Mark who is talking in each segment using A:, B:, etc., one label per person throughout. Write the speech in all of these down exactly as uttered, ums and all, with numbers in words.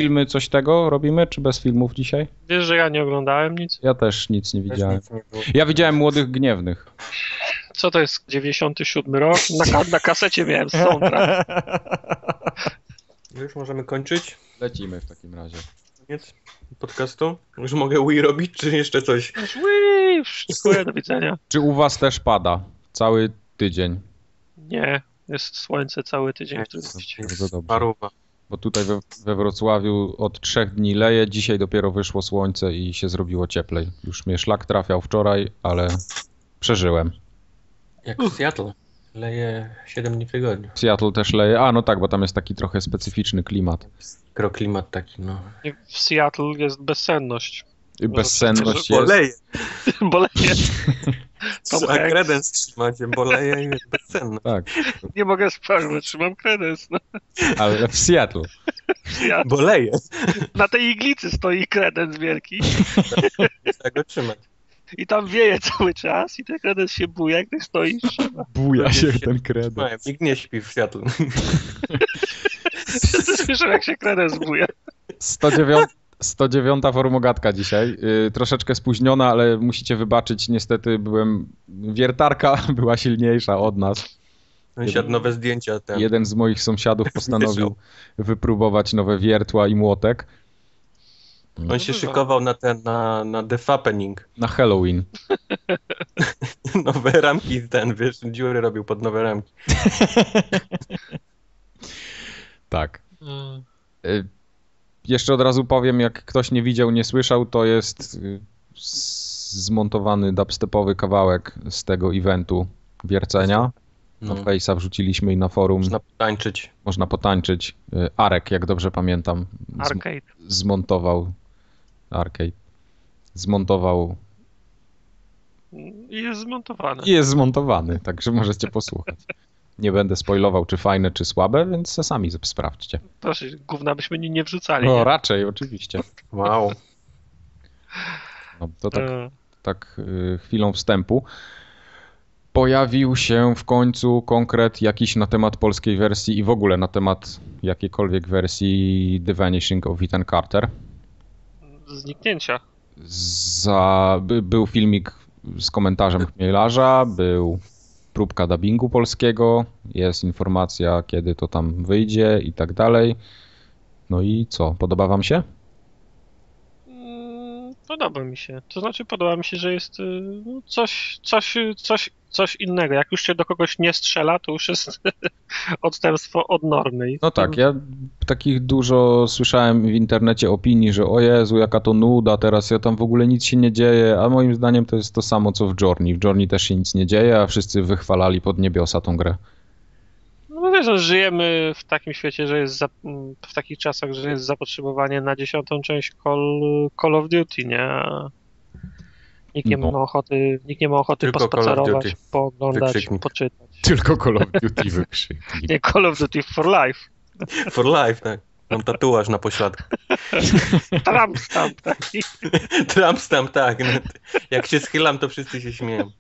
A: filmy coś tego robimy, czy bez filmów dzisiaj?
B: Wiesz, że ja nie oglądałem nic?
A: Ja też nic nie widziałem. Nic nie ja widziałem Młodych Gniewnych.
B: Co to jest dziewięćdziesiąty siódmy rok? Na, na kasecie miałem soundtrack.
C: Już możemy kończyć?
A: Lecimy w takim razie.
C: Koniec podcastu? Już mogę Wii robić, czy jeszcze coś?
B: Wii, wszystko, do widzenia.
A: Czy u was też pada? Cały tydzień?
B: Nie, jest słońce cały tydzień.
A: Bardzo dobrze. Bo tutaj we, we Wrocławiu od trzech dni leje, dzisiaj dopiero wyszło słońce i się zrobiło cieplej. Już mnie szlak trafiał wczoraj, ale przeżyłem.
C: Jak w Seattle. Leje siedem dni w tygodniu.
A: W Seattle też leje. A, no tak, bo tam jest taki trochę specyficzny klimat.
C: Mikroklimat taki, no.
B: W Seattle jest bezsenność.
A: Bezsenność
C: jest. Boleje.
B: Boleje.
C: A kredens macie, boleje i jest bezsenność.
A: Tak.
B: Nie mogę spać, bo trzymam kredens. No.
A: Ale w Seattle.
B: W Seattle.
C: Boleje.
B: Na tej iglicy stoi kredens wielki.
C: Trzeba go trzymać.
B: I tam wieje cały czas i ten kredens się buja, jak ty stoisz.
A: Buja się ten kredens.
C: Nikt nie śpi w Seattle.
B: Wszyscy słyszą, jak się kredens buja.
A: sto dziewiąta formogatka dzisiaj. Yy, troszeczkę spóźniona, ale musicie wybaczyć. Niestety byłem... Wiertarka była silniejsza od nas.
C: Jeden, nowe zdjęcia. Ten.
A: jeden z moich sąsiadów postanowił wypróbować nowe wiertła i młotek.
C: On się szykował na ten, na, na The Fappening.
A: Na Halloween.
C: Nowe ramki, ten, wiesz, dziury robił pod nowe ramki.
A: Tak. Hmm. Y jeszcze od razu powiem, jak ktoś nie widział, nie słyszał, to jest zmontowany dubstepowy kawałek z tego eventu wiercenia. No. Na Face'a wrzuciliśmy i na forum.
C: Można potańczyć.
A: Można potańczyć. Arek, jak dobrze pamiętam.
B: Arcade.
A: Zmontował. Arcade. Zmontował.
B: I jest zmontowany.
A: I jest zmontowany, także możecie posłuchać. Nie będę spoilował, czy fajne, czy słabe, więc sami sprawdźcie.
B: Proszę, gówna byśmy nie, nie wrzucali.
A: No
B: nie?
A: raczej, oczywiście.
C: Wow.
A: No, to tak, tak yy, chwilą wstępu. Pojawił się w końcu konkret jakiś na temat polskiej wersji i w ogóle na temat jakiejkolwiek wersji The Vanishing of Ethan Carter.
B: Zniknięcia.
A: Za, by, był filmik z komentarzem Chmielarza, był próbka dubbingu polskiego, jest informacja, kiedy to tam wyjdzie i tak dalej. No i co, podoba wam się?
B: Podoba mi się. To znaczy podoba mi się, że jest coś, coś, coś, coś innego. Jak już się do kogoś nie strzela, to już jest odstępstwo od normy.
A: No tak, ja takich dużo słyszałem w internecie opinii, że o Jezu, jaka to nuda, teraz ja tam w ogóle nic się nie dzieje, a moim zdaniem to jest to samo co w Journey. W Journey też się nic nie dzieje, a wszyscy wychwalali pod niebiosa tą grę.
B: No wiesz, że żyjemy w takim świecie, że jest za, w takich czasach, że jest zapotrzebowanie na dziesiątą część Call, Call of Duty, nie? Nikt nie
A: no.
B: ma ochoty, nikt nie ma ochoty
C: Tylko
B: pospacerować, pooglądać,
C: Wykrzyknik.
B: poczytać.
A: Tylko Call of Duty wykrzyknik.
B: Nie, Call of Duty for life.
C: For life, tak. Mam tatuaż na pośladku.
B: Trump stamp taki.
C: Trump stamp, tak. Jak się schylam, to wszyscy się śmieją.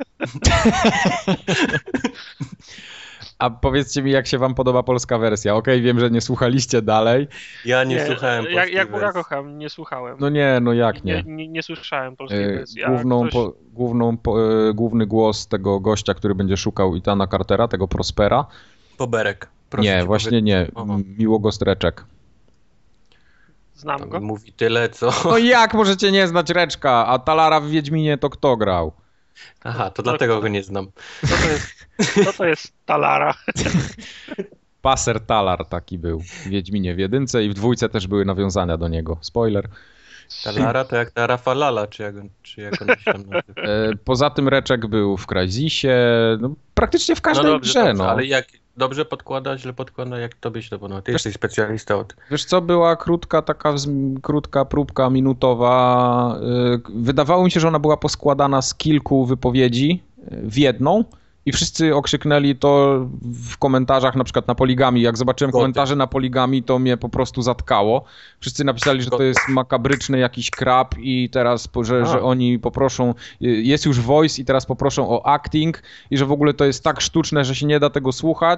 A: A powiedzcie mi, jak się wam podoba polska wersja. Okej, okay, wiem, że nie słuchaliście dalej.
C: Ja nie, nie słuchałem
B: jak,
C: polskiej
B: jak
C: wersji.
B: Ja kocham, nie słuchałem.
A: No nie, no jak nie?
B: Nie, nie, nie słyszałem polskiej
A: e,
B: wersji.
A: Główną,
B: ktoś...
A: po, główną po, e, główny głos tego gościa, który będzie szukał Ethana Cartera, tego Prospera.
C: Boberek. Proszę
A: nie, właśnie nie.
C: O.
A: Miłogostreczek.
B: Znam go.
C: Mówi tyle, co...
A: No jak możecie nie znać Reczka? A Talara w Wiedźminie to kto grał?
C: Aha, to dlatego go nie znam.
B: Co to jest, co to jest Talara?
A: Paser Talar taki był w Wiedźminie w jedynce i w dwójce też były nawiązania do niego. Spoiler.
C: Talara to jak ta Rafalala, czy jak, czy jak on się tam nazywa.
A: E, poza tym Reczek był w Crysisie, no, praktycznie w każdej
C: no dobrze,
A: grze.
C: dobrze,
A: No.
C: Ale jak dobrze podkłada, źle podkłada, jak tobie się to podoba? Ty wiesz, jesteś specjalista od...
A: Wiesz co, była krótka taka, krótka próbka minutowa. Wydawało mi się, że ona była poskładana z kilku wypowiedzi w jedną i wszyscy okrzyknęli to w komentarzach, na przykład na Poligami. Jak zobaczyłem
C: Goty.
A: komentarze na Poligami, to mnie po prostu zatkało. Wszyscy napisali, że to jest makabryczny jakiś krab i teraz, że, że oni poproszą, jest już voice i teraz poproszą o acting i że w ogóle to jest tak sztuczne, że się nie da tego słuchać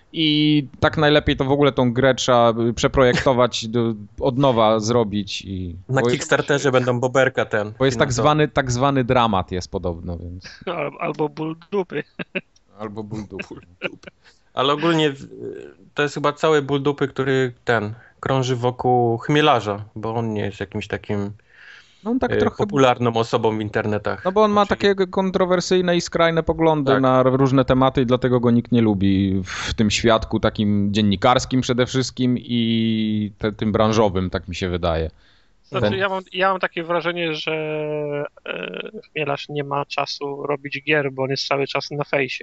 A: I tak najlepiej to w ogóle tą grę trzeba przeprojektować, do, od nowa zrobić. I,
C: Na
A: bo,
C: Kickstarterze będą boberka ten.
A: Bo jest tak zwany, tak zwany dramat jest podobno, więc...
B: Albo ból dupy.
A: Albo ból dupy.
C: Ale ogólnie to jest chyba cały ból dupy, który ten krąży wokół Chmielarza, bo on nie jest jakimś takim
A: no on tak
C: y,
A: trochę...
C: popularną osobą w internetach.
A: No bo on ma
C: Czyli...
A: takie kontrowersyjne i skrajne poglądy
C: tak.
A: na różne tematy i dlatego go nikt nie lubi w tym świadku takim dziennikarskim przede wszystkim i te, tym branżowym, tak mi się wydaje.
B: Znaczy,
A: Ten...
B: ja, mam, ja mam takie wrażenie, że e, Chmielarz nie ma czasu robić gier, bo on jest cały czas na fejsie.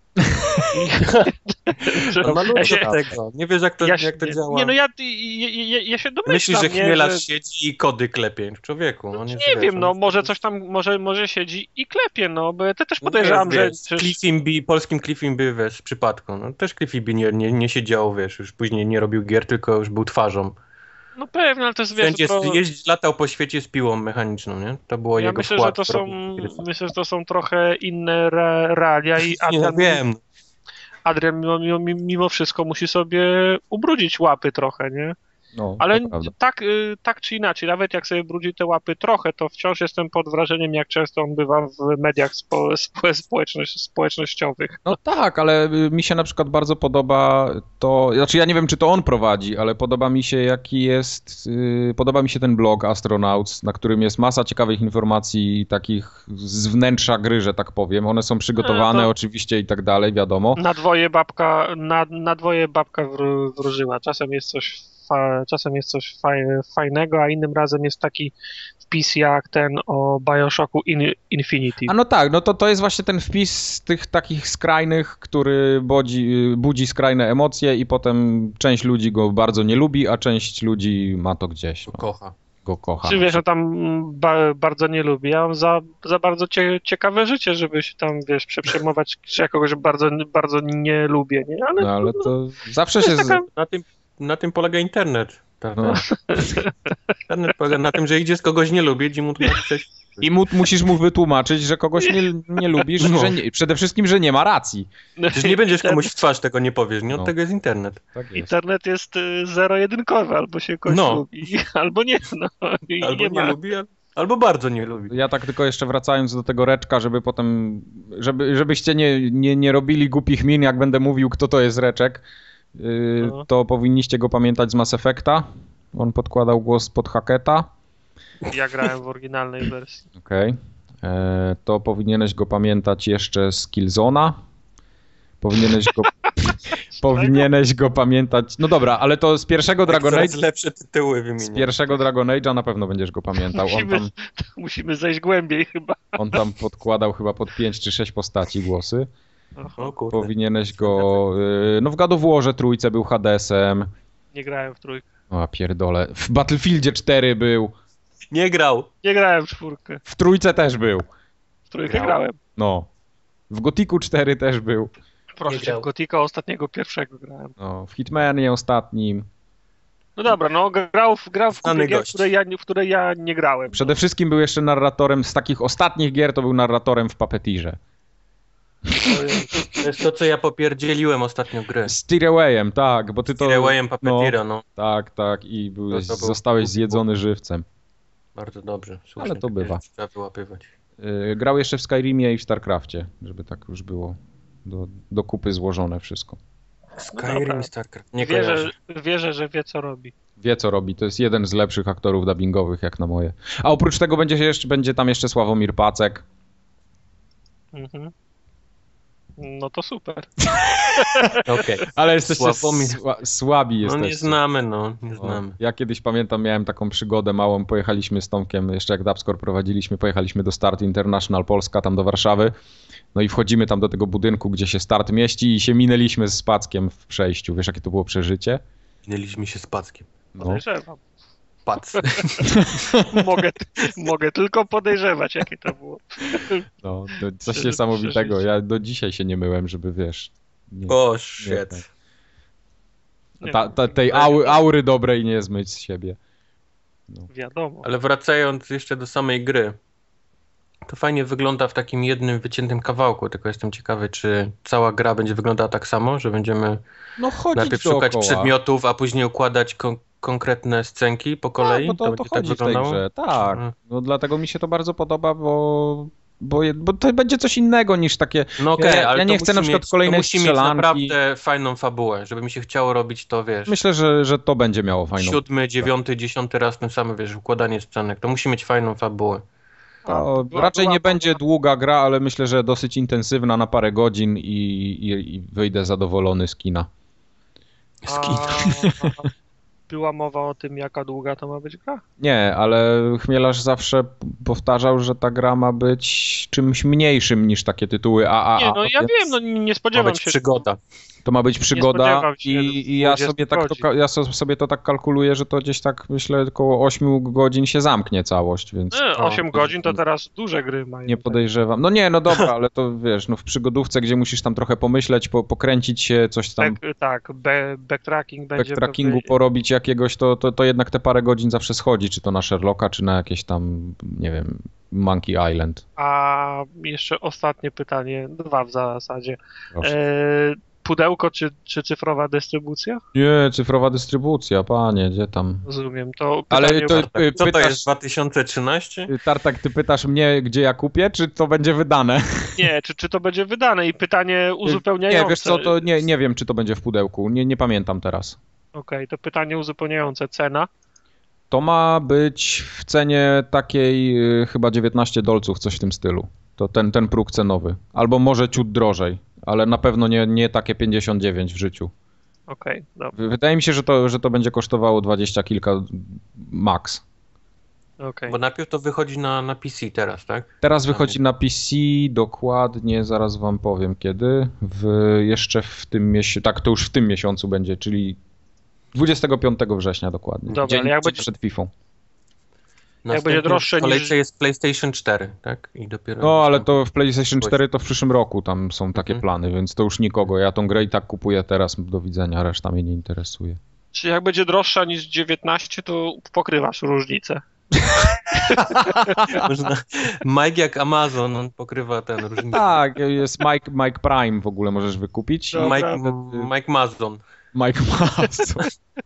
C: On ma
B: ja się,
C: tego. Nie wiesz jak to,
B: ja,
C: jak to
B: nie,
C: działa.
B: Nie, no ja, ja, ja, ja się domyślam.
C: Myślisz, że
B: nie,
C: Chmielarz
B: że...
C: siedzi i kody klepie. Człowieku, no nie,
B: nie
C: wiesz,
B: wiem, no
C: on...
B: może coś tam, może, może siedzi i klepie, no bo ja też
C: No
B: podejrzewam,
C: wiesz,
B: że...
C: wiesz,
B: Przecież...
C: Cliffimby, polskim Cliffimby, wiesz, w przypadku. No też Cliffimby nie, nie, nie siedział, wiesz, już później nie robił gier, tylko już był twarzą.
B: No pewnie, ale to jest, wiesz,
C: Wszędzie
B: to...
C: jeździć, latał po świecie z piłą mechaniczną, nie? To było
B: Ja
C: jego
B: myślę,
C: wkład.
B: że to są, myślę, że to są trochę inne re, realia i Adrian,
C: ja wiem.
B: Adrian mimo, mimo, mimo wszystko musi sobie ubrudzić łapy trochę, nie?
A: No,
B: ale tak, tak czy inaczej, nawet jak sobie brudzi te łapy trochę, to wciąż jestem pod wrażeniem, jak często on bywa w mediach spo, spo, społeczność, społecznościowych.
A: No tak, ale mi się na przykład bardzo podoba to, znaczy ja nie wiem, czy to on prowadzi, ale podoba mi się, jaki jest, yy, podoba mi się ten blog Astronauts, na którym jest masa ciekawych informacji takich z wnętrza gry, że tak powiem. One są przygotowane no oczywiście i tak dalej, wiadomo.
B: Na dwoje babka, na, na dwoje babka wr, wróżyła. Czasem jest coś Czasem jest coś fajnego, a innym razem jest taki wpis jak ten o Bioshocku In Infinity.
A: A no tak, no to, to jest właśnie ten wpis z tych takich skrajnych, który budzi, budzi skrajne emocje i potem część ludzi go bardzo nie lubi, a część ludzi ma to gdzieś. No.
C: Go kocha.
A: Go kocha.
B: Czy wiesz, no tam ba bardzo nie lubi. Ja mam za, za bardzo cie ciekawe życie, żeby się tam, wiesz, przeprzejmować, że ja kogoś bardzo, bardzo nie lubię, nie? Ale,
A: no ale to no, zawsze się...
B: taka...
C: Na tym, na tym polega internet. No. Internet polega na tym, że idzie z kogoś nie lubić i mu tłumaczyć.
A: I mu, musisz mu wytłumaczyć, że kogoś nie, nie lubisz, no. że nie, przede wszystkim, że nie ma racji.
C: Przecież nie będziesz komuś w twarz tego nie powiesz, nie? Od no. tego jest internet.
B: Tak jest. Internet jest zero-jedynkowy, albo się kogoś no. lubi, albo nie. No.
C: Albo nie, nie lubi, albo bardzo nie lubi.
A: Ja tak tylko jeszcze wracając do tego Reczka, żeby potem, żeby, żebyście nie, nie, nie robili głupich min, jak będę mówił, kto to jest Reczek. No. To powinniście go pamiętać z Mass Effecta. On podkładał głos pod Hacketa.
B: Ja grałem w oryginalnej wersji.
A: Okej. Okay. To powinieneś go pamiętać jeszcze z Killzona. Powinieneś go... powinieneś go pamiętać... No dobra, ale to z pierwszego Dragon Age...
C: lepsze tytuły wymienię.
A: Z pierwszego Dragon Age'a na pewno będziesz go pamiętał.
B: Musimy,
A: on tam,
B: musimy zejść głębiej chyba.
A: On tam podkładał chyba pod pięć czy sześć postaci głosy.
C: O,
A: powinieneś go... No w God of Warze trójce był Hadesem.
B: Nie grałem w trójkę.
A: O pierdole. W Battlefieldzie cztery był.
C: Nie grał.
B: Nie grałem w czwórkę.
A: W trójce też był.
B: W trójkę grał. grałem.
A: No. W Gothicu cztery też był.
B: Proszę cię, w Gothica ostatniego pierwszego grałem.
A: No, w Hitmanie ostatnim.
B: No dobra, no grał w, grał w kupie gier, w której, ja, w której ja nie grałem.
A: Przede wszystkim był jeszcze narratorem, z takich ostatnich gier to był narratorem w Puppeteerze.
C: To jest to, co ja popierdzieliłem ostatnio grę.
A: Z Tearawayem, tak, bo ty to...
C: Tearawayem Puppeteera, no, no.
A: Tak, tak i byłeś,
C: to, to
A: zostałeś
C: był...
A: zjedzony żywcem.
C: Bardzo dobrze, słusznie.
A: Ale to bywa.
C: Trzeba wyłapywać.
A: Yy, grał jeszcze w Skyrimie i w StarCraftie, żeby tak już było do, do kupy złożone wszystko.
C: Skyrim no i StarCraft. Nie
B: wierzę, wierzę, że wie co robi.
A: Wie co robi, to jest jeden z lepszych aktorów dubbingowych jak na moje. A oprócz tego będzie, jeszcze, będzie tam jeszcze Sławomir Pacek.
B: Mhm. No to super.
C: Okay.
A: Ale jesteście sła, słabi jesteście.
C: No nie znamy, no, nie znamy.
A: O, ja kiedyś pamiętam, miałem taką przygodę małą, pojechaliśmy z Tomkiem, jeszcze jak Dubscore prowadziliśmy, pojechaliśmy do Start International Polska, tam do Warszawy. No i wchodzimy tam do tego budynku, gdzie się Start mieści i się minęliśmy z Packiem w przejściu. Wiesz, jakie to było przeżycie?
C: Minęliśmy się z Packiem.
B: No. Podejrzewam.
C: Pac.
B: mogę, mogę tylko podejrzewać, jakie to było.
A: No, to coś niesamowitego. Ja do dzisiaj się nie myłem, żeby wiesz... Nie,
C: o, shit.
A: Nie, ta, ta, tej aury, aury dobrej nie zmyć z siebie.
B: No. Wiadomo.
C: Ale wracając jeszcze do samej gry, to fajnie wygląda w takim jednym wyciętym kawałku, tylko jestem ciekawy, czy cała gra będzie wyglądała tak samo, że będziemy
A: no,
C: najpierw szukać
A: dookoła.
C: przedmiotów, a później układać kon konkretne scenki po kolei?
A: Tak, bo to, to,
C: to
A: chodzi
C: tak
A: w tej grze. Tak, no dlatego mi się to bardzo podoba, bo, bo, bo to będzie coś innego niż takie...
C: No okej, okay,
A: ja,
C: ale
A: ja nie
C: to
A: chcę na przykład
C: mieć,
A: kolejnej
C: musi
A: strzelanki.
C: mieć naprawdę fajną fabułę, żeby mi się chciało robić to, wiesz...
A: Myślę, że, że to będzie miało fajną
C: Siódmy, dziewiąty, dziesiąty raz ten sam, wiesz, układanie scenek. To musi mieć fajną fabułę.
A: To była, raczej była, nie była. będzie długa gra, ale myślę, że dosyć intensywna na parę godzin i, i, i wyjdę zadowolony z kina.
B: Z kina. A, była mowa o tym, jaka długa to ma być gra?
A: Nie, ale Chmielarz zawsze powtarzał, że ta gra ma być czymś mniejszym niż takie tytuły A A A.
B: Nie, no ja wiem, no nie spodziewam
C: ma być
B: się.
C: Przygoda.
A: To ma być przygoda i, i ja, sobie tak to, ja sobie to tak kalkuluję, że to gdzieś tak myślę około ośmiu godzin się zamknie całość, więc...
B: Nie, osiem godzin to teraz duże gry mają.
A: Nie podejrzewam. No nie, no dobra, ale to wiesz, no w przygodówce, gdzie musisz tam trochę pomyśleć, po, pokręcić się, coś tam...
B: Back, tak, be, backtracking będzie...
A: Backtrackingu
B: pewnie...
A: porobić jakiegoś, to, to, to jednak te parę godzin zawsze schodzi, czy to na Sherlocka, czy na jakieś tam, nie wiem, Monkey Island.
B: A jeszcze ostatnie pytanie, dwa w zasadzie. E, pudełko czy, czy cyfrowa dystrybucja?
A: Nie, cyfrowa dystrybucja, panie, gdzie tam?
B: Rozumiem, to
A: ale
B: pytanie...
A: to,
C: Tartak, co pytasz, to jest dwa tysiące trzynaście?
A: Tartak, ty pytasz mnie, gdzie ja kupię, czy to będzie wydane?
B: Nie, czy, czy to będzie wydane i pytanie uzupełniające.
A: Nie, wiesz co, to nie, nie wiem, czy to będzie w pudełku, nie, nie pamiętam teraz.
B: Okej, okay, to pytanie uzupełniające, cena?
A: To ma być w cenie takiej y, chyba dziewiętnaście dolców, coś w tym stylu. To ten, ten próg cenowy. Albo może ciut drożej, ale na pewno nie, nie takie pięćdziesiąt dziewięć w życiu.
B: Okej, okay, dobra.
A: Wydaje mi się, że to, że to będzie kosztowało dwadzieścia kilka max.
B: Okay.
C: Bo najpierw to wychodzi na, na P C teraz, tak?
A: Teraz wychodzi na P C dokładnie, zaraz wam powiem kiedy. W, jeszcze w tym miesiącu, tak to już w tym miesiącu będzie, czyli dwudziestego piątego września dokładnie.
B: Dobra,
A: dzień,
B: jak
A: dzień
B: będzie...
A: przed Fifą.
B: Jak będzie droższe
C: w kolejce
B: niż...
C: jest PlayStation cztery, tak? I dopiero
A: no, ale to w PlayStation cztery to w przyszłym roku tam są takie mhm. plany, więc to już nikogo. Ja tą grę i tak kupuję teraz, do widzenia, reszta mnie nie interesuje.
B: Czy jak będzie droższa niż dziewiętnaście, to pokrywasz różnicę?
C: Można... Mike jak Amazon, on pokrywa ten różnicę.
A: Tak, jest Mike, Mike Prime w ogóle możesz wykupić.
C: No, Mike, Mike Mazon.
A: Mike Mazon.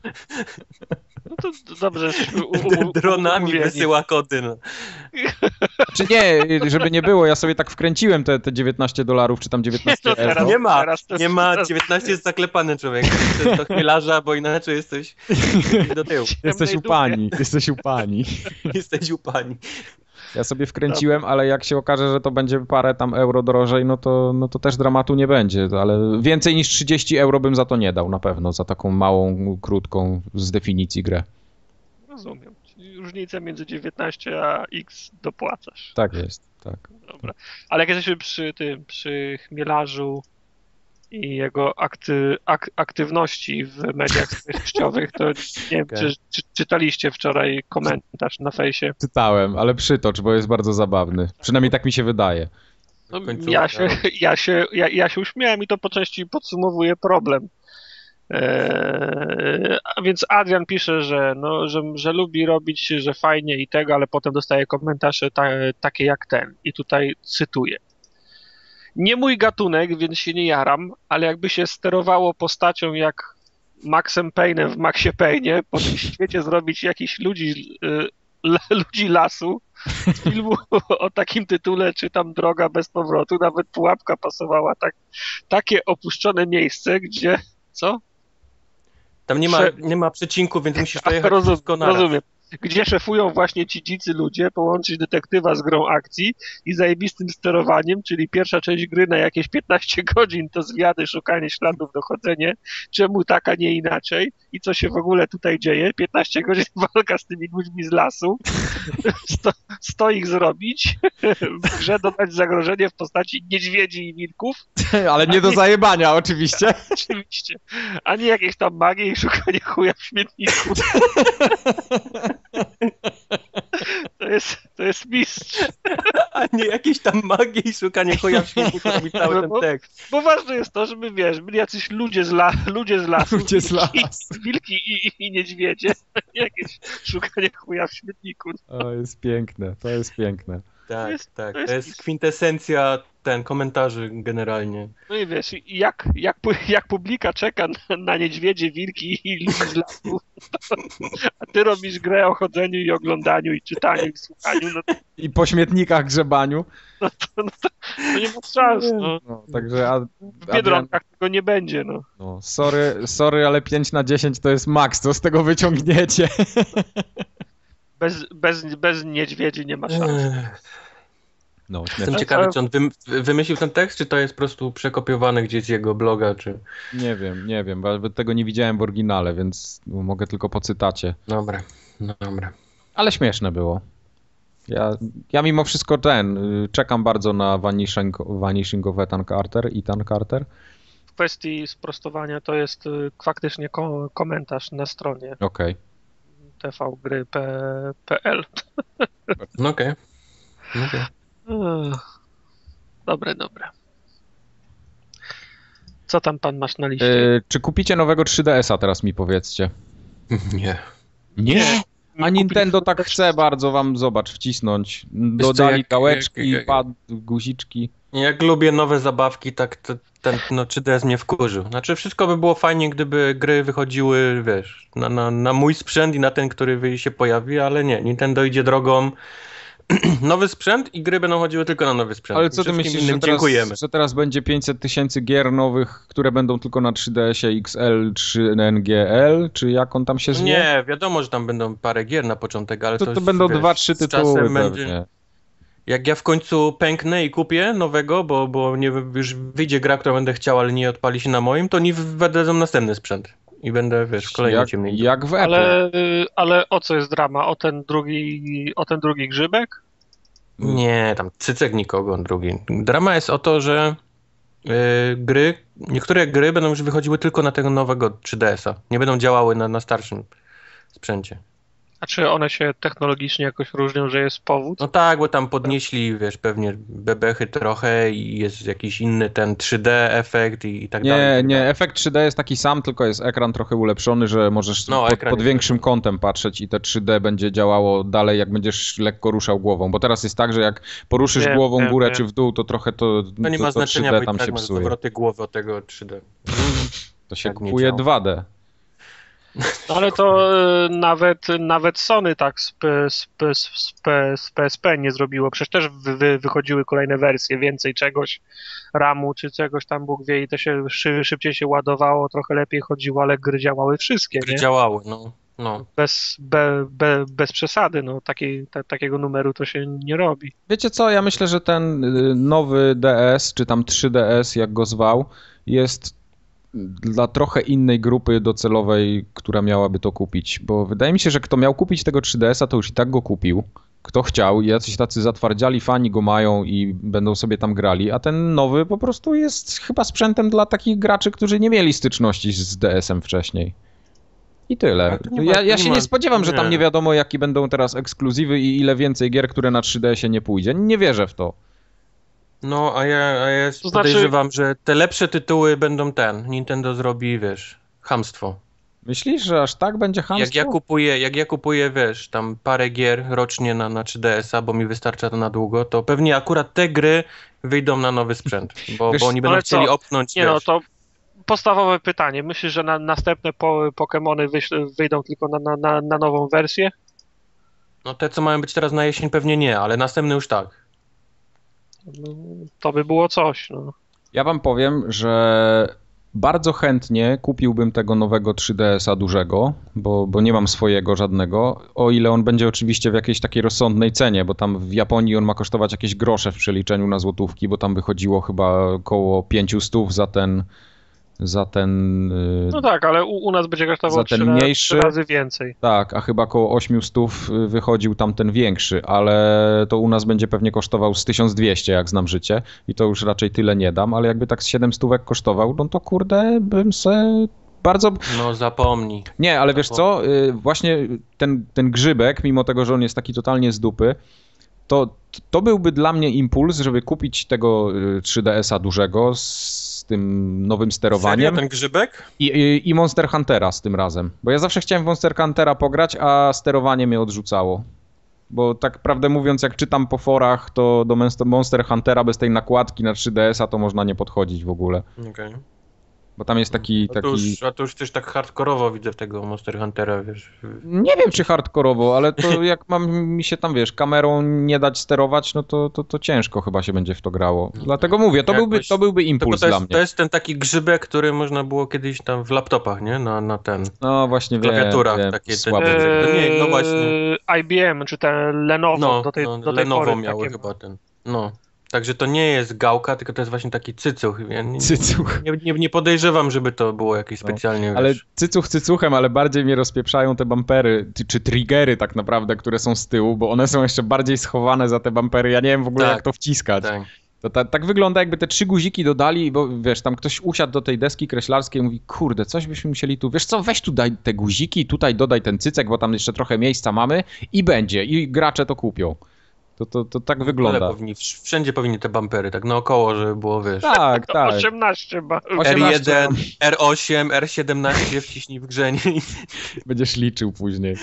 B: No to dobrze.
C: Dronami wysyła kody. No.
A: Czy nie, żeby nie było, ja sobie tak wkręciłem te, te dziewiętnaście dolarów, czy tam dziewiętnaście
C: euro.
A: Teraz,
C: nie ma, nie ma, dziewiętnaście jest zaklepany człowiek. To jest do Chmielarza, bo inaczej jesteś do tyłu.
A: Jesteś u pani, jesteś u pani.
C: Jesteś u pani.
A: Ja sobie wkręciłem, ale jak się okaże, że to będzie parę tam euro drożej, no to, no to też dramatu nie będzie, ale więcej niż trzydzieści euro bym za to nie dał na pewno, za taką małą, krótką z definicji grę.
B: Rozumiem. Czyli różnicę między dziewiętnaście a X dopłacasz.
A: Tak jest, tak.
B: Dobra. Ale jak jesteśmy przy tym, przy Chmielarzu i jego akty, ak, aktywności w mediach społecznościowych, to nie wiem, okay. czy, czy czytaliście wczoraj komentarz na fejsie.
A: Czytałem, ale przytocz, bo jest bardzo zabawny. Przynajmniej tak mi się wydaje.
B: No, ja, się, ja, się, ja, ja się uśmiałem i to po części podsumowuje problem. Eee, a więc Adrian pisze, że, no, że, że lubi robić, że fajnie i tego, ale potem dostaje komentarze ta, takie jak ten. I tutaj cytuję. Nie mój gatunek, więc się nie jaram, ale jakby się sterowało postacią jak Maxem Payne'em w Maxie Payne'ie, po tym świecie zrobić jakichś ludzi, l, ludzi lasu, z filmu o takim tytule, czy tam Droga bez powrotu, nawet pułapka pasowała, tak, takie opuszczone miejsce, gdzie, co?
C: Tam nie ma, nie ma przecinku, więc musisz dojechać
B: Rozum,
C: wszystko naraz.
B: Rozumiem. Gdzie szefują właśnie ci dzicy ludzie, połączyć detektywa z grą akcji i zajebistym sterowaniem, czyli pierwsza część gry na jakieś piętnaście godzin to zwiady, szukanie śladów, dochodzenie, czemu tak, a nie inaczej i co się w ogóle tutaj dzieje, piętnaście godzin walka z tymi ludźmi z lasu, sto, sto ich zrobić, w grze dodać zagrożenie w postaci niedźwiedzi i wilków.
A: Ale nie do zajebania oczywiście.
B: Oczywiście, a nie jakieś tam magie i szukanie chuja w śmietniku. To jest, to jest mistrz.
C: A nie jakieś tam magie i szukanie chuja w śmietniku, robi cały ten
B: bo,
C: tekst.
B: Bo ważne jest to, żeby, wiesz, byli jacyś ludzie z, la, ludzie z lasu,
A: ludzie z lasu.
B: I, wilki i, i, i niedźwiedzie. Jakieś szukanie chuja w śmietniku.
A: To jest piękne, to jest piękne.
C: Tak,
B: jest,
C: tak.
B: to jest,
C: to jest kwintesencja ten komentarzy generalnie.
B: No i wiesz, jak, jak, jak publika czeka na, na niedźwiedzie, wilki i ludzi z lasu, a ty robisz grę o chodzeniu i oglądaniu i czytaniu i słuchaniu, no to,
A: I po śmietnikach grzebaniu.
B: no to, no to, to nie ma szans. No.
A: No, także a,
B: W Biedronkach tego nie będzie. No.
A: No, sorry, sorry, ale pięć na dziesięć to jest maks, co z tego wyciągniecie.
B: Bez, bez, bez niedźwiedzi nie ma szans.
A: No,
C: Jestem ciekawy, czy on wymyślił ten tekst, czy to jest po prostu przekopiowane gdzieś z jego bloga, czy...
A: Nie wiem, nie wiem, bo tego nie widziałem w oryginale, więc mogę tylko po cytacie.
C: Dobra, no dobra.
A: Ale śmieszne było. Ja, ja mimo wszystko ten, czekam bardzo na Vanishing, Vanishing of Ethan Carter, Ethan Carter.
B: W kwestii sprostowania to jest y, faktycznie ko komentarz na stronie
A: Okej.
B: t v gry kropka p l.
C: No okej. Okay. Okay.
B: Dobre, dobre. Co tam pan masz na liście?
A: Yy, czy kupicie nowego trzy D S a teraz mi powiedzcie?
C: Nie.
A: Nie? A Nintendo tak chce bardzo wam, zobacz, wcisnąć. Dodali jak, gałeczki, jak, jak, pad, guziczki.
C: Jak lubię nowe zabawki, tak to, ten no, trzy D S mnie wkurzył. Znaczy wszystko by było fajnie, gdyby gry wychodziły, wiesz, na, na, na mój sprzęt i na ten, który się pojawi, ale nie. Nintendo idzie drogą nowy sprzęt i gry będą chodziły tylko na nowy sprzęt.
A: Ale co ty myślisz, że teraz, że teraz będzie pięćset tysięcy gier nowych, które będą tylko na trzy D S ie X L, trzy N G L, czy jak on tam się zwie?
C: Nie, wiadomo, że tam będą parę gier na początek, ale
A: to,
C: to,
A: to będą wiesz, dwa, trzy tytuły pewnie. Będzie...
C: Jak ja w końcu pęknę i kupię nowego, bo, bo nie, już wyjdzie gra, którą będę chciał, ale nie odpali się na moim, to nie wydadzą następny sprzęt. I będę, wiesz, kolejny
A: jak,
C: ciemniej.
A: Jak w Apple.
B: Ale, ale o co jest drama? O ten drugi, o ten drugi grzybek?
C: Nie, tam cycek nikogo, drugi. Drama jest o to, że yy, gry, niektóre gry będą już wychodziły tylko na tego nowego trzy D S a. Nie będą działały na, na starszym sprzęcie.
B: A czy one się technologicznie jakoś różnią, że jest powód?
C: No tak, bo tam podnieśli, wiesz, pewnie bebechy trochę i jest jakiś inny ten trzy D efekt i, i tak
A: nie,
C: dalej.
A: Nie,
C: tak
A: nie,
C: dalej.
A: efekt trzy D jest taki sam, tylko jest ekran trochę ulepszony, że możesz
C: no,
A: pod, pod większym kątem patrzeć i te trzy D będzie działało dalej, jak będziesz lekko ruszał głową, bo teraz jest tak, że jak poruszysz
B: wiem,
A: głową
B: wiem,
A: górę
B: wiem.
A: czy w dół, to trochę to,
C: to, nie
A: to,
C: ma
A: to
C: znaczenia,
A: trzy D
C: bo
A: tam
C: i tak
A: się
C: masz
A: psuje.
C: zawroty głowy od tego trzy D.
A: To się
C: tak
A: kupuje dwa D.
B: No ale to y, nawet, nawet Sony tak z, z, z, z, z P S P nie zrobiło. Przecież też wy, wy, wychodziły kolejne wersje, więcej czegoś, ramu czy czegoś tam Bóg wie i to się szy, szybciej się ładowało, trochę lepiej chodziło, ale gry działały wszystkie,
C: Gry
B: nie?
C: działały, no. no.
B: Bez, be, be, bez przesady, no takiej, ta, takiego numeru to się nie robi.
A: Wiecie co, ja myślę, że ten nowy D S, czy tam trzy D S, jak go zwał, jest dla trochę innej grupy docelowej, która miałaby to kupić, bo wydaje mi się, że kto miał kupić tego trzy D S a, to już i tak go kupił. Kto chciał, jacyś tacy zatwardziali fani go mają i będą sobie tam grali, a ten nowy po prostu jest chyba sprzętem dla takich graczy, którzy nie mieli styczności z D S em wcześniej. I tyle.
C: Ma,
A: ja ja nie się
C: ma,
A: nie spodziewam,
C: nie.
A: że tam nie wiadomo, jakie będą teraz ekskluzywy i ile więcej gier, które na trzy D S ie nie pójdzie. Nie wierzę w to.
C: No, a ja, a ja
B: To znaczy-
C: podejrzewam, że te lepsze tytuły będą ten. Nintendo zrobi, wiesz, chamstwo.
A: Myślisz, że aż tak będzie chamstwo?
C: Jak ja kupuję, jak ja kupuję, wiesz, tam parę gier rocznie na, na trzy D S a, bo mi wystarcza to na długo, to pewnie akurat te gry wyjdą na nowy sprzęt, bo,
A: Wiesz,
C: bo oni będą
B: ale
C: chcieli
B: co?
C: opnąć,
B: Nie
C: wiesz.
B: no, to podstawowe pytanie. Myślisz, że na, następne po, Pokemony wyś- wyjdą tylko na, na, na, na nową wersję?
C: No te, co mają być teraz na jesień, pewnie nie, ale następny już tak.
B: No, to by było coś, no.
A: Ja wam powiem, że bardzo chętnie kupiłbym tego nowego trzy D S a dużego, bo, bo nie mam swojego żadnego, o ile on będzie oczywiście w jakiejś takiej rozsądnej cenie, bo tam w Japonii on ma kosztować jakieś grosze w przeliczeniu na złotówki, bo tam wychodziło chyba około pięćset za ten za ten...
B: No tak, ale u, u nas będzie kosztował
A: za ten
B: trzy,
A: mniejszy,
B: trzy razy więcej.
A: Tak, a chyba około osiemset wychodził tam ten większy, ale to u nas będzie pewnie kosztował z tysiąc dwieście, jak znam życie, i to już raczej tyle nie dam, ale jakby tak z siedem stówek kosztował, no to kurde, bym se bardzo...
C: No zapomnij.
A: Nie, ale wiesz co, właśnie ten, ten grzybek, mimo tego, że on jest taki totalnie z dupy, to, to byłby dla mnie impuls, żeby kupić tego trzy D S a dużego z tym nowym sterowaniem.
C: Serio, ten grzybek?
A: I, i, I Monster Huntera z tym razem. Bo ja zawsze chciałem w Monster Huntera pograć, a sterowanie mnie odrzucało. Bo tak prawdę mówiąc, jak czytam po forach, to do Monster Huntera bez tej nakładki na trzy D S a to można nie podchodzić w ogóle.
C: Okej. Okay.
A: Bo tam jest taki...
C: A
A: taki...
C: to już, a to już też tak hardkorowo widzę w tego Monster Huntera, wiesz.
A: Nie wiem, czy hardkorowo, ale to jak mam mi się tam, wiesz, kamerą nie dać sterować, no to, to, to ciężko chyba się będzie w to grało. Dlatego mówię, to, byłby, to byłby impuls
C: to jest,
A: dla mnie.
C: To jest ten taki grzybek, który można było kiedyś tam w laptopach, nie? Na, na ten...
A: No właśnie,
C: w klawiaturach
A: wiem,
C: takie...
A: słabo.
C: Ten, to nie, no właśnie.
B: I B M, czy ten Lenovo
C: No,
B: do tej,
C: no,
B: do tej
C: Lenovo
B: pory
C: miały
B: takie...
C: chyba ten. No. Także to nie jest gałka, tylko to jest właśnie taki cycuch. Ja nie,
A: Cycuch.
C: Nie, nie, nie podejrzewam, żeby to było jakieś specjalnie,
A: no, ale
C: wiesz...
A: cycuch cycuchem, ale bardziej mnie rozpieprzają te bumpery, czy triggery tak naprawdę, które są z tyłu, bo one są jeszcze bardziej schowane za te bumpery. Ja nie wiem w ogóle,
C: tak,
A: jak to wciskać.
C: Tak.
A: To ta, tak wygląda, jakby te trzy guziki dodali, bo wiesz, tam ktoś usiadł do tej deski kreślarskiej i mówi, kurde, coś byśmy musieli tu, wiesz co, weź tu daj te guziki, tutaj dodaj ten cycek, bo tam jeszcze trochę miejsca mamy i będzie, i gracze to kupią. To, to, to tak wygląda.
C: Powinni, wszędzie powinny te bumpery, tak naokoło, żeby było, wiesz...
A: Tak, tak.
B: osiemnaście ba...
C: R jeden, R osiem, R siedemnaście wciśnij w grzenie.
A: Będziesz liczył później.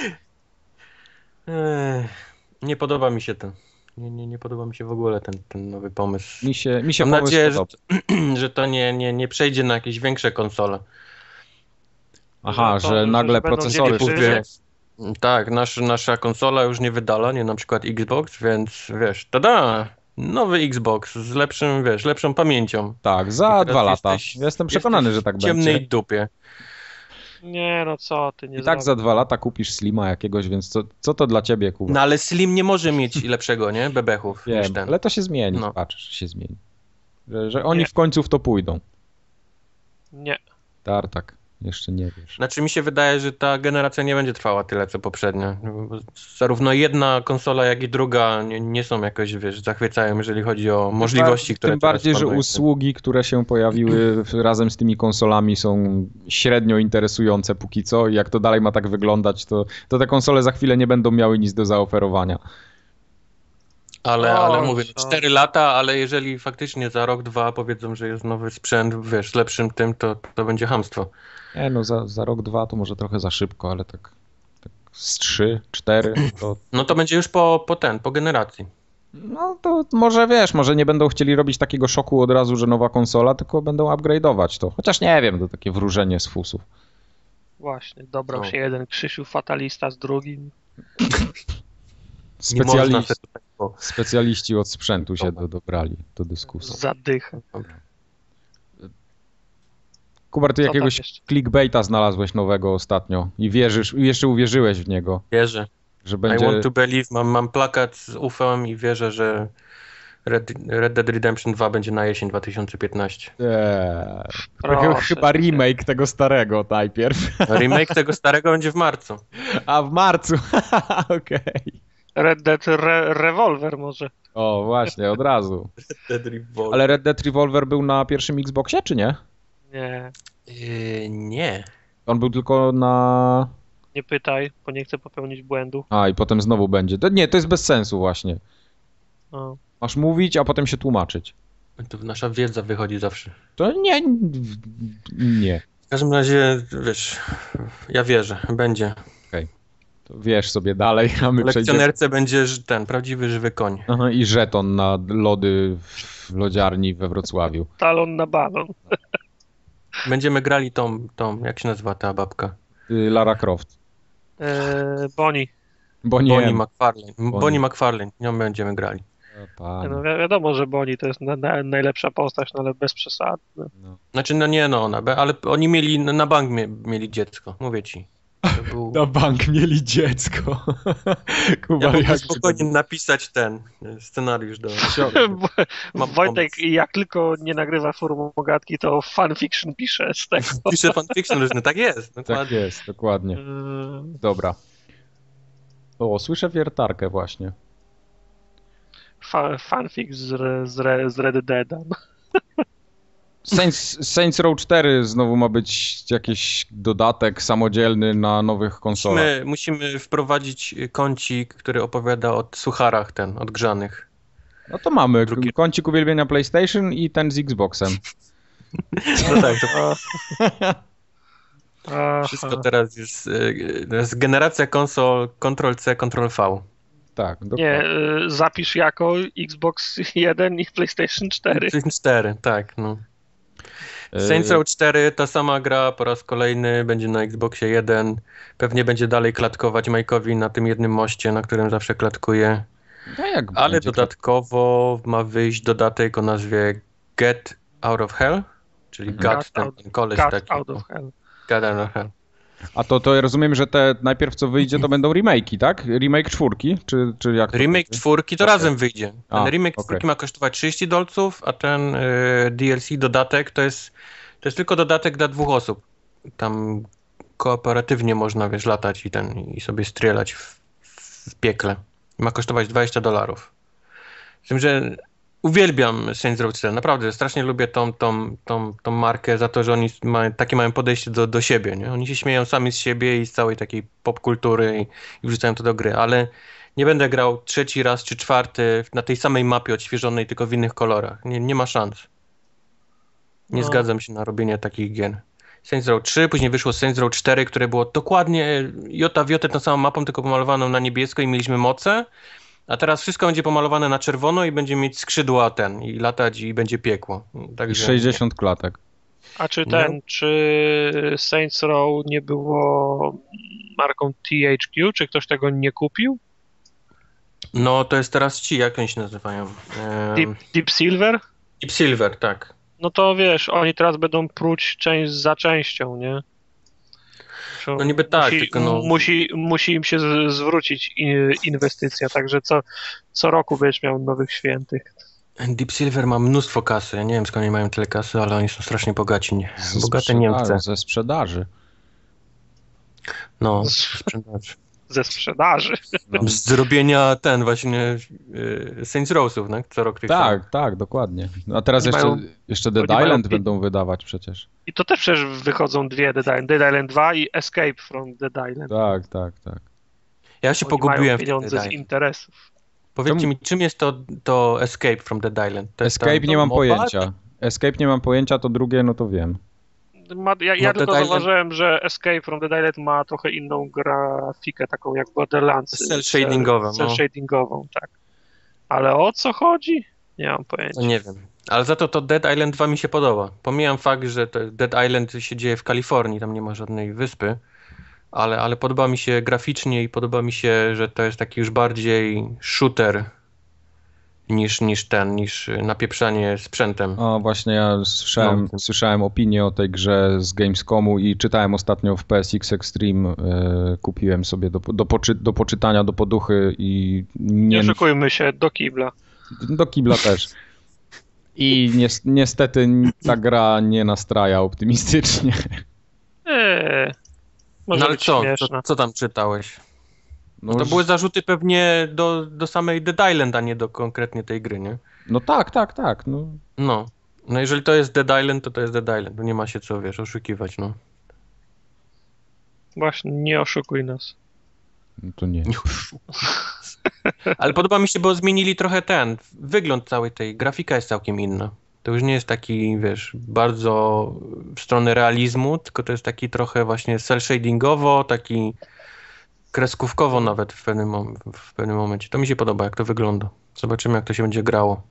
C: Ech, nie podoba mi się to. Nie, nie, nie podoba mi się w ogóle ten, ten nowy pomysł.
A: Mi się, mi się
C: Mam
A: pomysł
C: nadzieję, że,
A: podoba.
C: że to nie, nie, nie przejdzie na jakieś większe konsole.
A: Aha,
B: No to,
A: że nagle
B: że będą
A: procesory
B: dzielić
A: kupią.
C: Tak, nasz, nasza konsola już nie wydala, nie na przykład Xbox, więc wiesz, tada! Nowy Xbox z lepszym, wiesz, lepszą pamięcią.
A: Tak, za
C: teraz
A: dwa lata.
C: jesteś-
A: Jestem przekonany,
C: Jesteś
A: że tak
C: w ciemnej
A: będzie.
C: dupie.
B: Nie, no co ty, nie
A: I tak za dwa lata kupisz Slima jakiegoś, więc co, co to dla ciebie, Kuba?
C: No ale Slim nie może mieć lepszego, nie? Bebechów niż
A: Wiem,
C: ten.
A: ale to się zmieni,
C: No.
A: patrz, że się zmieni. Że, że oni
B: Nie.
A: w końcu w to pójdą.
B: Nie.
A: Tartak, jeszcze nie wiesz.
C: Znaczy mi się wydaje, że ta generacja nie będzie trwała tyle, co poprzednia. Zarówno jedna konsola, jak i druga nie, nie są jakoś, wiesz, zachwycają, jeżeli chodzi o możliwości, które
A: Tym bardziej,
C: teraz
A: że
C: panują.
A: usługi, które się pojawiły w- razem z tymi konsolami są średnio interesujące póki co i jak to dalej ma tak wyglądać, to, to te konsole za chwilę nie będą miały nic do zaoferowania.
C: Ale,
B: O,
C: ale mówię,
B: co?
C: cztery lata, ale jeżeli faktycznie za rok, dwa powiedzą, że jest nowy sprzęt, wiesz, z lepszym tym, to, to będzie chamstwo.
A: Nie no, za, za rok, dwa to może trochę za szybko, ale tak, tak z trzy, cztery to...
C: No to będzie już po, po ten, po generacji.
A: No to może wiesz, może nie będą chcieli robić takiego szoku od razu, że nowa konsola, tylko będą upgrade'ować to. Chociaż nie wiem, to takie wróżenie z fusów.
B: Właśnie, dobrał
C: No.
B: się jeden Krzysiu fatalista z drugim.
C: Nie można
A: Specjaliści,
C: sobie tak po...
A: specjaliści od sprzętu się
C: Dobra.
A: do, dobrali do dyskusji.
B: Zadycha.
A: Kubar, ty
B: Co tam
A: jakiegoś
B: jeszcze?
A: clickbaita znalazłeś nowego ostatnio i wierzysz, i jeszcze uwierzyłeś w niego,
C: Wierzę.
A: że
C: I
A: będzie...
C: want to believe. Mam, mam plakat z ufem i wierzę, że Red, Red Dead Redemption dwa będzie na jesień dwa tysiące piętnaście.
A: Eee,
B: Proszę
A: chyba
B: cię.
A: remake tego starego najpierw.
C: Remake tego starego będzie w marcu.
A: A w marcu, okej.
B: Red Dead Re Revolver może.
A: O, właśnie, od razu.
C: Dead Revolver.
A: Ale Red Dead Revolver był na pierwszym Xboxie, czy nie?
B: Nie,
C: Yy, nie.
A: On był tylko na...
B: nie pytaj, bo nie chcę popełnić błędu.
A: A, i potem znowu będzie. To, nie, to jest bez sensu właśnie.
B: O.
A: Masz mówić, a potem się tłumaczyć.
C: To nasza wiedza wychodzi zawsze.
A: To nie, nie.
C: W każdym razie, wiesz, ja wierzę, będzie.
A: To wiesz sobie dalej, a my
C: W
A: przejdziemy...
C: lekcjonerce będzie ż- ten prawdziwy żywy koń.
A: Aha, i żeton na lody w lodziarni we Wrocławiu.
B: Talon na balon.
C: Będziemy grali tą, tą, jak się nazywa ta babka?
A: Y, Lara Croft.
B: Eee, Bonnie.
A: Bo nie.
C: Bonnie McFarlane.
A: Bonnie.
C: Bonnie McFarlane, nią będziemy grali.
A: Panie,
B: No wi wiadomo, że Bonnie to jest na na najlepsza postać, no ale bez przesady. No.
A: no.
C: Znaczy, no nie no, ona, be- ale oni mieli, na bank mie, mieli dziecko, mówię ci. To był...
A: Na bank mieli dziecko. Kuba,
C: Ja mogę
A: jak
C: spokojnie napisać ten e, scenariusz do... Mam
B: Wojtek,
C: pomysł.
B: jak tylko nie nagrywa formogatki, to fanfiction pisze z tego.
C: Piszę fanfiction różny, tak jest,
A: Tak
C: dokładnie.
A: jest, dokładnie.
B: Eee,
A: Dobra. O, słyszę wiertarkę właśnie.
B: fa fanfic z, re z, re z Red Deada.
A: Saints, Saints Row cztery znowu ma być jakiś dodatek samodzielny na nowych konsolach.
C: Musimy, musimy wprowadzić kącik, który opowiada o sucharach ten, odgrzanych.
A: No to mamy
C: Drugi-
A: kącik uwielbienia PlayStation i ten z Xboxem.
C: No tak, to
B: Aha.
C: wszystko teraz jest, e, jest generacja konsol Ctrl-C, Ctrl-V.
A: Tak, dokładnie.
B: Nie, y, zapisz jako Xbox One i PlayStation cztery.
C: PlayStation cztery, tak, no. Saints Row cztery, ta sama gra po raz kolejny, będzie na Xboxie jeden. Pewnie będzie dalej klatkować Mike'owi na tym jednym moście, na którym zawsze klatkuje.
A: No jak
C: Ale
A: będzie
C: dodatkowo ma wyjść dodatek o nazwie Get Out of Hell, czyli
A: Mhm.
C: God, ten, ten koleś
B: Cut
C: taki.
B: out of hell.
C: God Out of Hell.
A: A to, to ja rozumiem, że te najpierw co wyjdzie, to będą remake'i, tak? Remake czwórki, czy, czy jak to
C: Remake
A: będzie?
C: czwórki to
A: Okay.
C: razem wyjdzie. Ten
A: A,
C: remake
A: okay.
C: czwórki ma kosztować trzydzieści dolców, a ten y, D L C dodatek to jest, to jest tylko dodatek dla dwóch osób. Tam kooperatywnie można, wiesz, latać i ten i sobie strzelać w, w piekle. Ma kosztować dwadzieścia dolarów. Z tym, że uwielbiam Saints Row cztery, naprawdę strasznie lubię tą, tą, tą, tą markę za to, że oni mają, takie mają podejście do, do siebie, nie? Oni się śmieją sami z siebie i z całej takiej popkultury i, i wrzucają to do gry, ale nie będę grał trzeci raz czy czwarty na tej samej mapie odświeżonej, tylko w innych kolorach. Nie, nie ma szans. Nie
B: No.
C: zgadzam się na robienie takich gier. Saints Row trzy, później wyszło Saints Row cztery, które było dokładnie jota w jotę tą samą mapą, tylko pomalowaną na niebiesko i mieliśmy moce. A teraz wszystko będzie pomalowane na czerwono i będzie mieć skrzydła ten i latać i będzie piekło.
A: I
C: Także
A: sześćdziesiąt klatek.
B: A czy ten,
C: No.
B: czy Saints Row nie było marką T H Q? Czy ktoś tego nie kupił?
C: no to jest teraz ci, jak oni się nazywają? Ehm,
B: Deep, Deep Silver?
C: Deep Silver, tak.
B: No to wiesz, oni teraz będą pruć część za częścią, nie? Muszą-
C: No niby tak,
B: musi,
C: tylko no-
B: musi, musi im się z, zwrócić i- inwestycja, także co, co roku będziesz miał nowych świętych.
C: Deep Silver ma mnóstwo kasy. Ja nie wiem, skąd oni mają tyle kasy, ale oni są strasznie bogaci. Nie?
A: Ze
C: Bogate
A: sprzedaży,
C: Niemcy.
A: Ze sprzedaży.
C: No,
B: Z-
C: sprzedaż.
B: Ze sprzedaży.
A: No.
C: Z zrobienia ten właśnie y, Saints Rowsów, tak? Co rok tych samych.
A: Tak, tak, dokładnie. No a teraz
B: Oni
A: jeszcze,
B: mają-
A: jeszcze Dead
B: oni mają
A: Island
B: pi-
A: będą wydawać przecież.
B: I to też przecież wychodzą dwie Dead Island, Dead Island dwa i Escape from Dead Island.
A: Tak, tak, tak.
C: Ja się
B: Oni
C: pogubiłem
B: mają
C: w
B: pieniądze
C: Dead
B: z
C: Island.
B: interesów.
C: Powiedzcie
A: Czemu-
C: mi, czym jest to, to Escape from Dead Island? To jest
A: Escape
C: tam-
A: nie
C: to
A: mam
C: MOBA?
A: pojęcia. Escape nie mam pojęcia, to drugie, no to wiem.
B: Ma, ja ja
C: No,
B: tylko
C: Dead Island-
B: zauważyłem, że Escape from Dead Island ma trochę inną grafikę, taką jak Borderlands.
C: Cel shadingową,
B: Cel
C: no.
B: shadingową, tak. Ale o co chodzi? Nie mam pojęcia.
C: No nie wiem. Ale za to to Dead Island dwa mi się podoba. Pomijam fakt, że to Dead Island się dzieje w Kalifornii, tam nie ma żadnej wyspy, ale, ale podoba mi się graficznie i podoba mi się, że to jest taki już bardziej shooter niż, niż ten, niż napieprzanie sprzętem.
A: O, właśnie ja słyszałem,
C: No.
A: słyszałem opinię o tej grze z Gamescomu i czytałem ostatnio w P S X Extreme, e, kupiłem sobie do, do, poczy, do poczytania, do poduchy i
B: Nie
A: nie,
B: oszukujmy się, do kibla.
A: do kibla też. I nies- niestety ta gra nie nastraja optymistycznie.
B: Eee, może
C: No ale
B: być
C: co,
B: śmieszna.
C: co, co tam czytałeś?
A: No,
C: To
A: że-
C: były zarzuty pewnie do, do samej Dead Island, a nie do konkretnie tej gry, nie?
A: no tak, tak, tak. No,
C: No. No jeżeli to jest Dead Island, to to jest Dead Island. No nie ma się co, wiesz, oszukiwać, no.
B: Właśnie, nie oszukuj nas.
A: no to nie.
C: Ale podoba mi się, bo zmienili trochę ten, wygląd całej tej, grafika jest całkiem inna. To już nie jest taki, wiesz, bardzo w stronę realizmu, tylko to jest taki trochę właśnie cel-shadingowo, taki kreskówkowo nawet w pewnym, mom- w pewnym momencie. To mi się podoba, jak to wygląda. Zobaczymy, jak to się będzie grało.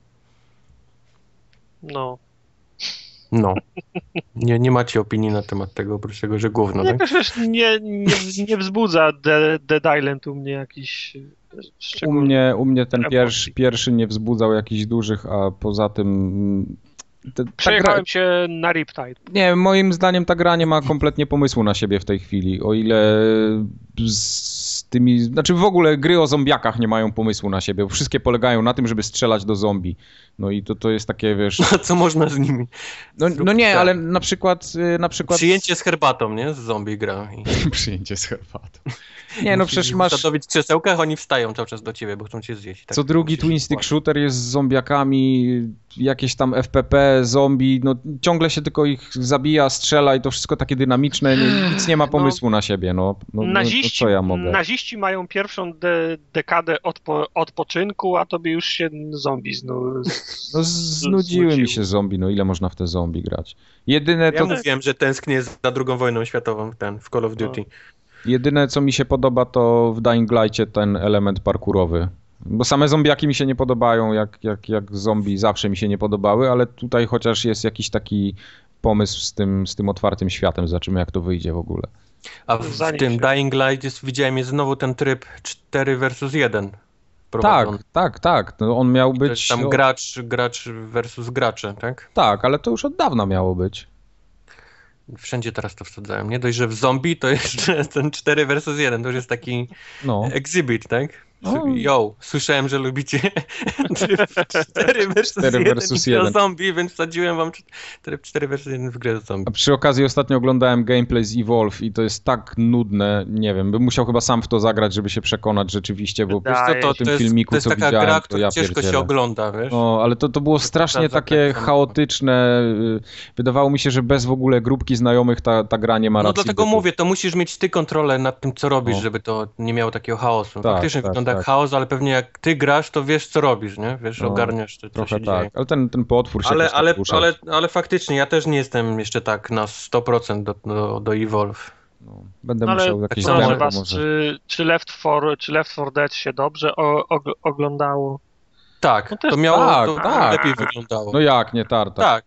B: No.
C: No. Nie, nie macie opinii na temat tego, oprócz tego, że gówno, tak?
B: Jakoś wiesz, nie, nie, nie wzbudza De, Dead Island u mnie jakiś
A: U
B: szczególny.
A: mnie, u mnie ten
B: emocji.
A: pierwszy, pierwszy nie wzbudzał jakichś dużych, a poza tym... mm, te- ta gra,
B: Przejechałem się na Riptide.
A: nie, moim zdaniem ta gra nie ma kompletnie pomysłu na siebie w tej chwili. O ile z tymi... Znaczy w ogóle gry o zombiakach nie mają pomysłu na siebie, bo wszystkie polegają na tym, żeby strzelać do zombie. No i to, to jest takie, wiesz...
C: No, co można z nimi?
A: No,
C: Zrób
A: no nie,
C: tak.
A: ale na przykład... y, na przykład
C: Przyjęcie z herbatą, nie? Z zombie gra. I
A: Przyjęcie z herbatą. Nie, no
C: musisz
A: przecież
C: ich
A: masz...
C: usadowić w krzesełkach, oni wstają cały czas do ciebie, bo chcą cię zjeść. Tak
A: Co drugi
C: musisz
A: twin
C: ich
A: stick
C: płacić.
A: shooter jest z zombiakami, jakieś tam F P P, zombie, no ciągle się tylko ich zabija, strzela i to wszystko takie dynamiczne, nie, nic nie ma pomysłu na siebie, no, no, no, no
B: Naziści,
A: co ja mogę.
B: naziści mają pierwszą de, dekadę odpo, odpoczynku, a tobie już się zombie znu,
A: No znudziły mi
B: znudziły.
A: się zombie, no ile można w te zombie grać. Jedyne
C: Ja
A: to...
C: mówiłem, że tęsknię za drugą wojną światową ten, w Call of Duty.
A: Jedyne, co mi się podoba, to w Dying Light'cie ten element parkurowy. Bo same zombiaki mi się nie podobają, jak, jak, jak zombie zawsze mi się nie podobały, ale tutaj chociaż jest jakiś taki pomysł z tym, z tym otwartym światem. Zobaczymy, jak to wyjdzie w ogóle.
C: A w, w tym Dying Light jest, widziałem, jest znowu ten tryb cztery versus jeden.
A: Tak, tak, tak. No on miał
C: być...
A: być...
C: Tam gracz, gracz versus gracze, tak?
A: Tak, ale to już od dawna miało być.
C: Wszędzie teraz to wsadzałem. Nie dość, że w zombie to jeszcze ten cztery versus jeden. To już jest taki no. exhibit, tak? No. Yo, słyszałem, że lubicie cztery versus jeden zombie, więc wsadziłem wam cztery versus jeden w grę zombie.
A: A przy okazji ostatnio oglądałem gameplay z Evolve i to jest tak nudne, nie wiem, bym musiał chyba sam w to zagrać, żeby się przekonać rzeczywiście, bo
C: wiesz co, to, w tym to jest, filmiku, to jest
A: co
C: taka
A: widziałem,
C: gra, która
A: ja
C: ciężko
A: pierdzielę.
C: się ogląda, wiesz?
A: No, ale to, to było strasznie to takie chaotyczne. Wydawało mi się, że bez w ogóle grupki znajomych ta, ta gra nie ma racji.
C: No dlatego mówię, to musisz mieć ty kontrolę nad tym, co robisz, no. żeby to nie miało takiego chaosu.
A: Tak,
C: faktycznie
A: tak,
C: wygląda
A: tak.
C: jak chaos, ale pewnie jak ty grasz, to wiesz, co robisz, nie? Wiesz,
A: no,
C: ogarniasz, co
A: trochę
C: się
A: tak.
C: dzieje.
A: Ale ten, ten potwór się
C: ale,
A: ale,
C: ale, ale, ale faktycznie, ja też nie jestem jeszcze tak na sto procent do, do, do Evolve.
A: No, będę
B: no,
A: musiał
B: ale
A: jakiś
B: proszę was, może. Czy, czy, Left four, czy Left four Dead się dobrze o, o, oglądało?
C: Tak, no to miało tak, to tak. lepiej wyglądało.
A: No jak, nie tarta.
C: Tak.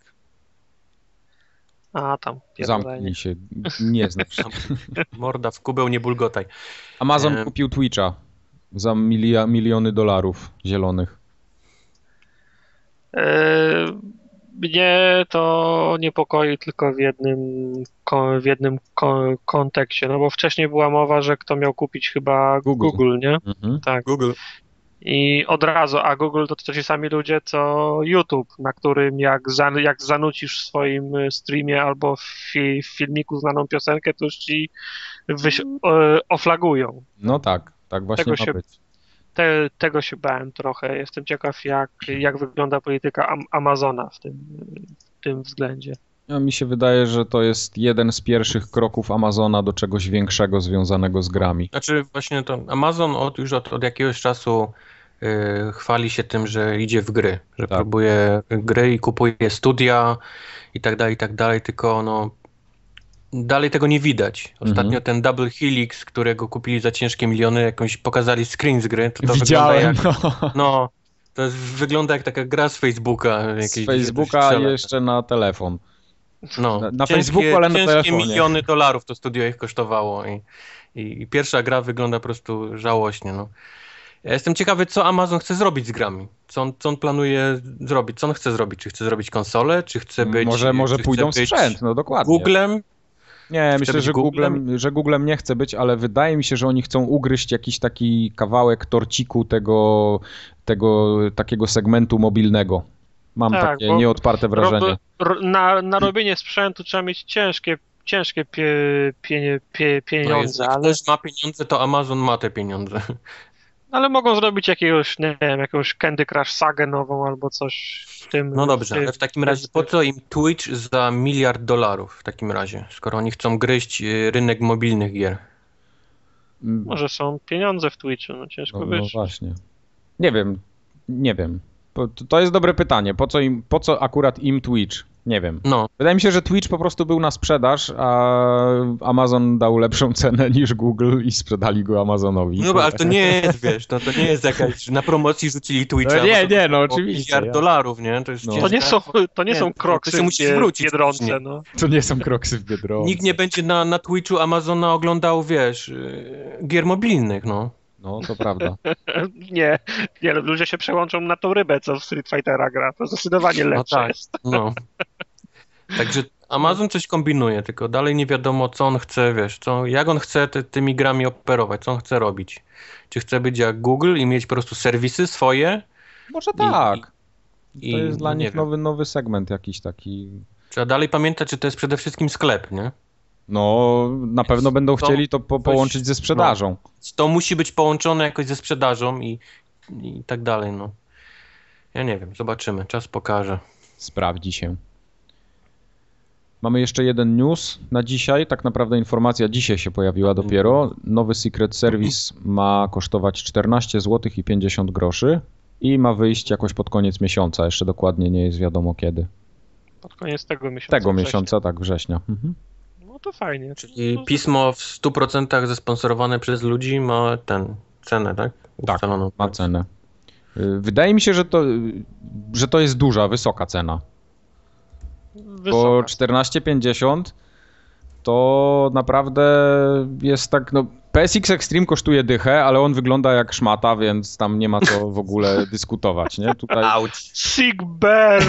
B: A tam.
A: Zamknij się, nie znasz.
C: Morda w kubeł, nie bulgotaj.
A: Amazon e... kupił Twitcha za milia, miliony dolarów zielonych.
B: E... Mnie to niepokoi tylko w jednym, w jednym kontekście, no bo wcześniej była mowa, że kto miał kupić chyba Google, Google nie?
C: Mhm.
B: Tak.
C: Google.
B: I od razu, a Google to, to ci sami ludzie, co YouTube, na którym jak, za, jak zanucisz w swoim streamie albo w, fi, w filmiku znaną piosenkę, to już ci wyś, o, oflagują.
A: No tak, tak właśnie
B: tego
A: ma
B: się,
A: być.
B: Te, tego się bałem trochę. Jestem ciekaw, jak, jak wygląda polityka Am- Amazona w tym, w tym względzie.
A: Ja, mi się wydaje, że to jest jeden z pierwszych kroków Amazona do czegoś większego związanego z grami.
C: Znaczy właśnie to Amazon od, już od, od jakiegoś czasu yy, chwali się tym, że idzie w gry, że tak. próbuje gry i kupuje studia i tak dalej, i tak dalej, tylko no dalej tego nie widać. Ostatnio mhm. ten Double Helix, którego kupili za ciężkie miliony, jakąś pokazali screen z gry, to, to
A: Widziałem,
C: wygląda jak... No. no to jest, wygląda jak taka gra z Facebooka.
A: Z Facebooka jeszcze na telefon.
C: No,
A: na, na Facebooku, ale na telefonie.
C: Ciężkie miliony dolarów to studio ich kosztowało i, i, i pierwsza gra wygląda po prostu żałośnie. No. Ja jestem ciekawy, co Amazon chce zrobić z grami. Co on, co on planuje zrobić? Co on chce zrobić? Czy chce zrobić konsolę? Czy chce być...
A: Może, może pójdą w sprzęt, no dokładnie.
C: Googlem?
A: Nie, chce myślę, że Googlem, Googlem, że Googlem nie chce być, ale wydaje mi się, że oni chcą ugryźć jakiś taki kawałek torciku tego, tego takiego segmentu mobilnego. Mam tak, takie nieodparte wrażenie.
B: Rob, na, na robienie sprzętu trzeba mieć ciężkie, ciężkie pie, pie, pie, pieniądze.
C: No, jeśli ktoś ma pieniądze, to Amazon ma te pieniądze.
B: Ale mogą zrobić jakiegoś, nie wiem, jakąś Candy Crush sagę nową albo coś w tym.
C: No dobrze, ale w takim razie po co im Twitch za miliard dolarów w takim razie, skoro oni chcą gryźć rynek mobilnych gier?
B: Może są pieniądze w Twitchu, no ciężko
A: no,
B: wiesz.
A: No właśnie. Nie wiem, nie wiem. To jest dobre pytanie. Po co, im, po co akurat im Twitch? Nie wiem.
C: No.
A: Wydaje mi się, że Twitch po prostu był na sprzedaż, a Amazon dał lepszą cenę niż Google i sprzedali go Amazonowi.
C: No ale to nie jest, wiesz, no, to nie jest jakaś, na promocji rzucili Twitcha.
A: No nie, nie, no oczywiście.
C: Miliard ja. dolarów, nie? To, jest
B: no. to nie są, to nie, nie są kroksy to się
C: musisz wrócić,
B: w Biedronce, no.
A: To nie są kroksy w Biedronce.
C: Nikt nie będzie na, na Twitchu Amazona oglądał, wiesz, gier mobilnych, no.
A: No, to prawda.
B: nie, nie, ludzie się przełączą na tą rybę, co w Street Fightera gra. To zdecydowanie lepsze
C: no tak,
B: jest.
C: No. Także Amazon coś kombinuje, tylko dalej nie wiadomo, co on chce, wiesz, co, jak on chce ty, tymi grami operować, co on chce robić. Czy chce być jak Google i mieć po prostu serwisy swoje?
A: Może tak.
C: I,
A: to jest
C: i,
A: dla nich nowy, nowy segment jakiś taki.
C: Trzeba dalej pamiętać, że to jest przede wszystkim sklep, nie?
A: No, na pewno będą to chcieli to po, połączyć coś, ze sprzedażą.
C: No, to musi być połączone jakoś ze sprzedażą i, i tak dalej, no. Ja nie wiem, zobaczymy, czas pokaże.
A: Sprawdzi się. Mamy jeszcze jeden news na dzisiaj, tak naprawdę informacja dzisiaj się pojawiła dopiero. Nowy Secret Service ma kosztować czternaście złotych i pięćdziesiąt groszy i ma wyjść jakoś pod koniec miesiąca, jeszcze dokładnie nie jest wiadomo kiedy.
B: Pod koniec tego miesiąca.
A: Tego września. miesiąca, tak, września. Mhm.
B: No to fajnie.
C: Czyli
B: to...
C: pismo w stu procentach zesponsorowane przez ludzi ma ten, cenę, tak?
A: Ustaloną. Tak, ma cenę. Wydaje mi się, że to, że to jest duża, wysoka cena. Wysoka. Bo czternaście pięćdziesiąt to naprawdę jest tak, no P S X Extreme kosztuje dychę, ale on wygląda jak szmata, więc tam nie ma co w ogóle dyskutować, nie? Tutaj...
C: Ouch.
B: Sick burn!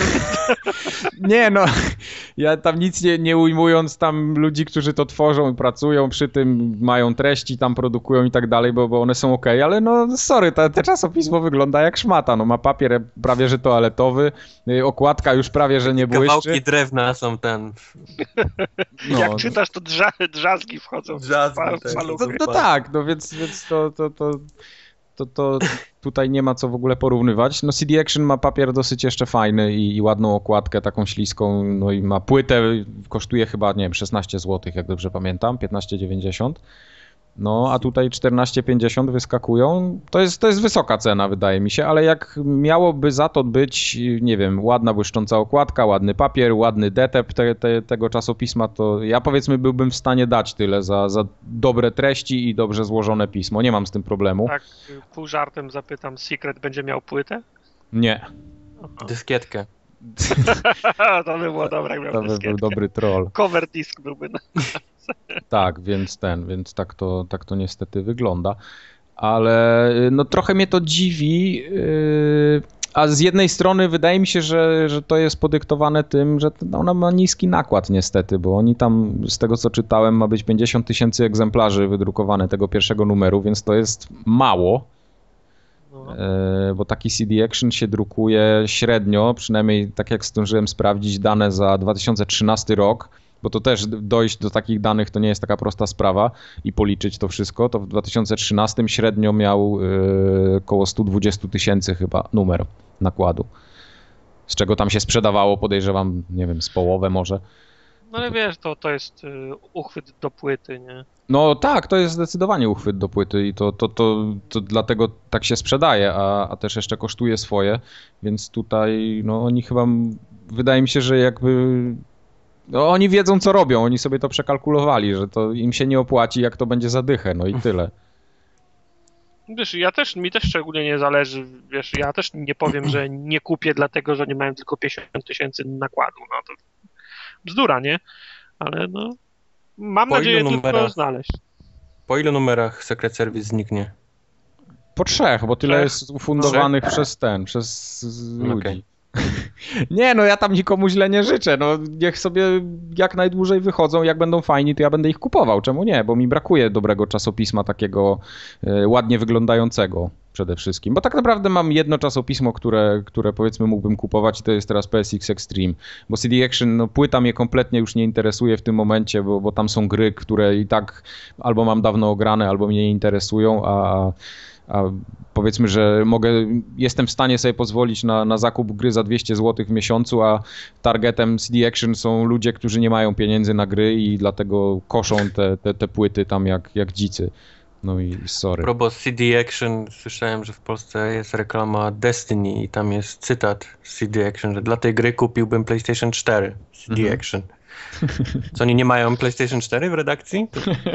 A: Nie no, ja tam nic nie, nie ujmując tam ludzi, którzy to tworzą i pracują przy tym, mają treści, tam produkują i tak dalej, bo, bo one są okej, ale no sorry, te, te czasopismo wygląda jak szmata, no ma papier prawie że toaletowy, okładka już prawie że nie błyszczy.
C: Kawałki drewna są ten...
B: No. Jak czytasz, to drza, drzazgi wchodzą.
C: Drzazgi,
B: w
A: tak. No, no tak, no więc, więc to, to, to, to, to tutaj nie ma co w ogóle porównywać. No C D Action ma papier dosyć jeszcze fajny i, i ładną okładkę taką śliską, no i ma płytę, kosztuje chyba, nie wiem, szesnaście złotych, jak dobrze pamiętam, piętnaście dziewięćdziesiąt. No, a tutaj czternaście pięćdziesiąt wyskakują. To jest, to jest wysoka cena, wydaje mi się, ale jak miałoby za to być, nie wiem, ładna, błyszcząca okładka, ładny papier, ładny detep te, te, tego czasopisma, to ja powiedzmy byłbym w stanie dać tyle za, za dobre treści i dobrze złożone pismo. Nie mam z tym problemu.
B: Tak, pół żartem zapytam, Secret będzie miał płytę?
A: Nie.
C: Aha. Dyskietkę.
B: To by było dobre, jak miał
A: To by był dobry troll.
B: Cover disk byłby na...
A: Tak, więc ten, więc tak to, tak to niestety wygląda. Ale no trochę mnie to dziwi, yy, a z jednej strony wydaje mi się, że, że to jest podyktowane tym, że ona ma niski nakład niestety, bo oni tam, z tego co czytałem, ma być pięćdziesiąt tysięcy egzemplarzy wydrukowane tego pierwszego numeru, więc to jest mało. No. Bo taki C D Action się drukuje średnio, przynajmniej tak jak zdążyłem sprawdzić dane za dwa tysiące trzynasty rok, bo to też dojść do takich danych to nie jest taka prosta sprawa i policzyć to wszystko, to w dwa tysiące trzynastym średnio miał yy, około sto dwadzieścia tysięcy chyba numer nakładu, z czego tam się sprzedawało, podejrzewam, nie wiem, z połowę może.
B: No ale wiesz, to, to jest y, uchwyt do płyty, nie?
A: No tak, to jest zdecydowanie uchwyt do płyty i to, to, to, to dlatego tak się sprzedaje, a, a też jeszcze kosztuje swoje, więc tutaj no oni chyba, wydaje mi się, że jakby no oni wiedzą co robią, oni sobie to przekalkulowali, że to im się nie opłaci, jak to będzie za dychę, no i tyle.
B: Wiesz, ja też, mi też szczególnie nie zależy, wiesz, ja też nie powiem, że nie kupię dlatego, że nie mają tylko pięćdziesiąt tysięcy nakładu, no to bzdura, nie? Ale no, mam
C: po
B: nadzieję
C: numerach,
B: tylko znaleźć.
C: Po ilu numerach Secret Service zniknie?
A: Po trzech, bo tyle trzech? jest ufundowanych
C: no.
A: przez ten, przez ludzi.
C: Okay.
A: Nie, no ja tam nikomu źle nie życzę, no niech sobie jak najdłużej wychodzą, jak będą fajni, to ja będę ich kupował, czemu nie, bo mi brakuje dobrego czasopisma takiego y, ładnie wyglądającego przede wszystkim, bo tak naprawdę mam jedno czasopismo, które, które powiedzmy mógłbym kupować i to jest teraz P S X Extreme, bo C D Action, no płyta mnie kompletnie już nie interesuje w tym momencie, bo, bo tam są gry, które i tak albo mam dawno ograne, albo mnie nie interesują, a A powiedzmy, że mogę, jestem w stanie sobie pozwolić na, na zakup gry za dwieście złotych w miesiącu, a targetem C D Action są ludzie, którzy nie mają pieniędzy na gry i dlatego koszą te, te, te płyty tam jak, jak dzicy. No i sorry.
C: Propos C D Action, słyszałem, że w Polsce jest reklama Destiny i tam jest cytat z C D Action, że dla tej gry kupiłbym PlayStation cztery C D mhm. Action. Co, oni nie mają PlayStation cztery w redakcji?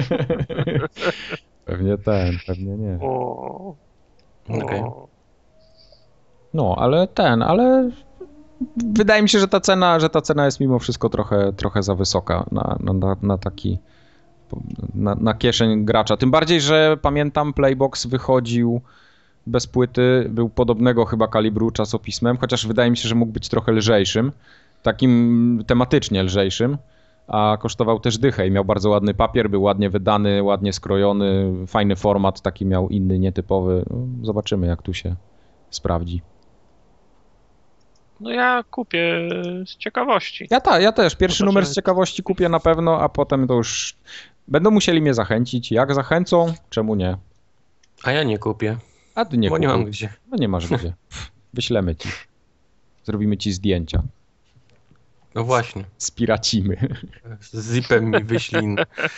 A: Pewnie ten, pewnie nie.
B: O,
C: okay.
A: No, ale ten, ale wydaje mi się, że ta cena, że ta cena jest mimo wszystko trochę, trochę za wysoka na, na, na taki na, na kieszeń gracza. Tym bardziej, że pamiętam Playbox wychodził bez płyty, był podobnego chyba kalibru czasopismem, chociaż wydaje mi się, że mógł być trochę lżejszym, takim tematycznie lżejszym. A kosztował też dychę i miał bardzo ładny papier, był ładnie wydany, ładnie skrojony, fajny format, taki miał inny, nietypowy. Zobaczymy, jak tu się sprawdzi.
B: No ja kupię z ciekawości.
A: Ja tak, ja też. Pierwszy numer z ciekawości kupię na pewno, a potem to już będą musieli mnie zachęcić. Jak zachęcą, czemu nie?
C: A ja nie kupię.
A: A ty nie
C: Bo
A: kupię.
C: nie mam gdzie.
A: No nie masz gdzie. Wyślemy ci. Zrobimy ci zdjęcia.
C: No właśnie.
A: Spiracimy.
C: Z zipem mi wyślij.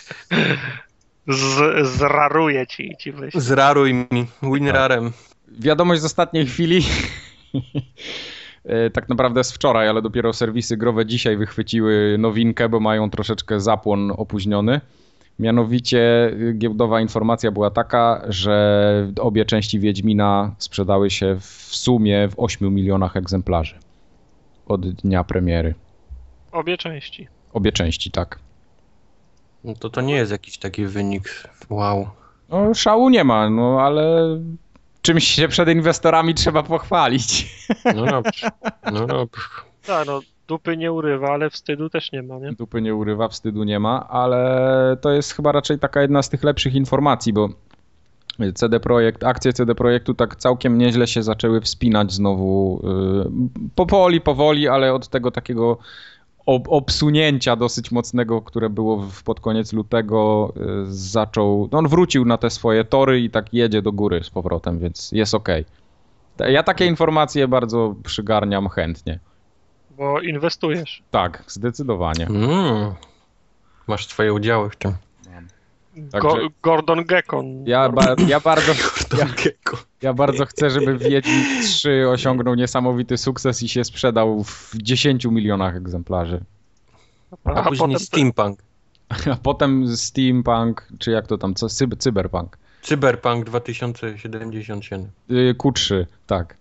B: Z, zraruję ci, ci wyślij.
C: Zraruj mi. Winrarem.
A: Wiadomość z ostatniej chwili. tak naprawdę z wczoraj, ale dopiero serwisy growe dzisiaj wychwyciły nowinkę, bo mają troszeczkę zapłon opóźniony. Mianowicie giełdowa informacja była taka, że obie części Wiedźmina sprzedały się w sumie w ośmiu milionach egzemplarzy od dnia premiery.
B: Obie części.
A: Obie części, tak.
C: No to to nie jest jakiś taki wynik, wow.
A: No szału nie ma, no ale czymś się przed inwestorami trzeba pochwalić.
C: No dobrze, no dobrze.
B: Tak, no dupy nie urywa, ale wstydu też nie ma, nie?
A: Dupy nie urywa, wstydu nie ma, ale to jest chyba raczej taka jedna z tych lepszych informacji, bo C D Projekt, akcje C D Projektu tak całkiem nieźle się zaczęły wspinać znowu, yy, powoli, powoli, ale od tego takiego ob- obsunięcia dosyć mocnego, które było w, pod koniec lutego, yy, zaczął, no on wrócił na te swoje tory i tak jedzie do góry z powrotem, więc jest okej. Ja takie informacje bardzo przygarniam chętnie.
B: Bo inwestujesz.
A: Tak, zdecydowanie.
C: Mm. Masz swoje udziały w tym.
A: Także-
B: Go- Gordon Gekon.
A: Ja, ba- ja, bardzo, ja,
C: Gecko.
A: ja bardzo chcę, żeby Wiedźmin trzy osiągnął niesamowity sukces i się sprzedał w dziesięciu milionach egzemplarzy.
C: A,
B: A
C: później
B: potem-
C: Steampunk.
A: A potem Steampunk, czy jak to tam, co, cyb- Cyberpunk.
C: Cyberpunk dwa tysiące siedemdziesiąt siedem.
A: Yy, Q trzy, tak.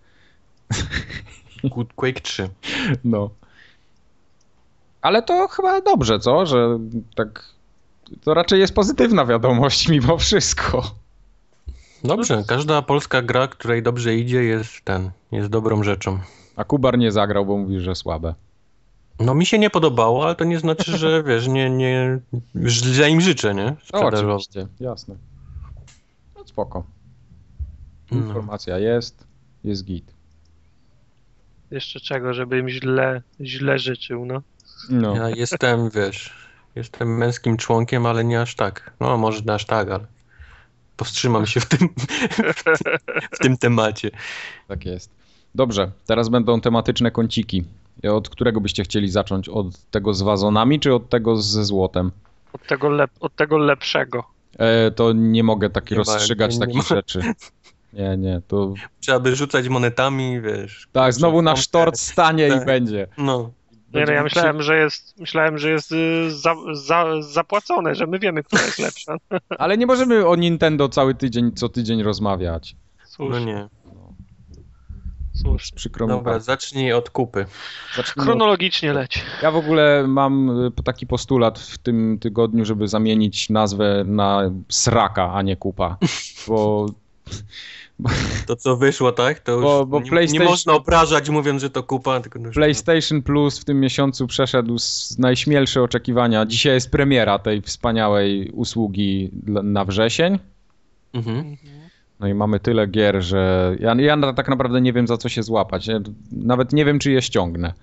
C: Quake trzy.
A: No. Ale to chyba dobrze, co? Że tak... To raczej jest pozytywna wiadomość mimo wszystko.
C: Dobrze, każda polska gra, której dobrze idzie, jest ten, jest dobrą rzeczą.
A: A Kubar nie zagrał, bo mówi, że słabe.
C: No mi się nie podobało, ale to nie znaczy, że wiesz, nie, nie, źle im życzę, nie?
A: No
C: Sprzedażowo.
A: oczywiście, jasne. No spoko.
C: No.
A: Informacja jest, jest git.
B: Jeszcze czego, żeby im źle, źle życzył, no.
A: No.
C: Ja jestem, wiesz, jestem męskim członkiem, ale nie aż tak. No może nie aż tak, ale powstrzymam się w tym, w tym temacie.
A: Tak jest. Dobrze, teraz będą tematyczne kąciki. Od którego byście chcieli zacząć? Od tego z wazonami, czy od tego ze złotem?
B: Od tego, lep, od tego lepszego.
A: E, to nie mogę tak
C: Nie ma-
A: rozstrzygać
C: nie- nie
A: takich
C: ma.
A: rzeczy. Nie, nie, to...
C: Trzeba by rzucać monetami, wiesz.
A: Tak, znowu na
C: pompkę.
A: sztort stanie
C: Tak.
A: i będzie.
C: No.
B: Nie, no ja
A: Będzie-
B: myślałem, że jest, myślałem, że jest y, za, za, zapłacone, że my wiemy, która jest lepsza.
A: Ale nie możemy o Nintendo cały tydzień, co tydzień rozmawiać.
C: No
B: Słusznie,
C: nie.
B: słusznie.
A: Przykro mi
C: Dobra,
A: bardzo.
C: zacznij od kupy.
A: Zacznijmy od-
B: Chronologicznie leć.
A: Ja w ogóle mam y, taki postulat w tym tygodniu, żeby zamienić nazwę na Sraka, a nie Kupa. Bo
C: To co wyszło, tak? To już
A: Bo- bo
C: nie, nie
A: PlayStation-
C: można obrażać mówiąc, że to kupa, tylko już...
A: PlayStation Plus w tym miesiącu przeszedł z najśmielsze oczekiwania. Dzisiaj jest premiera tej wspaniałej usługi dla- na wrzesień.
C: Mhm.
A: No i mamy tyle gier, że ja, ja na- tak naprawdę nie wiem, za co się złapać. Ja nawet nie wiem, czy je ściągnę.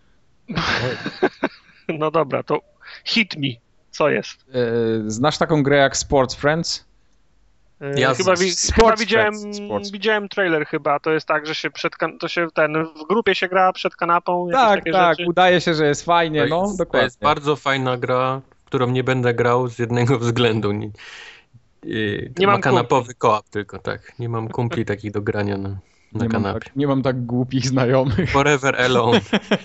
B: No dobra, to hit me. Co jest?
A: E, Znasz taką grę jak Sports Friends?
B: E,
C: Ja
B: chyba,
C: z-
B: wi-
A: Sports
B: chyba widziałem,
A: Friends, Sports.
B: widziałem trailer chyba. To jest tak, że się przed kan- to się ten w grupie się gra przed kanapą. jakieś
A: Tak,
B: takie
A: tak,
B: rzeczy.
A: udaje się, że jest fajnie,
C: To
A: no
C: jest, to
A: dokładnie.
C: jest bardzo fajna gra, w którą nie będę grał z jednego względu. Nie, nie,
B: Nie
C: ma
B: mam
C: kanapowy koop tylko, tak. Nie mam kumpli takich do grania na, na
A: nie, mam
C: kanapie.
A: tak, nie mam tak głupich znajomych.
C: Forever Alone.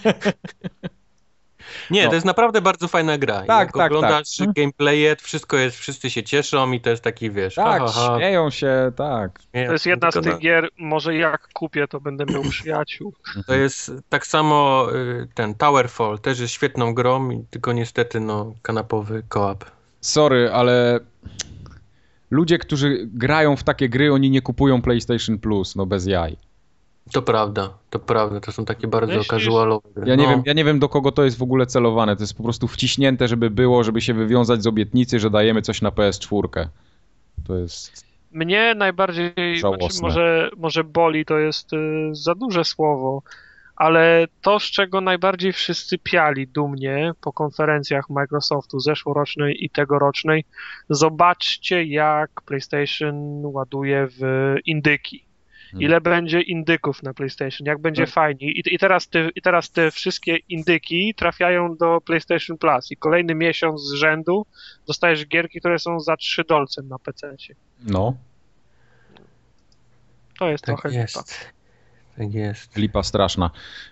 C: Nie,
A: No.
C: to jest naprawdę bardzo fajna gra.
A: Tak,
C: Jak
A: tak,
C: oglądasz
A: tak.
C: gameplaye, wszystko jest, wszyscy się cieszą i to jest taki, wiesz,
A: Tak,
C: ha, ha, ha.
A: śmieją się, tak.
C: Nie,
B: To jest jedna z
C: tylko
B: tych
C: na-
B: gier, może jak kupię, to będę miał przyjaciół.
C: To jest tak samo y, ten Towerfall też jest świetną grą, i tylko niestety no kanapowy koop.
A: Sorry, ale ludzie, którzy grają w takie gry, oni nie kupują PlayStation Plus, no bez jaj.
C: To prawda, to prawda, to są takie bardzo
B: Myślisz?
C: casualowe gry.
A: Ja nie,
C: no,
A: wiem, ja nie wiem, do kogo to jest w ogóle celowane. To jest po prostu wciśnięte, żeby było, żeby się wywiązać z obietnicy, że dajemy coś na P S cztery. To jest...
B: Mnie najbardziej,
A: Żałosne.
B: znaczy może, może boli, to jest y, za duże słowo, ale to, z czego najbardziej wszyscy piali dumnie po konferencjach Microsoftu zeszłorocznej i tegorocznej, zobaczcie, jak PlayStation ładuje w indyki.
A: Hmm.
B: Ile będzie indyków na PlayStation, jak będzie
A: No.
B: fajnie. I, i, teraz te, I teraz te wszystkie indyki trafiają do PlayStation Plus i kolejny miesiąc z rzędu dostajesz gierki, które są za trzy dolcem na pececie.
A: No.
B: To jest
C: tak
B: trochę
C: jest.
B: lipa.
C: Tak jest.
A: Lipa straszna.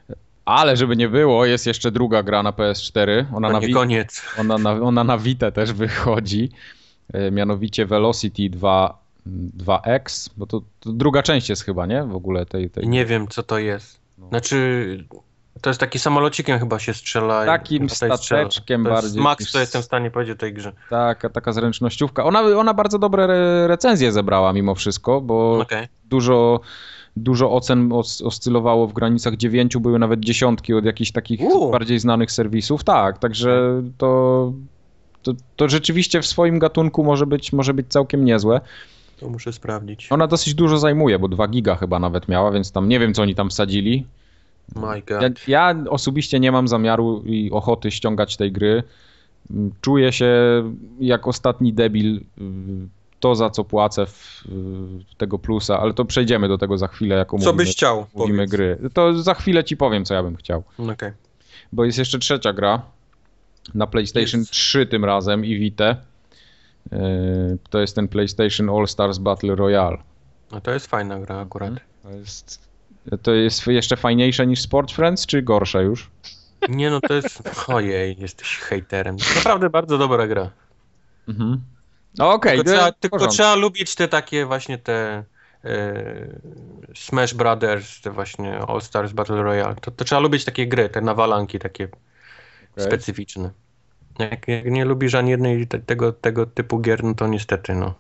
A: Ale żeby nie było, jest jeszcze druga gra na P S cztery. Ona
C: To
A: na
C: nie
A: Wi-
C: koniec.
A: Ona na, ona na Vita też wychodzi. E, mianowicie Velocity dwa, dwa X, bo to, to druga część jest chyba, nie? W ogóle tej... tej...
C: Nie wiem, co to jest. Znaczy, to jest taki samolocikiem chyba się strzela.
A: Takim
C: tutaj
A: stateczkiem
C: strzela. To jest
A: bardziej.
C: Max,
A: niż-
C: to jestem w stanie powiedzieć o tej grze.
A: Taka, taka zręcznościówka. Ona, ona bardzo dobre re- recenzje zebrała mimo wszystko, bo
C: Okej.
A: dużo, dużo ocen os- oscylowało w granicach dziewięciu, były nawet dziesiątki od jakichś takich
C: U.
A: bardziej znanych serwisów. Tak, także to, to, to rzeczywiście w swoim gatunku może być, może być całkiem niezłe.
C: To muszę sprawdzić.
A: Ona dosyć dużo zajmuje, bo dwa giga chyba nawet miała, więc tam nie wiem, co oni tam wsadzili.
C: My God.
A: Ja, ja osobiście nie mam zamiaru i ochoty ściągać tej gry. Czuję się jak ostatni debil y, to, za co płacę w, w tego plusa, ale to przejdziemy do tego za chwilę, jak
C: Co
A: omówimy,
C: byś chciał?
A: omówimy
C: powiedz.
A: gry. To za chwilę ci powiem, co ja bym chciał.
C: Okej.
A: Bo jest jeszcze trzecia gra na PlayStation
C: Jest.
A: trzy tym razem i Vita. Y, to jest ten PlayStation All Stars Battle Royale.
C: No to jest fajna gra akurat.
A: To jest, to jest jeszcze fajniejsze niż Sport Friends, czy gorsze już?
C: Nie no, to jest... Ojej, jesteś hejterem. Naprawdę bardzo dobra gra.
A: Mhm. No okej,
C: Tylko,
A: to
C: trzeba,
A: jest w
C: tylko
A: porządku.
C: trzeba lubić te takie właśnie te e, Smash Brothers, te właśnie All Stars Battle Royale. To, to trzeba lubić takie gry, te nawalanki takie
A: Okej.
C: specyficzne. Jak, jak nie lubisz ani jednej te, tego, tego typu gier, no to niestety no.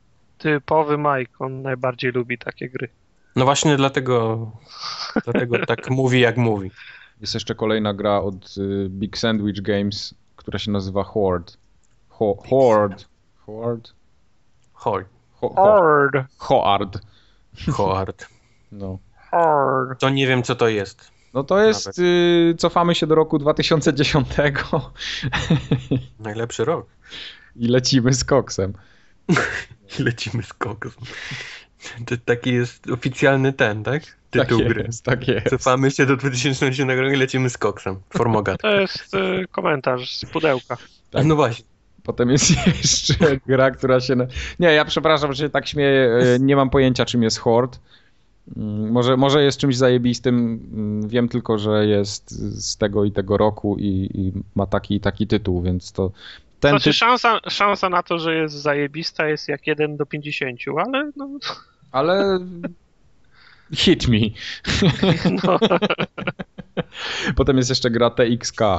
B: Typowy Mike, on najbardziej lubi takie gry.
C: No właśnie dlatego, dlatego tak mówi jak mówi.
A: Jest jeszcze kolejna gra od y, Big Sandwich Games, która się nazywa Horde. Ho, Horde. Horde?
C: Horde.
A: Ho, ho,
B: Horde,
A: Hoard.
C: Horde.
A: No.
B: horde.
C: To nie wiem co to jest.
A: No to jest, y, cofamy się do roku dwa tysiące dziesiątego
C: Najlepszy rok.
A: i lecimy z koksem.
C: Lecimy z koksem. To taki jest oficjalny ten, tak? Tytuł
A: tak
C: gry.
A: jest, tak jest.
C: Cofamy się do dwa tysiące dziesiątego roku i lecimy z koksem. Formogat.
B: To jest y, komentarz z pudełka.
A: Tak.
C: No właśnie.
A: Potem jest jeszcze gra, która się... Na... Nie, ja przepraszam, że się tak śmieję, y, nie mam pojęcia, czym jest Horde. Mm, Może, może jest czymś zajebistym, mm, wiem tylko, że jest z tego i tego roku i, i ma taki i taki tytuł, więc to... Ten
B: Znaczy
A: typ...
B: szansa, szansa na to, że jest zajebista jest jak jeden do pięćdziesięciu, ale no,
A: Ale... Hit me.
B: no
A: Potem jest jeszcze gra T X K.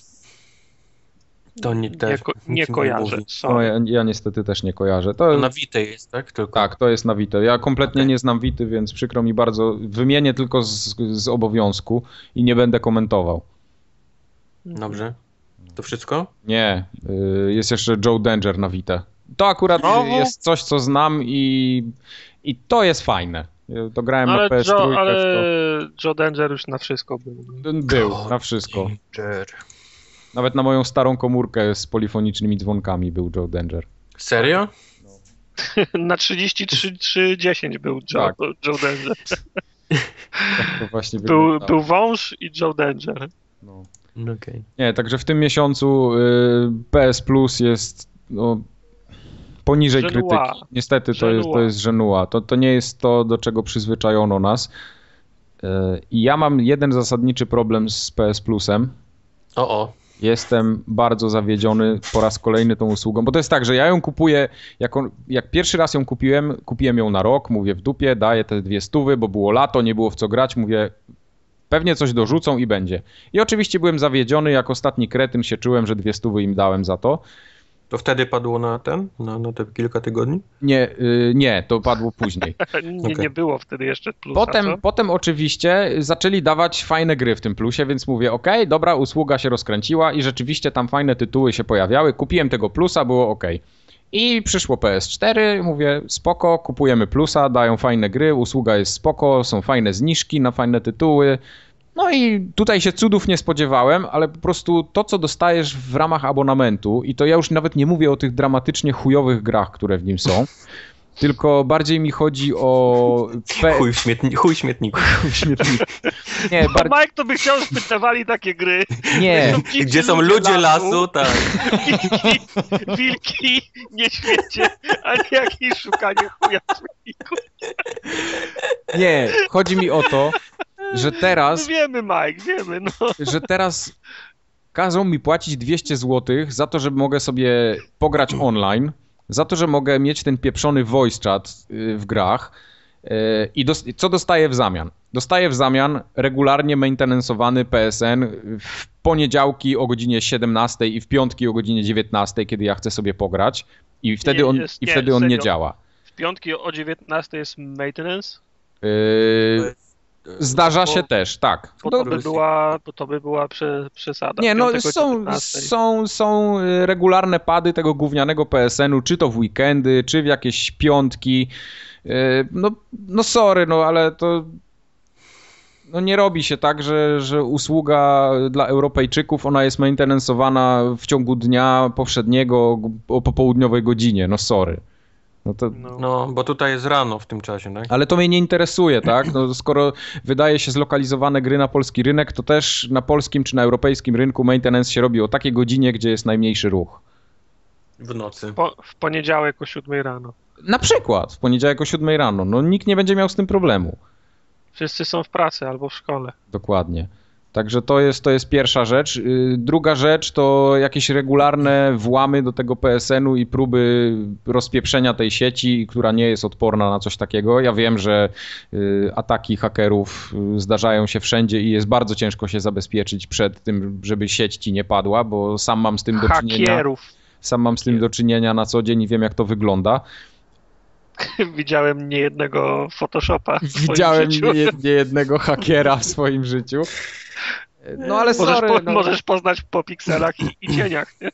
C: To nie,
B: nie,
C: też
B: ko-
C: nic
B: nie
C: mi
B: kojarzę.
A: No,
C: mówi.
B: Sorry.
A: ja, ja niestety też nie kojarzę. To,
C: To na Vita jest, tak? Tylko.
A: Tak, to jest na Vita. Ja kompletnie
C: Okej.
A: nie znam Vity, więc przykro mi bardzo. Wymienię tylko z, z obowiązku i nie będę komentował.
C: Dobrze. To wszystko?
A: Nie, y, jest jeszcze Joe Danger na Vita. To akurat
B: Znowu?
A: jest coś, co znam i, i to jest fajne. Ja To grałem
B: No,
A: na
B: ale,
A: P S trzy.
B: Joe,
A: w
B: ale
A: to.
B: Joe Danger już na wszystko był.
A: Był, na wszystko.
C: Danger.
A: Nawet na moją starą komórkę z polifonicznymi dzwonkami był Joe Danger.
C: Serio?
B: Na trzydzieści trzy dziesięć był Joe,
A: Tak.
B: Joe Danger.
A: Tak to właśnie
B: Był,
A: wyglądało.
B: był wąż i Joe Danger.
A: No.
C: Okej.
A: Nie, także w tym miesiącu y, P S Plus jest no, poniżej
B: Żenua.
A: krytyki. Niestety to jest, to
B: Żenua.
A: jest żenua. To, to nie jest to, do czego przyzwyczajono nas. Y, I ja mam jeden zasadniczy problem z P S Plusem.
C: O, o.
A: Jestem bardzo zawiedziony po raz kolejny tą usługą, bo to jest tak, że ja ją kupuję, jak, on, jak pierwszy raz ją kupiłem, kupiłem ją na rok, mówię w dupie, daję te dwie stówy, bo było lato, nie było w co grać, mówię pewnie coś dorzucą i będzie. I oczywiście byłem zawiedziony, jak ostatni kretyn się czułem, że dwie stówy im dałem za to.
C: To wtedy padło na ten? Na, na te kilka tygodni?
A: Nie, y, nie, to padło później.
B: Nie,
C: Okej.
B: nie było wtedy jeszcze plusa,
A: Potem,
B: co?
A: potem oczywiście zaczęli dawać fajne gry w tym plusie, więc mówię, okej, dobra, usługa się rozkręciła i rzeczywiście tam fajne tytuły się pojawiały. Kupiłem tego plusa, było okej. I przyszło P S cztery, mówię, spoko, kupujemy plusa, dają fajne gry, usługa jest spoko, są fajne zniżki na fajne tytuły. No i tutaj się cudów nie spodziewałem, ale po prostu to, co dostajesz w ramach abonamentu, i to ja już nawet nie mówię o tych dramatycznie chujowych grach, które w nim są, tylko bardziej mi chodzi o... P...
C: Chuj, w śmietni- chuj śmietniku.
A: Śmietnik. Nie,
B: To
A: bar...
B: Mike to by chciał, żeby dawali takie gry.
A: nie,
B: Są dzicy
C: Gdzie są ludzie lasu, tak.
B: wilki, wilki, niedźwiedzie, a nie jakieś szukanie chuja w śmietniku.
A: nie, chodzi mi o to, że teraz...
B: Wiemy, Mike, wiemy, no.
A: Że teraz każą mi płacić dwieście złotych za to, że mogę sobie pograć online, za to, że mogę mieć ten pieprzony voice chat w grach. I dos- co dostaję w zamian? Dostaję w zamian regularnie maintenancowany P S N w poniedziałki o godzinie siedemnastej i w piątki o godzinie dziewiętnastej, kiedy ja chcę sobie pograć i wtedy on,
B: jest,
A: i
B: nie,
A: wtedy on
B: serio?
A: nie działa.
B: W piątki o dziewiętnastej jest maintenance?
A: Yy, zdarza się
B: bo,
A: też, tak.
B: Bo to by była, bo to by była prze, przesada.
A: Nie, no są, są, są regularne pady tego gównianego P S N u, czy to w weekendy, czy w jakieś piątki. No, no sorry, no ale to no nie robi się tak, że, że usługa dla Europejczyków, ona jest maintenanceowana w ciągu dnia powszedniego o popołudniowej godzinie, no sorry. No, to...
C: no, bo tutaj jest rano w tym czasie, tak?
A: Ale to mnie nie interesuje, tak? No, skoro wydaje się zlokalizowane gry na polski rynek, to też na polskim czy na europejskim rynku maintenance się robi o takiej godzinie, gdzie jest najmniejszy ruch.
C: W nocy.
B: Po, w poniedziałek o siódmej rano.
A: Na przykład w poniedziałek o siódmej rano. No nikt nie będzie miał z tym problemu.
B: Wszyscy są w pracy albo w szkole.
A: Dokładnie. Także to jest, to jest pierwsza rzecz. Druga rzecz to jakieś regularne włamy do tego P S N u i próby rozpieprzenia tej sieci, która nie jest odporna na coś takiego. Ja wiem, że ataki hakerów zdarzają się wszędzie i jest bardzo ciężko się zabezpieczyć przed tym, żeby sieć ci nie padła, bo sam mam z tym do czynienia.
B: Hakierów.
A: Sam mam z tym do czynienia na co dzień i wiem, jak to wygląda.
B: Widziałem niejednego Photoshopa w
A: Widziałem
B: swoim życiu.
A: nie, nie jednego hakiera w swoim życiu. No ale
B: możesz,
A: sorry,
B: po,
A: no.
B: możesz poznać po pikselach i, i cieniach. Nie?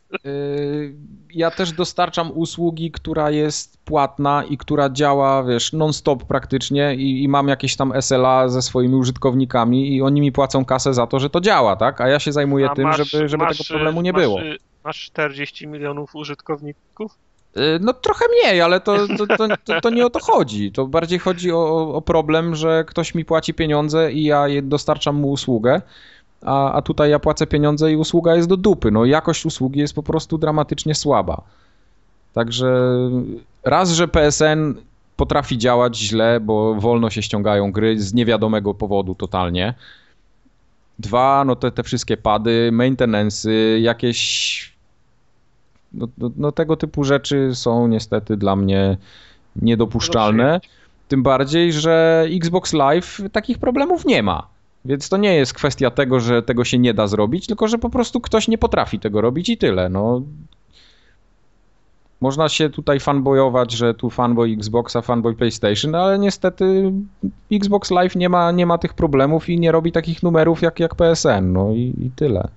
A: Ja też dostarczam usługi, która jest płatna i która działa, wiesz, non-stop praktycznie i, i mam jakieś tam S L A ze swoimi użytkownikami i oni mi płacą kasę za to, że to działa, tak? A ja się zajmuję
B: A
A: tym,
B: masz,
A: żeby, żeby
B: masz,
A: tego problemu nie
B: masz,
A: było.
B: Masz czterdzieści milionów użytkowników?
A: No trochę mniej, ale to, to, to, to, to nie o to chodzi. To bardziej chodzi o, o problem, że ktoś mi płaci pieniądze i ja dostarczam mu usługę, a, a tutaj ja płacę pieniądze i usługa jest do dupy. No jakość usługi jest po prostu dramatycznie słaba. Także raz, że P S N potrafi działać źle, bo wolno się ściągają gry z niewiadomego powodu totalnie. Dwa, no te, te wszystkie pady, maintenance'y, jakieś... No, no, no tego typu rzeczy są niestety dla mnie niedopuszczalne. Tym bardziej, że Xbox Live takich problemów nie ma. Więc to nie jest kwestia tego, że tego się nie da zrobić, tylko że po prostu ktoś nie potrafi tego robić i tyle. No. Można się tutaj fanboyować, że tu fanboy Xboxa, fanboy PlayStation, ale niestety Xbox Live nie ma, nie ma tych problemów i nie robi takich numerów jak, jak P S N. No i, i tyle.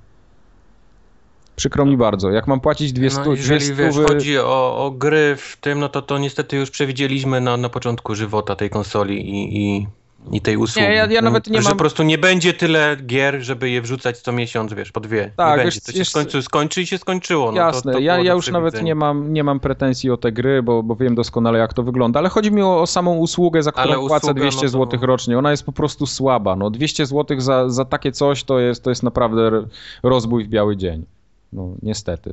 A: Przykro mi bardzo. Jak mam płacić dwie stu,
C: no, jeżeli
A: dwie
C: wiesz,
A: stówy...
C: chodzi o, o gry w tym, no to to niestety już przewidzieliśmy na, na początku żywota tej konsoli i, i, i tej usługi.
A: Nie, ja, ja nawet nie
C: że
A: mam...
C: po prostu nie będzie tyle gier, żeby je wrzucać co miesiąc, wiesz, po dwie.
A: Tak,
C: nie
A: wiesz,
C: będzie. To się
A: wiesz,
C: w końcu skończy i się skończyło. No,
A: jasne,
C: to, to
A: ja, ja już
C: przewidzenia.
A: nawet nie mam, nie mam pretensji o te gry, bo, bo wiem doskonale jak to wygląda, ale chodzi mi o, o samą usługę, za którą
C: Ale
A: płacę
C: usługa,
A: dwieście
C: no to-
A: złotych rocznie. Ona jest po prostu słaba. No, dwieście złotych za, za takie coś to jest, to jest naprawdę rozbój w biały dzień. No niestety.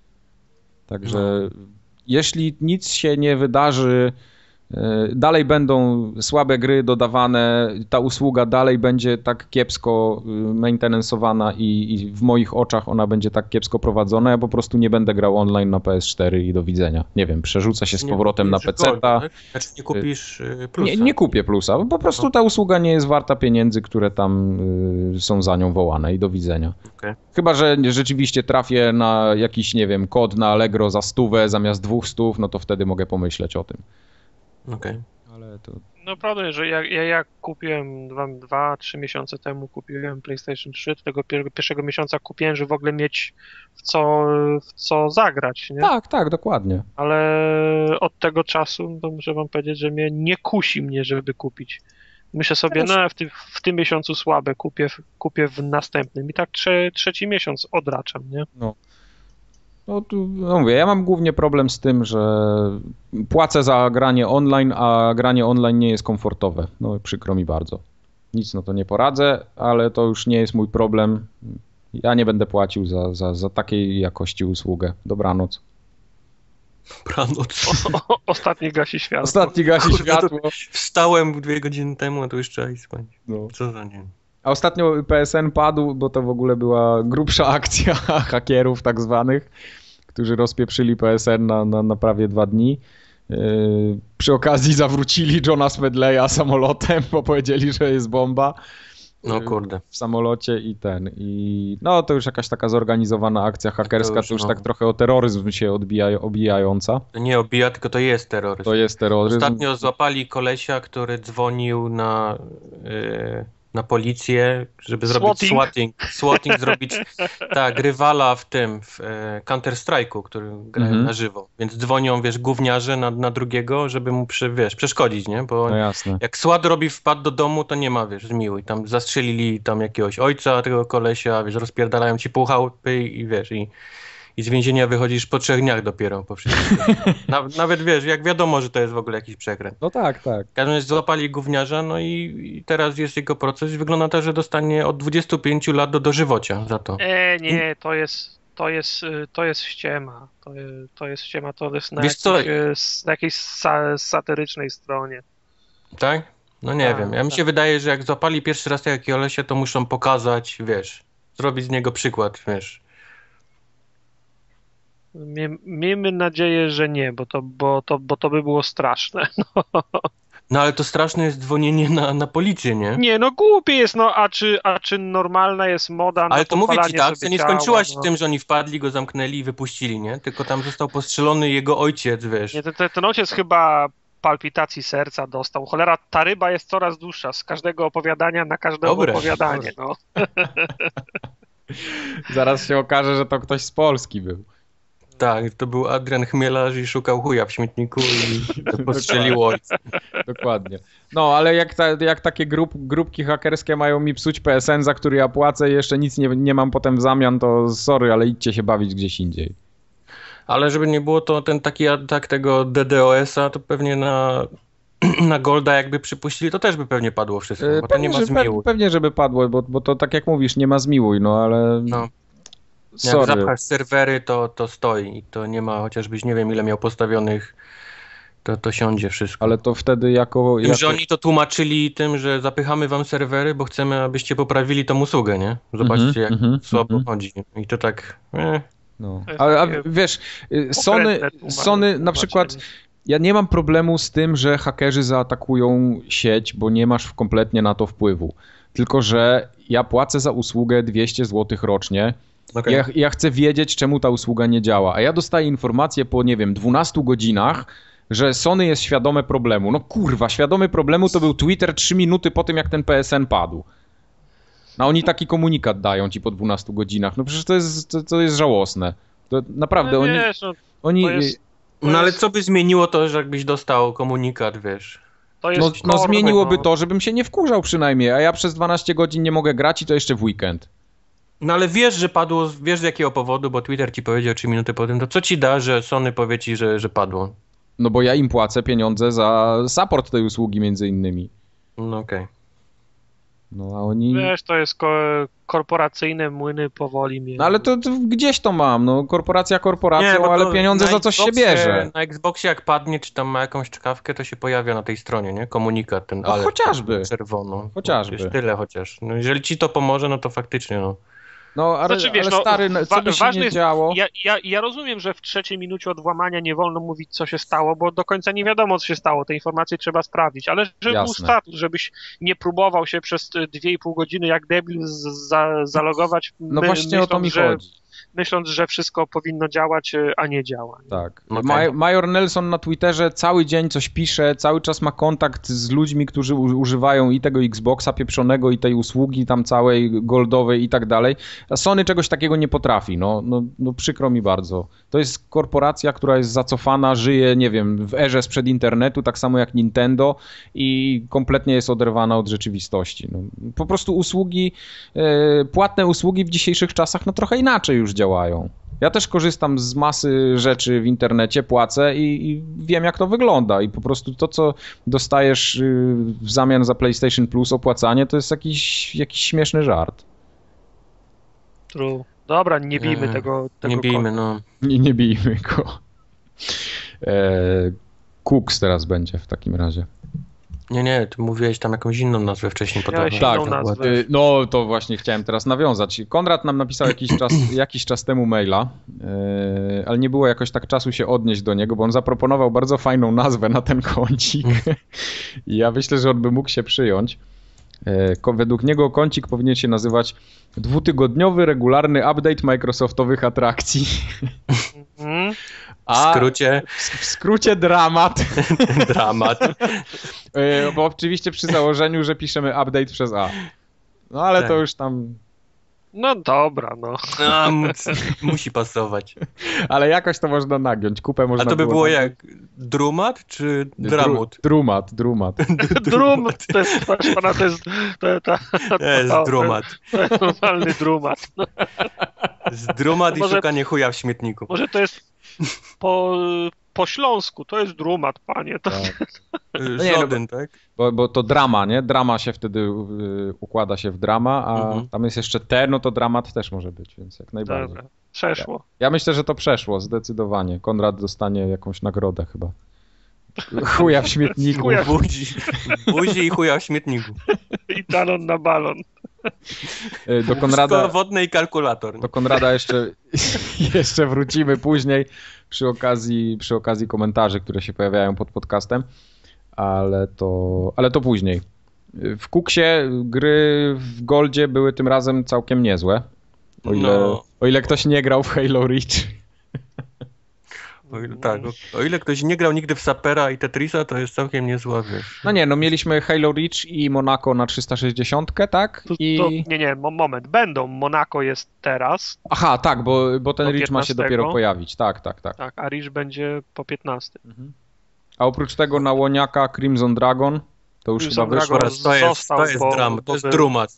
A: Także jeśli nic się nie wydarzy, dalej będą słabe gry dodawane, ta usługa dalej będzie tak kiepsko maintenanceowana i, i w moich oczach ona będzie tak kiepsko prowadzona, ja po prostu nie będę grał online na P S cztery i do widzenia. Nie wiem, przerzucę się z
C: Nie
A: powrotem na
C: kupisz
A: P C ta.
C: Gold, tak? Znaczy nie kupisz y, plusa.
A: Nie, nie kupię plusa, bo po prostu ta usługa nie jest warta pieniędzy, które tam y, są za nią wołane i do widzenia.
C: Okay.
A: Chyba że rzeczywiście trafię na jakiś, nie wiem, kod na Allegro za stówę zamiast dwóch stów, no to wtedy mogę pomyśleć o tym.
C: Okej. Okay.
A: Ale to...
B: No prawda, że ja, ja, ja kupiłem dwa, dwa, trzy miesiące temu kupiłem PlayStation trzy, tego pier pierwszego miesiąca kupiłem, żeby w ogóle mieć w co, w co zagrać, nie?
A: Tak, tak, dokładnie.
B: Ale od tego czasu, to muszę wam powiedzieć, że mnie nie kusi mnie, żeby kupić. Myślę sobie, no w tym, w tym miesiącu słabe, kupię, kupię w następnym i tak trze, trzeci miesiąc odraczam, nie?
A: No. No, tu, no mówię, ja mam głównie problem z tym, że płacę za granie online, a granie online nie jest komfortowe. No przykro mi bardzo. Nic na to nie poradzę, ale to już nie jest mój problem. Ja nie będę płacił za, za, za takiej jakości usługę. Dobranoc.
C: Dobranoc.
B: O, o, ostatni gasi światło.
A: Ostatni gasi
C: Kurde,
A: światło.
C: Wstałem dwie godziny temu, a to już trzeba iść spać.
A: No.
C: Co za nie.
A: A ostatnio P S N padł, bo to w ogóle była grubsza akcja hakerów tak zwanych, którzy rozpieprzyli P S N na, na, na prawie dwa dni. Yy, przy okazji zawrócili Johna Smedleya samolotem, bo powiedzieli, że jest bomba.
C: No kurde.
A: W samolocie i ten. I no to już jakaś taka zorganizowana akcja hakerska, to już, to już no. tak trochę o terroryzm się odbija, obijająca.
C: To nie obija, tylko to jest terroryzm.
A: To jest terroryzm.
C: Ostatnio złapali kolesia, który dzwonił na, yy, na policję, żeby zrobić
B: Swatting.
C: swatting. Swatting zrobić, tak, rywala w tym, w e, Counter-Strike'u, który grają
A: Mhm.
C: na żywo. Więc dzwonią, wiesz, gówniarze na, na drugiego, żeby mu, przy, wiesz, przeszkodzić, nie? Bo
A: No jasne.
C: jak SWAT robi wpad do domu, to nie ma, wiesz, zmiłuj. Tam zastrzelili tam jakiegoś ojca tego kolesia, wiesz, rozpierdalają ci pół chałupy i wiesz, i, i z więzienia wychodzisz po trzech dniach dopiero. Po wszystkim. Naw, nawet, wiesz, jak wiadomo, że to jest w ogóle jakiś przekręt.
A: No tak, tak.
C: W każdym razie złapali gówniarza, no i, i teraz jest jego proces i wygląda tak, że dostanie od dwudziestu pięciu lat do dożywocia za to.
B: E, nie, to jest, to jest, y, to jest ściema. To, je- to jest ściema, to jest na
C: Wiesz co?
B: jakiejś, y, s- na jakiejś sa, satyrycznej stronie.
C: Tak? No nie
B: Tak,
C: wiem. Ja mi się
B: tak.
C: wydaje, że jak złapali pierwszy raz takiego kolesia, to muszą pokazać, wiesz, zrobić z niego przykład, wiesz.
B: Mie, miejmy nadzieję, że nie, bo to, bo to, bo to by było straszne.
C: No ale to straszne jest dzwonienie na, na policję, nie?
B: Nie, no głupie jest, no a czy, a czy normalna jest moda na
C: Ale to mówię ci,
B: podpalanie
C: tak,
B: sobie
C: to nie
B: ciała,
C: skończyła się
B: no.
C: tym, że oni wpadli, go zamknęli i wypuścili, nie? Tylko tam został postrzelony jego ojciec, wiesz.
B: Nie, ten, ten, ten ojciec chyba palpitacji serca dostał. Cholera, ta ryba jest coraz dłuższa. Z każdego opowiadania na każde
C: Dobre.
B: opowiadanie. No.
A: Zaraz się okaże, że to ktoś z Polski był.
C: Tak, to był Adrian Chmielarz i szukał chuja w śmietniku i to postrzeliło ojca.
A: Dokładnie. No, ale jak, ta, jak takie grup, grupki hakerskie mają mi psuć P S N, za który ja płacę i jeszcze nic nie, nie mam potem w zamian, to sorry, ale idźcie się bawić gdzieś indziej.
C: Ale żeby nie było, to ten taki atak tego D DDoS-a, to pewnie na, na Golda jakby przypuścili, to też by pewnie padło wszystko, bo to
A: Pewnie,
C: nie ma
A: że,
C: zmiłu.
A: pewnie, żeby padło, bo, bo to tak jak mówisz, nie ma zmiłuj, no ale
C: No. Jak
A: sorry.
C: zapchasz serwery, to, to stoi i to nie ma, chociażbyś nie wiem ile miał postawionych, to, to siądzie wszystko.
A: Ale to wtedy jako...
C: Tym,
A: jako...
C: że oni to tłumaczyli tym, że zapychamy wam serwery, bo chcemy, abyście poprawili tą usługę, nie? Zobaczcie,
A: Mhm,
C: jak
A: mhm,
C: słabo
A: mhm.
C: chodzi. I to tak... Eh.
A: No.
B: To jest
A: Ale a,
B: takie
A: wiesz, y, Sony,
B: pokrętne tłuma-
A: Sony na przykład,
B: tłumaczenie.
A: ja nie mam problemu z tym, że hakerzy zaatakują sieć, bo nie masz kompletnie na to wpływu. Tylko, że ja płacę za usługę dwieście złotych rocznie.
C: Okay.
A: Ja, ja chcę wiedzieć, czemu ta usługa nie działa. A ja dostaję informację po, nie wiem, dwunastu godzinach, że Sony jest świadome problemu. No kurwa, świadomy problemu to był Twitter trzy minuty po tym, jak ten P S N padł. No oni taki komunikat dają ci po dwunastu godzinach. No przecież to jest, to, to jest żałosne. To naprawdę,
B: No
A: oni...
B: wiesz, no,
A: oni
B: to jest- to
C: No ale
B: jest-
C: co by zmieniło to, że jakbyś dostał komunikat, wiesz?
B: to jest
A: no, no
B: core,
A: zmieniłoby
B: no.
A: to, żebym się nie wkurzał przynajmniej, a ja przez dwanaście godzin nie mogę grać i to jeszcze w weekend.
C: No ale wiesz, że padło, wiesz z jakiego powodu, bo Twitter ci powiedział trzy minuty po tym, to co ci da, że Sony powie ci, że, że padło?
A: No bo ja im płacę pieniądze za support tej usługi między innymi.
C: No okej.
A: No a oni...
B: Wiesz, to jest ko- korporacyjne młyny powoli mnie.
A: No ale to, to gdzieś to mam, no korporacja korporacją,
C: bo
A: ale
C: to
A: pieniądze
C: na
A: za coś się
C: Xboxie-
A: bierze.
C: Na Xboxie jak padnie, czy tam ma jakąś czkawkę, to się pojawia na tej stronie, nie? Komunikat ten,
A: No
C: ale
A: chociażby.
C: czerwono.
A: Chociażby.
C: Wiesz, tyle chociaż. No jeżeli ci to pomoże, no to faktycznie, no.
A: No ale,
B: Znaczy, wiesz,
A: ale
B: no,
A: stary, no, co
B: wa-
A: by się
B: ważne
A: nie
B: jest-
A: działo...
B: Ja, ja, ja rozumiem, że w trzeciej minucie od włamania nie wolno mówić, co się stało, bo do końca nie wiadomo, co się stało. Te informacje trzeba sprawdzić, ale żeby był
A: Jasne.
B: status, żebyś nie próbował się przez dwie i pół godziny jak debil z- za, zalogować,
A: No
B: my-
A: właśnie o to mi
B: że,
A: chodzi.
B: myśląc, że wszystko powinno działać, a nie działa.
A: Tak.
C: Okej.
A: Maj- Major Nelson na Twitterze cały dzień coś pisze, cały czas ma kontakt z ludźmi, którzy u- używają i tego Xboxa pieprzonego, i tej usługi tam całej goldowej i tak dalej. A Sony czegoś takiego nie potrafi. No, no, no przykro mi bardzo. To jest korporacja, która jest zacofana, żyje, nie wiem, w erze sprzed internetu, tak samo jak Nintendo i kompletnie jest oderwana od rzeczywistości. No, po prostu usługi, e, płatne usługi w dzisiejszych czasach no trochę inaczej już działają. Ja też korzystam z masy rzeczy w internecie, płacę i, i wiem, jak to wygląda. I po prostu to, co dostajesz y, w zamian za PlayStation Plus, opłacanie, to jest jakiś, jakiś śmieszny żart.
B: True. Dobra, nie bijmy
C: Nie,
B: tego, tego
C: Nie bijmy,
B: kota.
C: no.
A: Nie, nie bijmy go. Cooks teraz będzie w takim razie.
C: Nie, nie, ty mówiłeś tam jakąś inną nazwę wcześniej.
B: Miałeś
A: Tak,
B: inną nazwę.
A: y, no to właśnie chciałem teraz nawiązać. Konrad nam napisał jakiś czas, jakiś czas temu maila, yy, ale nie było jakoś tak czasu się odnieść do niego, bo on zaproponował bardzo fajną nazwę na ten kącik i ja myślę, że on by mógł się przyjąć. Yy, według niego kącik powinien się nazywać dwutygodniowy, regularny update Microsoftowych atrakcji.
B: Mhm.
A: A
C: W skrócie.
A: W, w skrócie dramat.
C: Dramat.
A: Yy, bo oczywiście przy założeniu, że piszemy update przez A. No ale
C: Tak.
A: to już tam...
B: No dobra, no.
C: A, mu- musi pasować.
A: Ale jakoś to można nagiąć. Kupę można
C: A to by było
A: nagiąć.
C: jak Drumat czy
A: Dru-
C: Dramut?
A: Drumat, drumat.
B: Drum, to jest, proszę pana, to jest, to, to, to,
C: To jest Drumat.
B: to jest normalny drumat. No,
C: Z Drumat i
B: Może-
C: szukanie chuja w śmietniku.
B: może to jest po, po śląsku, to jest drumat, panie. To,
A: Tak.
C: Y, Żaden, tak?
A: Bo, bo to drama, nie? Drama się wtedy y, układa się w drama, a
C: Mhm.
A: tam jest jeszcze T, no to dramat też może być, więc jak najbardziej.
B: dobra, przeszło.
A: Ja myślę, że to przeszło, zdecydowanie. Konrad dostanie jakąś nagrodę chyba. Chuja w śmietniku.
B: Chuja.
C: Buzi, buzi i chuja w śmietniku.
B: I talon na balon.
A: Y, Do
C: Szkoła
A: Konrada,
C: wodne i kalkulator.
A: do Konrada jeszcze, jeszcze wrócimy później przy okazji, przy okazji komentarzy, które się pojawiają pod podcastem, ale to, ale to później. W Kuksie gry w Goldzie były tym razem całkiem niezłe. O ile,
C: No.
A: o ile ktoś nie grał w Halo Reach.
C: O ile, tak, o, o ile ktoś nie grał nigdy w Sapera i Tetrisa, to jest całkiem niezła, wiesz.
A: No nie, no mieliśmy Halo Reach i Monaco na trzysta sześćdziesiąt, tak?
B: To,
A: I...
B: to, nie, nie, mo- moment, będą. Monaco jest teraz,
A: Aha, tak, bo, bo ten
B: Do
A: Reach ma się
B: piętnastego.
A: dopiero pojawić. Tak, tak, tak.
B: tak, a Rich będzie po piętnastym.
A: Mhm. A oprócz tego na Łoniaka Crimson Dragon to już
B: Crimson
A: chyba wyszło.
B: Dragon
C: To jest,
B: został,
C: to jest
B: bo-
C: dram,
B: bo
C: to jest
B: był-
C: drumat.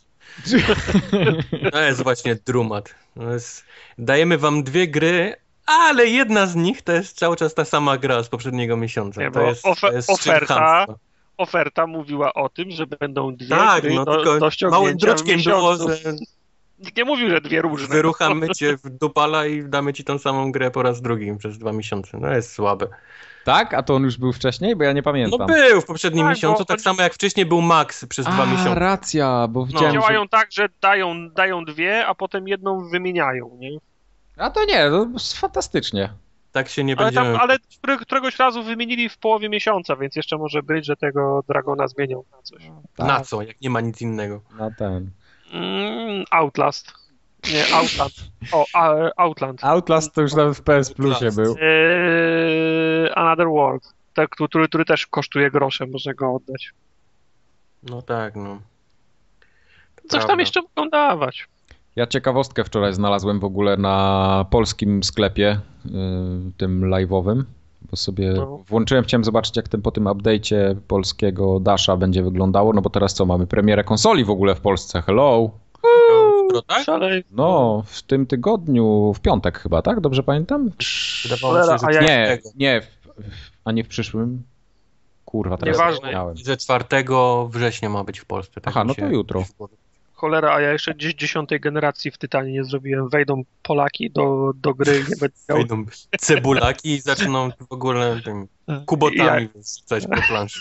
C: To jest właśnie drumat. To jest, dajemy wam dwie gry, ale jedna z nich to jest cały czas ta sama gra z poprzedniego miesiąca.
B: Nie,
C: to
B: bo
C: jest,
B: ofe-
C: to jest
B: oferta-
C: chamstwo.
B: Oferta mówiła o tym, że będą dwie
C: Tak,
B: gry
C: no
B: do,
C: tylko
B: do ściągnięcia
C: małym druczkiem
B: w
C: było,
B: miesiącu.
C: że
B: Nikt nie mówił, że dwie różne.
C: wyruchamy cię w dupala i damy ci tą samą grę po raz drugi przez dwa miesiące. No jest słabe.
A: Tak? A to on już był wcześniej? Bo ja nie
C: No
A: pamiętam.
C: był w poprzednim
B: Tak,
C: miesiącu,
B: bo
C: tak
B: oni-
C: samo jak wcześniej był Max przez dwa
A: A,
C: miesiące.
A: racja, bo widziałem, że...
B: Działają tak, że dają, dają dwie, a potem jedną wymieniają, nie?
A: A to nie, to jest fantastycznie.
C: Tak się nie
B: Ale,
C: będziemy...
B: tam, ale które- któregoś razu wymienili w połowie miesiąca, więc jeszcze może być, że tego Dragona zmienią na coś.
A: Tak,
C: Na co, jak nie ma nic innego.
A: Na ten.
B: Mm, Outlast. Nie, Outland. O, a, Outland.
A: Outlast to już nawet w P S Plusie
C: Outlast.
A: był.
B: Eee, Another World. Tak, który, który też kosztuje grosze, można go oddać.
C: No tak, no. To
B: Coś tam
C: prawda.
B: jeszcze mogą dawać.
A: Ja ciekawostkę wczoraj znalazłem w ogóle na polskim sklepie, yy, tym live'owym, bo sobie
B: No.
A: włączyłem, chciałem zobaczyć jak ten po tym update'cie polskiego Dasha będzie wyglądało, no bo teraz co, mamy premierę konsoli w ogóle w Polsce, hello!
C: Jutro, tak?
B: Szalej.
A: No, w tym tygodniu, w piątek chyba, tak? Dobrze pamiętam?
C: Wydawało mi się,
B: Cholera,
C: że
B: a ja-
A: Nie,
C: czwartego.
A: nie, w, a nie w przyszłym? Kurwa, teraz
B: Nieważne.
A: zapomniałem.
C: Że czwartego września ma być w Polsce. Tak
A: Aha,
C: mi
A: no
C: się-
A: to jutro.
B: Cholera, a ja jeszcze dziś dziesiątej generacji w Tytanie nie zrobiłem. Wejdą Polaki do, do gry i nie będę miał...
C: Wejdą cebulaki i zaczną w ogóle tym kubotami wrzucać po planszy.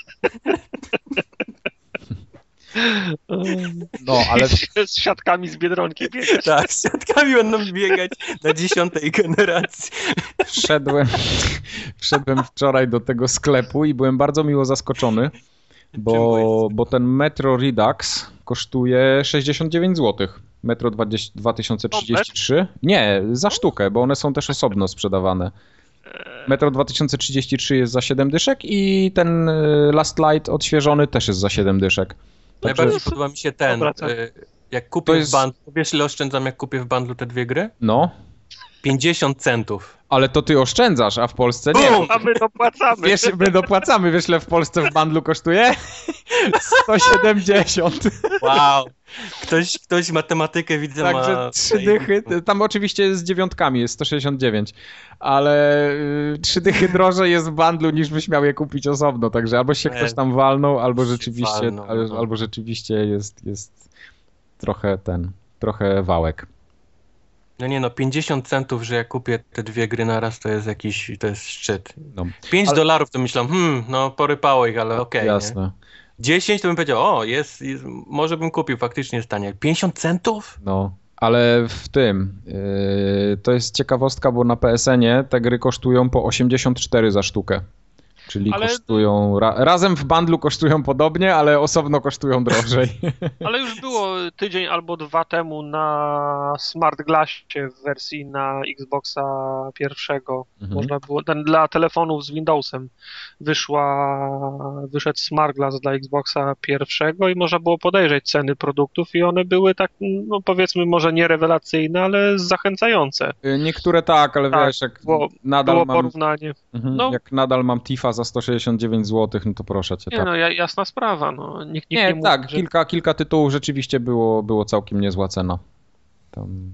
A: No, ale
B: Z siatkami z Biedronki biegać.
C: Tak, z siatkami będą biegać na dziesiątej generacji.
A: wszedłem, wszedłem wczoraj do tego sklepu i byłem bardzo miło zaskoczony, bo,
C: byłeś?
A: bo ten Metro Redux kosztuje sześćdziesiąt dziewięć złotych. Metro dwa tysiące trzydzieści trzy? Nie, za sztukę, bo one są też osobno sprzedawane. Metro dwa tysiące trzydzieści trzy jest za siedem dyszek i ten y, Last Light odświeżony też jest za siedem dyszek. Także
C: Najbardziej podoba mi się ten,
B: Dobra, tak.
C: y, jak kupię
A: To jest-
C: w bundlu, wiesz ile oszczędzam jak kupię w bundlu te dwie gry?
A: no,
C: pięćdziesiąt centów.
A: ale to ty oszczędzasz, a w Polsce nie.
C: Bum!
B: A my dopłacamy.
A: Wiesz, my dopłacamy, wiesz ile w Polsce w bundlu kosztuje? sto siedemdziesiąt.
C: Wow. Ktoś, ktoś matematykę widzę ma...
A: Także trzy dychy, tam oczywiście z dziewiątkami jest sto sześćdziesiąt dziewięć, ale y, trzy dychy drożej jest w bundlu niż byś miał je kupić osobno, także albo się
C: Nie.
A: ktoś tam walnął, albo rzeczywiście,
C: walnął,
A: ale-
C: no.
A: albo rzeczywiście jest, jest trochę ten, trochę wałek.
C: No nie no, pięćdziesiąt centów, że ja kupię te dwie gry na raz, to jest jakiś, to jest szczyt.
A: No.
C: pięć
A: Ale...
C: dolarów to myślałem, hmm, no porypało ich, ale okej. Okay,
A: jasne.
C: Nie? dziesięć to bym powiedział, o, jest, jest, może bym kupił, faktycznie jest tanie. pięćdziesiąt centów?
A: No, ale w tym, yy, to jest ciekawostka, bo na P S N ie te gry kosztują po osiemdziesiąt cztery za sztukę. Czyli ale... kosztują, ra, razem w bundlu kosztują podobnie, ale osobno kosztują drożej.
B: Ale już było tydzień albo dwa temu na Smart Glassie w wersji na Xboxa pierwszego. Mhm. Można było, ten, dla telefonów z Windowsem wyszła, wyszedł Smart Glass dla Xboxa pierwszego i można było podejrzeć ceny produktów i one były tak, no powiedzmy może nie rewelacyjne, ale zachęcające.
A: Niektóre tak, ale tak, wiesz, jak
B: było,
A: nadal
B: było
A: mam...
B: porównanie.
A: Mhm, no, jak nadal mam Tifa za sto sześćdziesiąt dziewięć złotych, no to proszę cię.
B: Nie,
A: tak.
B: no jasna sprawa. No. Nikt, nikt
A: nie,
B: nie
A: tak,
B: mówi, że...
A: kilka, kilka tytułów rzeczywiście było, było całkiem niezła cena. Tam...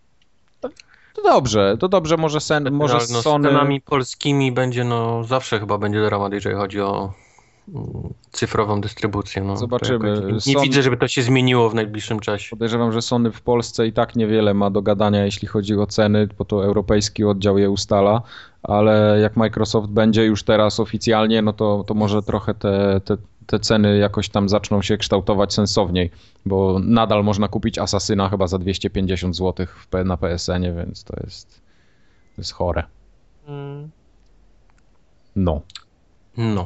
A: To dobrze, to dobrze, może, sen, może
C: no, no,
A: Sony...
C: Z cenami polskimi będzie, no zawsze chyba będzie dramat, jeżeli chodzi o cyfrową dystrybucję. No.
A: Zobaczymy.
C: Jakoś, nie Sony... widzę, żeby to się zmieniło w najbliższym czasie.
A: Podejrzewam, że Sony w Polsce i tak niewiele ma do gadania, jeśli chodzi o ceny, bo to europejski oddział je ustala, ale jak Microsoft będzie już teraz oficjalnie, no to, to może trochę te, te, te ceny jakoś tam zaczną się kształtować sensowniej, bo nadal można kupić Asasyna chyba za dwieście pięćdziesiąt złotych na P S N ie, więc to jest, to jest chore.
B: Mm.
A: No.
C: No.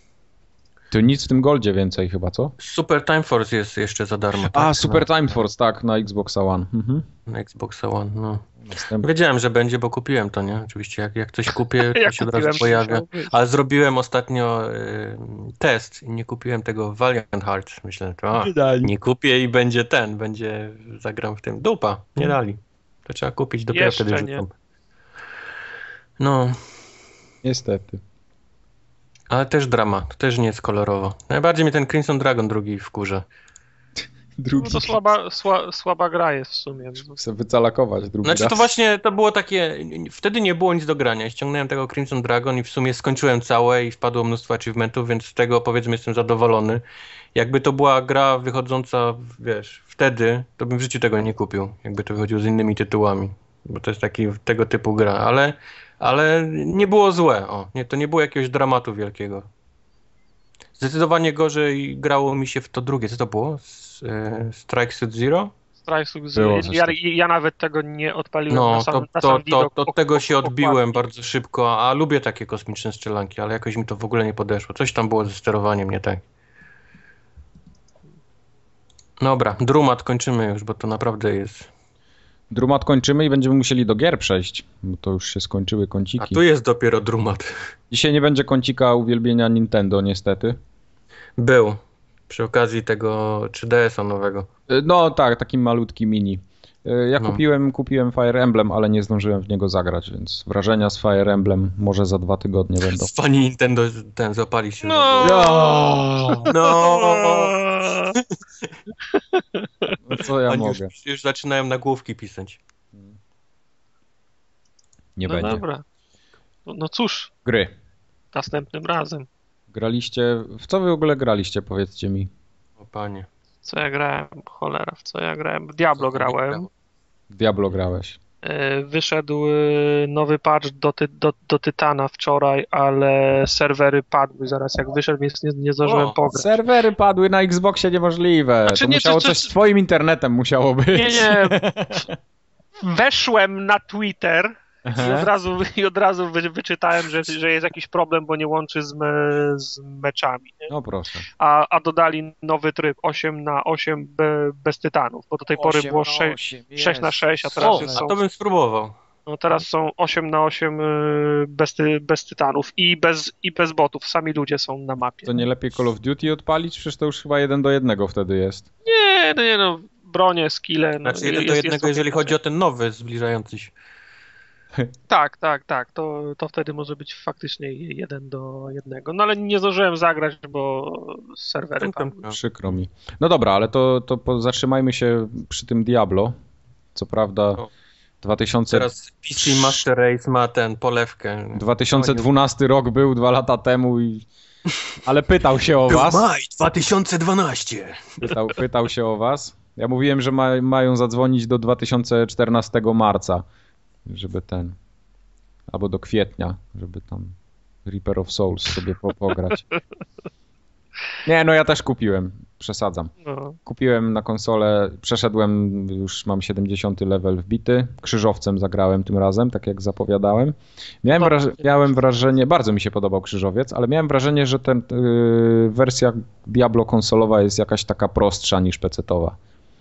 A: To nic w tym Goldzie więcej chyba, co?
C: Super Time Force jest jeszcze za darmo.
A: A,
C: tak?
A: Super Time Force, tak, na Xbox One. Mhm.
C: Na Xbox One, no.
A: Następny.
C: Wiedziałem, że będzie, bo kupiłem to, nie? Oczywiście, jak, jak coś kupię, to się od razu pojawia. Ale zrobiłem ostatnio y, test i nie kupiłem tego Valiant Hearts. Myślę, to a, nie kupię i będzie ten, będzie, zagram w tym. Dupa, nie dali. To trzeba kupić, dopiero
B: Jeszcze
C: wtedy
B: nie.
C: rzucam. No.
A: Niestety.
C: Ale też dramat, też nie jest kolorowo. Najbardziej mnie ten Crimson Dragon drugi wkurza.
A: Drugi.
B: No to słaba, sła, słaba gra jest w sumie.
A: Chcę wycalakować drugi
C: Znaczy
A: raz.
C: to właśnie, to było takie, wtedy nie było nic do grania. Ściągnąłem tego Crimson Dragon i w sumie skończyłem całe i wpadło mnóstwo achievementów, więc z tego powiedzmy jestem zadowolony. Jakby to była gra wychodząca, wiesz, wtedy, to bym w życiu tego nie kupił. Jakby to wychodziło z innymi tytułami, bo to jest taki tego typu gra, ale, ale nie było złe. O, nie, to nie było jakiegoś dramatu wielkiego. Zdecydowanie gorzej grało mi się w to drugie. Co to było? Strike Suit Zero?
B: Strike Suit Zero. Ja, ja nawet tego nie odpaliłem
C: no,
B: na sam,
C: to,
B: na
C: to,
B: sam widok.
C: To, od tego się odbiłem bardzo szybko, a lubię takie kosmiczne strzelanki, ale jakoś mi to w ogóle nie podeszło. Coś tam było ze sterowaniem nie tak. Dobra, Drumat kończymy już, bo to naprawdę jest...
A: Drumat kończymy i będziemy musieli do gier przejść, bo to już się skończyły kąciki.
C: A tu jest dopiero Drumat.
A: Dzisiaj nie będzie kącika uwielbienia Nintendo, niestety.
C: Był. Przy okazji tego trzy D S a nowego.
A: No tak, taki malutki mini. Ja
C: no.
A: kupiłem, kupiłem Fire Emblem, ale nie zdążyłem w niego zagrać, więc wrażenia z Fire Emblem może za dwa tygodnie będą.
C: Fani Nintendo ten zapali się.
B: No!
C: No! no.
A: no co ja
C: Oni
A: mogę?
C: Już, już zaczynają nagłówki pisać.
A: Nie
B: no
A: będzie.
B: Dobra. No, no cóż.
A: Gry.
B: Następnym razem.
A: Graliście... W co wy w ogóle graliście, powiedzcie mi?
C: O panie.
B: Co ja grałem? Cholera, w co ja grałem? W Diablo grałem.
A: W Diablo grałeś.
B: Wyszedł nowy patch do, ty, do, do Tytana wczoraj, ale serwery padły zaraz jak wyszedł, więc nie, nie zdążyłem
C: O,
B: pograć.
A: Serwery padły na Xboxie niemożliwe.
B: Znaczy,
A: to
B: nie,
A: musiało
B: to,
A: coś
B: to...
A: z twoim internetem musiało być.
B: Nie, nie. Weszłem na Twitter i od razu, i od razu wy, wyczytałem, że, że jest jakiś problem, bo nie łączy z, me, z meczami. Nie?
A: No proszę.
B: A, a dodali nowy tryb osiem na osiem be, bez tytanów, bo do tej pory było sześć na sześć, a teraz
C: o,
B: jest
C: a
B: są,
C: to bym spróbował.
B: no teraz są osiem na osiem bez, ty, bez tytanów i bez, i bez botów, sami ludzie są na mapie.
A: To nie lepiej Call of Duty odpalić? Przecież to już chyba jeden do jednego wtedy jest.
B: Nie, no nie no, bronie, skille. No,
C: Znaczy jeden
B: jest,
C: do
B: jest,
C: jednego,
B: jest
C: jeżeli chodzi o ten nowy, zbliżający się.
B: Tak, tak, tak, to, to wtedy może być faktycznie jeden do jednego. No ale nie zdążyłem zagrać, bo serwery padły.
A: Przykro mi. No dobra, ale to, to po, zatrzymajmy się przy tym Diablo. Co prawda
C: o.
A: dwa tysiące...
C: Teraz P C Master Race ma ten polewkę.
A: dwa tysiące dwunasty rok był dwa lata temu i... Ale pytał się o was.
C: Maj dwa tysiące dwunasty.
A: Pytał, pytał się o was. Ja mówiłem, że ma, mają zadzwonić do dwa tysiące czternastego marca, żeby ten, albo do kwietnia, żeby tam Reaper of Souls sobie po, pograć. Nie, no ja też kupiłem, przesadzam. No. Kupiłem na konsolę, przeszedłem, już mam siedemdziesiąty level wbity, krzyżowcem zagrałem tym razem, tak jak zapowiadałem. Miałem, wraż- miałem wrażenie, bardzo mi się podobał krzyżowiec, ale miałem wrażenie, że ten yy, wersja Diablo konsolowa jest jakaś taka prostsza niż pecetowa.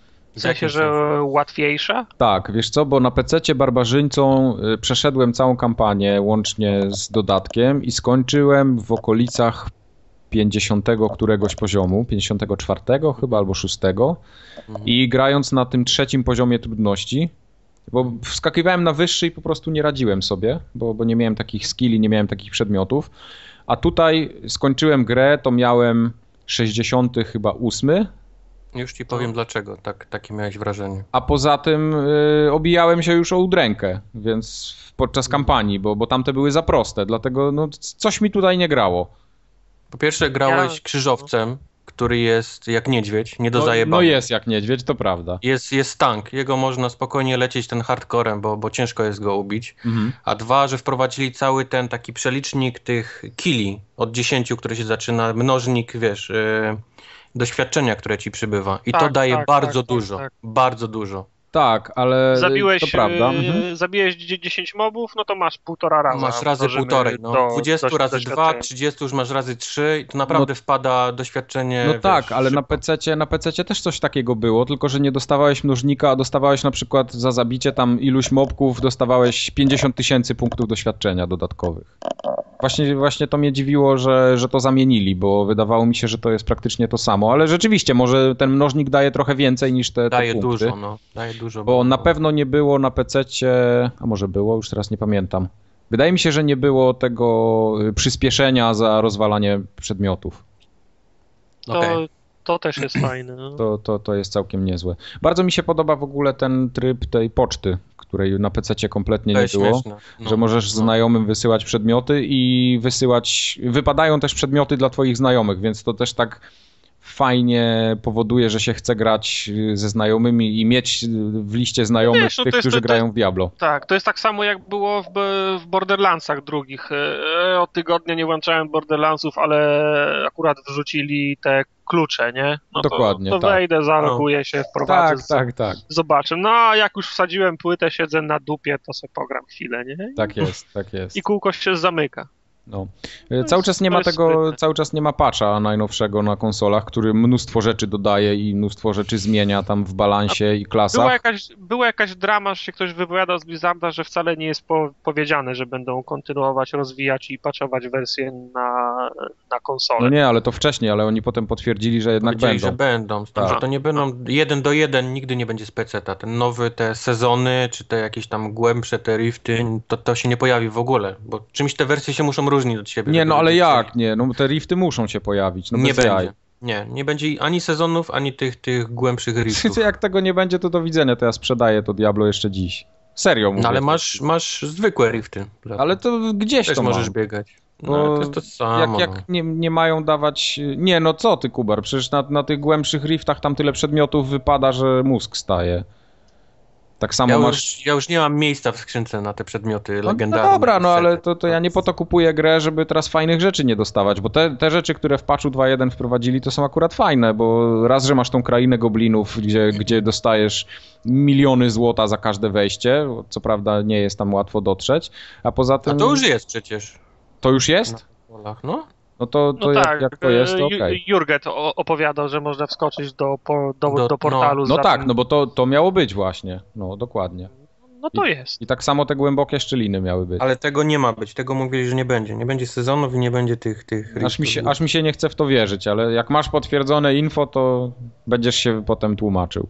B: W sensie, że łatwiejsza?
A: Tak, wiesz co, bo na pececie barbarzyńcą yy, przeszedłem całą kampanię łącznie z dodatkiem i skończyłem w okolicach pięćdziesiątego któregoś poziomu, pięćdziesiątego czwartego chyba albo szóstego mhm. i grając na tym trzecim poziomie trudności, bo wskakiwałem na wyższy i po prostu nie radziłem sobie, bo, bo nie miałem takich skilli, nie miałem takich przedmiotów, a tutaj skończyłem grę, to miałem sześćdziesiąty chyba ósmy.
C: Już ci powiem dlaczego, tak, takie miałeś wrażenie.
A: A poza tym y, obijałem się już o udrękę, więc podczas kampanii, bo, bo tamte były za proste, dlatego no, coś mi tutaj nie grało.
C: Po pierwsze grałeś ja... krzyżowcem, który jest jak niedźwiedź, nie do
A: no,
C: zajebania.
A: No jest jak niedźwiedź, to prawda.
C: Jest, jest tank, jego można spokojnie lecieć ten hardcorem, bo, bo ciężko jest go ubić. Mhm. A dwa, że wprowadzili cały ten taki przelicznik tych killi od dziesięciu, który się zaczyna, mnożnik, wiesz, yy, doświadczenia, które ci przybywa. I tak, to daje tak, bardzo tak, dużo, tak, tak. bardzo dużo.
A: Tak, ale
B: zabiłeś,
A: to prawda.
B: Mhm. Zabiłeś dziesięć mobów, no to masz półtora razy.
C: Masz razy półtorej, no. Do, dwadzieścia do, razy dwa, trzydzieści już masz razy trzy i to naprawdę no, wpada doświadczenie.
A: No
C: wiesz,
A: tak, ale
C: szybko.
A: na pececie, na pececie też coś takiego było, tylko że nie dostawałeś mnożnika, a dostawałeś na przykład za zabicie tam iluś mobków, dostawałeś pięćdziesiąt tysięcy punktów doświadczenia dodatkowych. Właśnie, właśnie to mnie dziwiło, że, że to zamienili, bo wydawało mi się, że to jest praktycznie to samo, ale rzeczywiście może ten mnożnik daje trochę więcej niż te, te
C: daje
A: punkty.
C: Dużo, no. Daje dużo,
A: bo na pewno nie było na pececie, a może było, już teraz nie pamiętam. Wydaje mi się, że nie było tego przyspieszenia za rozwalanie przedmiotów.
B: To, okay. to też jest fajne. No.
A: To, to, to jest całkiem niezłe. Bardzo mi się podoba w ogóle ten tryb tej poczty, której na pececie kompletnie nie było, no, że możesz no. znajomym wysyłać przedmioty i wysyłać, wypadają też przedmioty dla twoich znajomych, więc to też tak fajnie powoduje, że się chce grać ze znajomymi i mieć w liście znajomych Wiesz, no tych, którzy to, to, grają w Diablo.
B: Tak, to jest tak samo jak było w, w Borderlandsach drugich. Od tygodnia nie włączałem Borderlandsów, ale akurat wrzucili te klucze, nie? No
A: Dokładnie,
B: to, to
A: tak.
B: wejdę, zaloguję się, wprowadzę,
A: tak, tak, tak.
B: zobaczę. No a jak już wsadziłem płytę, siedzę na dupie, to sobie pogram chwilę, nie?
A: Tak jest, tak jest.
B: I kółko się zamyka.
A: No. Cały czas nie ma tego, cały czas nie ma patcha najnowszego na konsolach, który mnóstwo rzeczy dodaje i mnóstwo rzeczy zmienia tam w balansie i klasach.
B: Była jakaś, była jakaś drama, że się ktoś wypowiadał z Blizzarda, że wcale nie jest po, powiedziane, że będą kontynuować, rozwijać i patchować wersję na, na konsolę.
A: No nie, ale to wcześniej, ale oni potem potwierdzili, że jednak będą.
C: że będą, z tym, tak. że to nie będą jeden do jeden, nigdy nie będzie z peceta. Ten nowy, te sezony, czy te jakieś tam głębsze, te rifty, to, to się nie pojawi w ogóle, bo czymś te wersje się muszą różnić od siebie.
A: Nie, no ale jak nie? No te rifty muszą się pojawić. No
C: nie
A: bez
C: będzie.
A: Jaj.
C: Nie, nie będzie ani sezonów, ani tych, tych głębszych riftów.
A: Jak tego nie będzie, to do widzenia, to ja sprzedaję to Diablo jeszcze dziś. Serio mówię.
C: No ale masz, masz zwykłe rifty.
A: Ale to gdzieś
C: Też
A: to
C: możesz
A: mam.
C: biegać. No,
A: Bo
C: to jest to samo.
A: Jak, jak nie, nie mają dawać... Nie, no co ty, Kubar, przecież na, na tych głębszych riftach tam tyle przedmiotów wypada, że mózg staje. Tak samo
C: ja,
A: masz...
C: już, ja już nie mam miejsca w skrzynce na te przedmioty
A: no,
C: legendarne.
A: No dobra, no ale to, to ja nie po to kupuję grę, żeby teraz fajnych rzeczy nie dostawać, bo te, te rzeczy, które w patchu dwa jeden wprowadzili, to są akurat fajne, bo raz, że masz tą krainę goblinów, gdzie, gdzie dostajesz miliony złota za każde wejście, co prawda nie jest tam łatwo dotrzeć, a poza tym...
C: A to już jest przecież.
A: To już jest?
C: No.
A: No to, to
B: no
A: jak,
B: tak,
A: jak to jest, to okej. Okay.
B: Jurget opowiadał, że można wskoczyć do, do, do, do portalu.
A: No, no tak,
B: ten...
A: no bo to, to miało być właśnie, no dokładnie.
B: No to
A: I,
B: jest.
A: I tak samo te głębokie szczeliny miały być.
C: Ale tego nie ma być, tego mówili, że nie będzie. Nie będzie sezonów i nie będzie tych... tych
A: aż, mi się, aż mi się nie chce w to wierzyć, ale jak masz potwierdzone info, to będziesz się potem tłumaczył.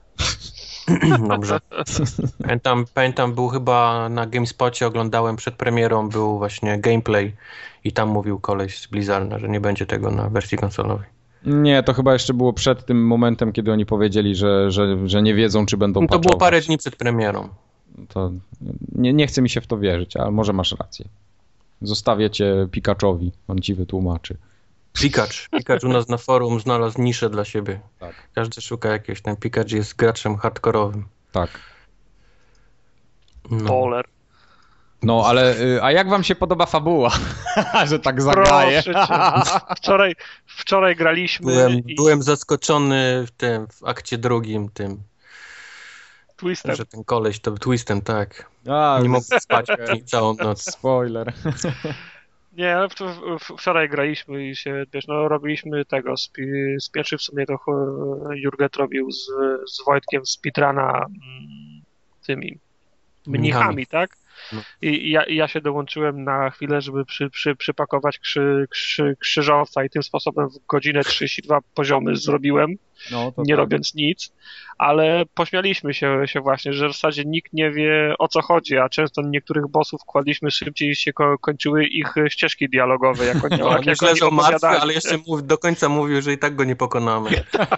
C: Dobrze. Pamiętam, pamiętam, był chyba na GameSpocie, oglądałem przed premierą, był właśnie gameplay i tam mówił koleś z Blizzarda, że nie będzie tego na wersji konsolowej.
A: Nie, to chyba jeszcze było przed tym momentem, kiedy oni powiedzieli, że, że, że nie wiedzą, czy będą
C: no to
A: patchować.
C: było parę dni przed premierą.
A: To nie, nie chce mi się w to wierzyć, ale może masz rację. Zostawię cię Pikachowi, on ci wytłumaczy.
C: Pikacz. Pikacz u nas na forum znalazł niszę dla siebie.
A: Tak.
C: Każdy szuka jakiegoś, ten Pikacz jest graczem hardkorowym.
A: Tak.
B: No. Poler.
A: No, ale a jak wam się podoba fabuła? Że tak zagaję.
B: Wczoraj, wczoraj graliśmy
C: byłem,
B: i...
C: byłem zaskoczony w tym, w akcie drugim tym.
B: Twistem.
C: Że ten koleś to twistem, tak.
A: A,
C: nie mogę spać całą noc.
A: Spoiler.
B: Nie, ale wczoraj graliśmy i się, wiesz, no robiliśmy tego, z pierwszy w sumie to Jurget robił z, z Wojtkiem speedruna tymi mnichami, tak? No. I ja, ja się dołączyłem na chwilę, żeby przy, przy, przypakować krzy, krzy, krzyżowca i tym sposobem w godzinę trzydzieści dwa poziomy zrobiłem, no, nie tak. robiąc nic, ale pośmialiśmy się, się właśnie, że w zasadzie nikt nie wie, o co chodzi, a często niektórych bossów kładliśmy szybciej, się ko- kończyły ich ścieżki dialogowe, jak oni,
C: no,
B: jak, jak
C: myślę, oni opowiadali. Ale jeszcze mów, do końca mówił, że i tak go nie pokonamy.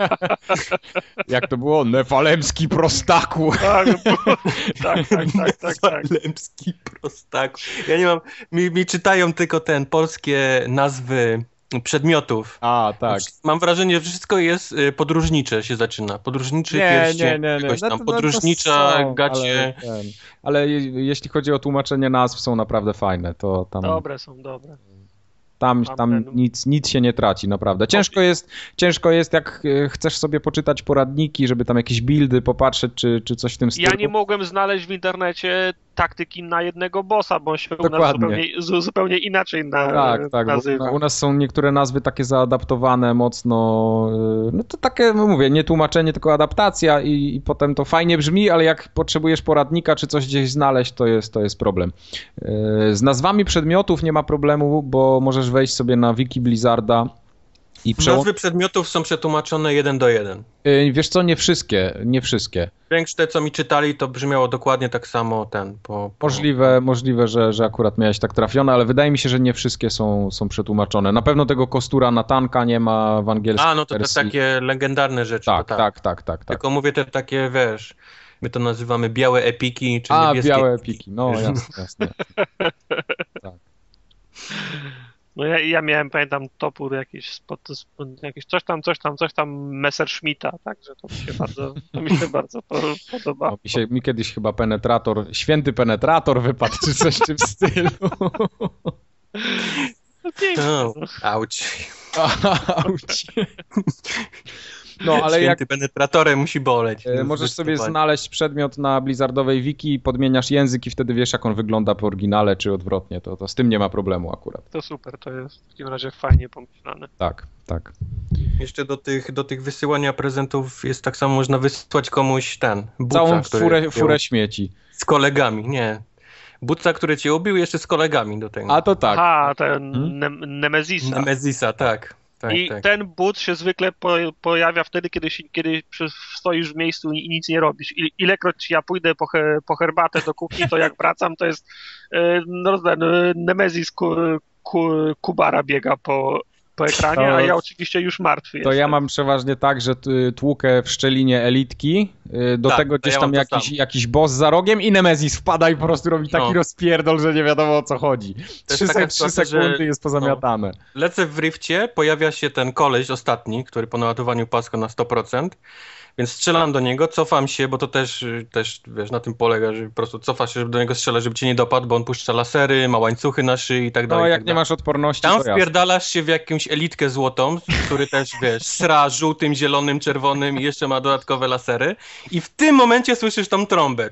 A: Jak to było? Nefalemski prostaku.
B: Tak, tak, tak, tak, tak, tak.
C: Nefalemski prostaku. Ja nie mam, mi, mi czytają tylko ten, polskie nazwy przedmiotów.
A: A, tak.
C: Mam wrażenie, że wszystko jest podróżnicze się zaczyna. Podróżniczy
A: nie,
C: pierścień,
A: nie, nie, nie.
C: Tam,
A: no to,
C: podróżnicza
A: no są,
C: gacie.
A: Ale, ten, ale jeśli chodzi o tłumaczenie nazw, są naprawdę fajne. To tam...
B: Dobre są, dobre.
A: Tam, tam nic, nic się nie traci, naprawdę. Ciężko jest, ciężko jest, jak chcesz sobie poczytać poradniki, żeby tam jakieś buildy popatrzeć, czy, czy coś w tym stylu.
B: Ja nie mogłem znaleźć w internecie taktyki na jednego bossa, bo on się u nas zupełnie, zupełnie inaczej na,
A: tak, tak, nazywa. U nas są niektóre nazwy takie zaadaptowane mocno, no to takie, no mówię, nie tłumaczenie, tylko adaptacja i, i potem to fajnie brzmi, ale jak potrzebujesz poradnika, czy coś gdzieś znaleźć, to jest, to jest problem. Z nazwami przedmiotów nie ma problemu, bo możesz wejść sobie na wiki Blizzarda i przełą...
C: Nazwy przedmiotów są przetłumaczone jeden do jeden.
A: Yy, wiesz co, nie wszystkie, nie wszystkie.
C: Większość te, co mi czytali, to brzmiało dokładnie tak samo ten. Po, po...
A: Możliwe, możliwe że, że akurat miałeś tak trafione, ale wydaje mi się, że nie wszystkie są, są przetłumaczone. Na pewno tego kostura na tanka nie ma w angielskim.
C: A, no to te takie legendarne rzeczy.
A: Tak,
C: to
A: tak, tak, tak, tak, tak.
C: Tylko mówię te takie, wiesz, my to nazywamy białe epiki, czy
A: A,
C: niebieskie
A: białe epiki, no jasne, jasne. Tak.
B: No ja, ja miałem, pamiętam, topór jakiś, spod, spod, jakiś coś tam, coś tam, coś tam Messerschmitta, także to mi się bardzo, to mi się bardzo podobało.
A: No, mi, się, mi kiedyś chyba penetrator, święty penetrator wypadł, czy coś w tym stylu.
B: No pięknie.
C: No, auć.
A: Auć. No, ale
C: Święty
A: jak
C: penetratorem musi boleć.
A: E, możesz sobie znaleźć przedmiot na Blizzardowej wiki, podmieniasz język i wtedy wiesz, jak on wygląda po oryginale, czy odwrotnie. To, to z tym nie ma problemu akurat.
B: To super, to jest w takim razie fajnie pomyślane.
A: Tak, tak.
C: Jeszcze do tych, do tych wysyłania prezentów jest tak samo, można wysłać komuś ten, buca,
A: całą furę, furę śmieci.
C: Z kolegami, nie. Buca, który cię ubił, jeszcze z kolegami do tego.
A: A to tak.
B: Aha, ten hmm? ne- Nemezisa.
C: Nemezisa, tak. Tak,
B: I
C: tak.
B: ten but się zwykle po, pojawia wtedy, kiedy, się, kiedy stoisz w miejscu i nic nie robisz. I, ilekroć ja pójdę po, he, po herbatę do kuchni, to jak wracam, to jest no, ten Nemezis ku, ku, Kubara biega po, po ekranie, to, a ja oczywiście już martwy
A: To
B: jestem.
A: ja mam przeważnie tak, że tłukę w szczelinie elitki, do
C: tak,
A: tego gdzieś
C: ja
A: tam jakiś, jakiś boss za rogiem i Nemezis wpada i po prostu robi taki no. rozpierdol, że nie wiadomo o co chodzi. Trzy, sek- trzy sekundy że, jest pozamiatane. No.
C: Lecę w rifcie, pojawia się ten koleś ostatni, który po naładowaniu pasko na sto procent, więc strzelam do niego, cofam się, bo to też, też wiesz, na tym polega, że po prostu cofasz się, żeby do niego strzelać, żeby cię nie dopadł, bo on puszcza lasery, ma łańcuchy na szyi i tak dalej.
A: No jak
C: tak
A: nie masz odporności,
C: tam
A: to
C: wpierdalasz się w jakąś elitkę złotą, który też, wiesz, sra żółtym, zielonym, czerwonym i jeszcze ma dodatkowe lasery i w tym momencie słyszysz tą trąbę.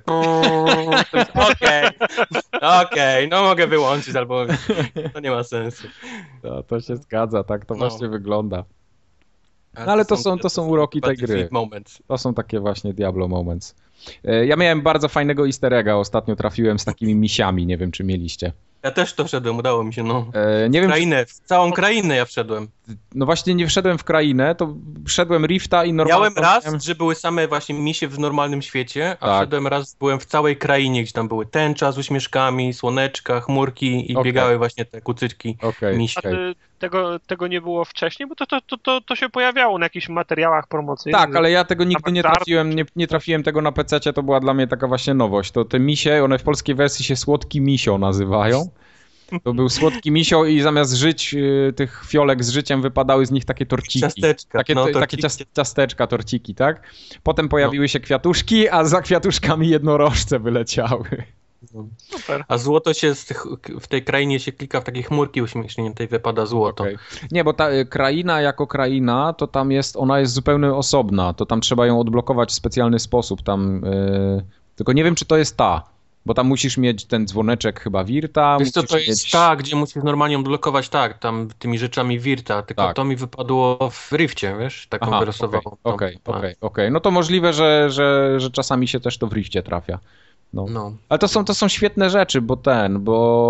C: Okej, okej, okay, no mogę wyłączyć albo to nie ma sensu.
A: No, to się zgadza, tak to no. właśnie wygląda. No ale to są, to są uroki tej gry.
C: Moments.
A: To są takie właśnie Diablo moments. Ja miałem bardzo fajnego easter egga, ostatnio trafiłem z takimi misiami, nie wiem czy mieliście.
C: Ja też to wszedłem, udało mi się, no.
A: E, nie
C: w
A: wiem,
C: krainę, w całą krainę ja wszedłem.
A: No właśnie nie wszedłem w krainę, to wszedłem Rifta i normalnie...
C: Miałem raz, miałem... że były same właśnie misie w normalnym świecie, a tak. wszedłem raz, byłem w całej krainie, gdzie tam były tęcza z uśmieszkami, słoneczka, chmurki i okay. biegały właśnie te kucyczki
A: okay.
C: misie.
B: Okay. Tego, tego nie było wcześniej, bo to, to, to, to się pojawiało na jakichś materiałach promocyjnych.
A: Tak, ale ja tego nigdy nie trafiłem, nie, nie trafiłem tego na pececie, to była dla mnie taka właśnie nowość. To te misie, one w polskiej wersji się Słodki Misio nazywają. To był słodki misio i zamiast żyć, y, tych fiolek z życiem wypadały z nich takie torciki.
C: Ciasteczka.
A: Takie,
C: no,
A: takie
C: torciki.
A: cias- ciasteczka, torciki, tak? Potem pojawiły no. się kwiatuszki, a za kwiatuszkami jednorożce wyleciały.
C: No. Super. A złoto się z tych, w tej krainie się klika w takie chmurki uśmiechnięte i wypada złoto. Okay.
A: Nie, bo ta y, kraina jako kraina, to tam jest, ona jest zupełnie osobna. To tam trzeba ją odblokować w specjalny sposób. Tam, y, tylko nie wiem, czy to jest ta. Bo tam musisz mieć ten dzwoneczek chyba Wirta.
C: Wiesz co, to
A: mieć...
C: jest ta, gdzie musisz normalnie odblokować, tak, tam tymi rzeczami Wirta, tylko tak. To mi wypadło w Rifcie, wiesz, taką
A: Aha,
C: wylosowało.
A: Okej, okej, okej. No to możliwe, że, że, że czasami się też to w Rifcie trafia. No. No. Ale to są, to są świetne rzeczy, bo ten,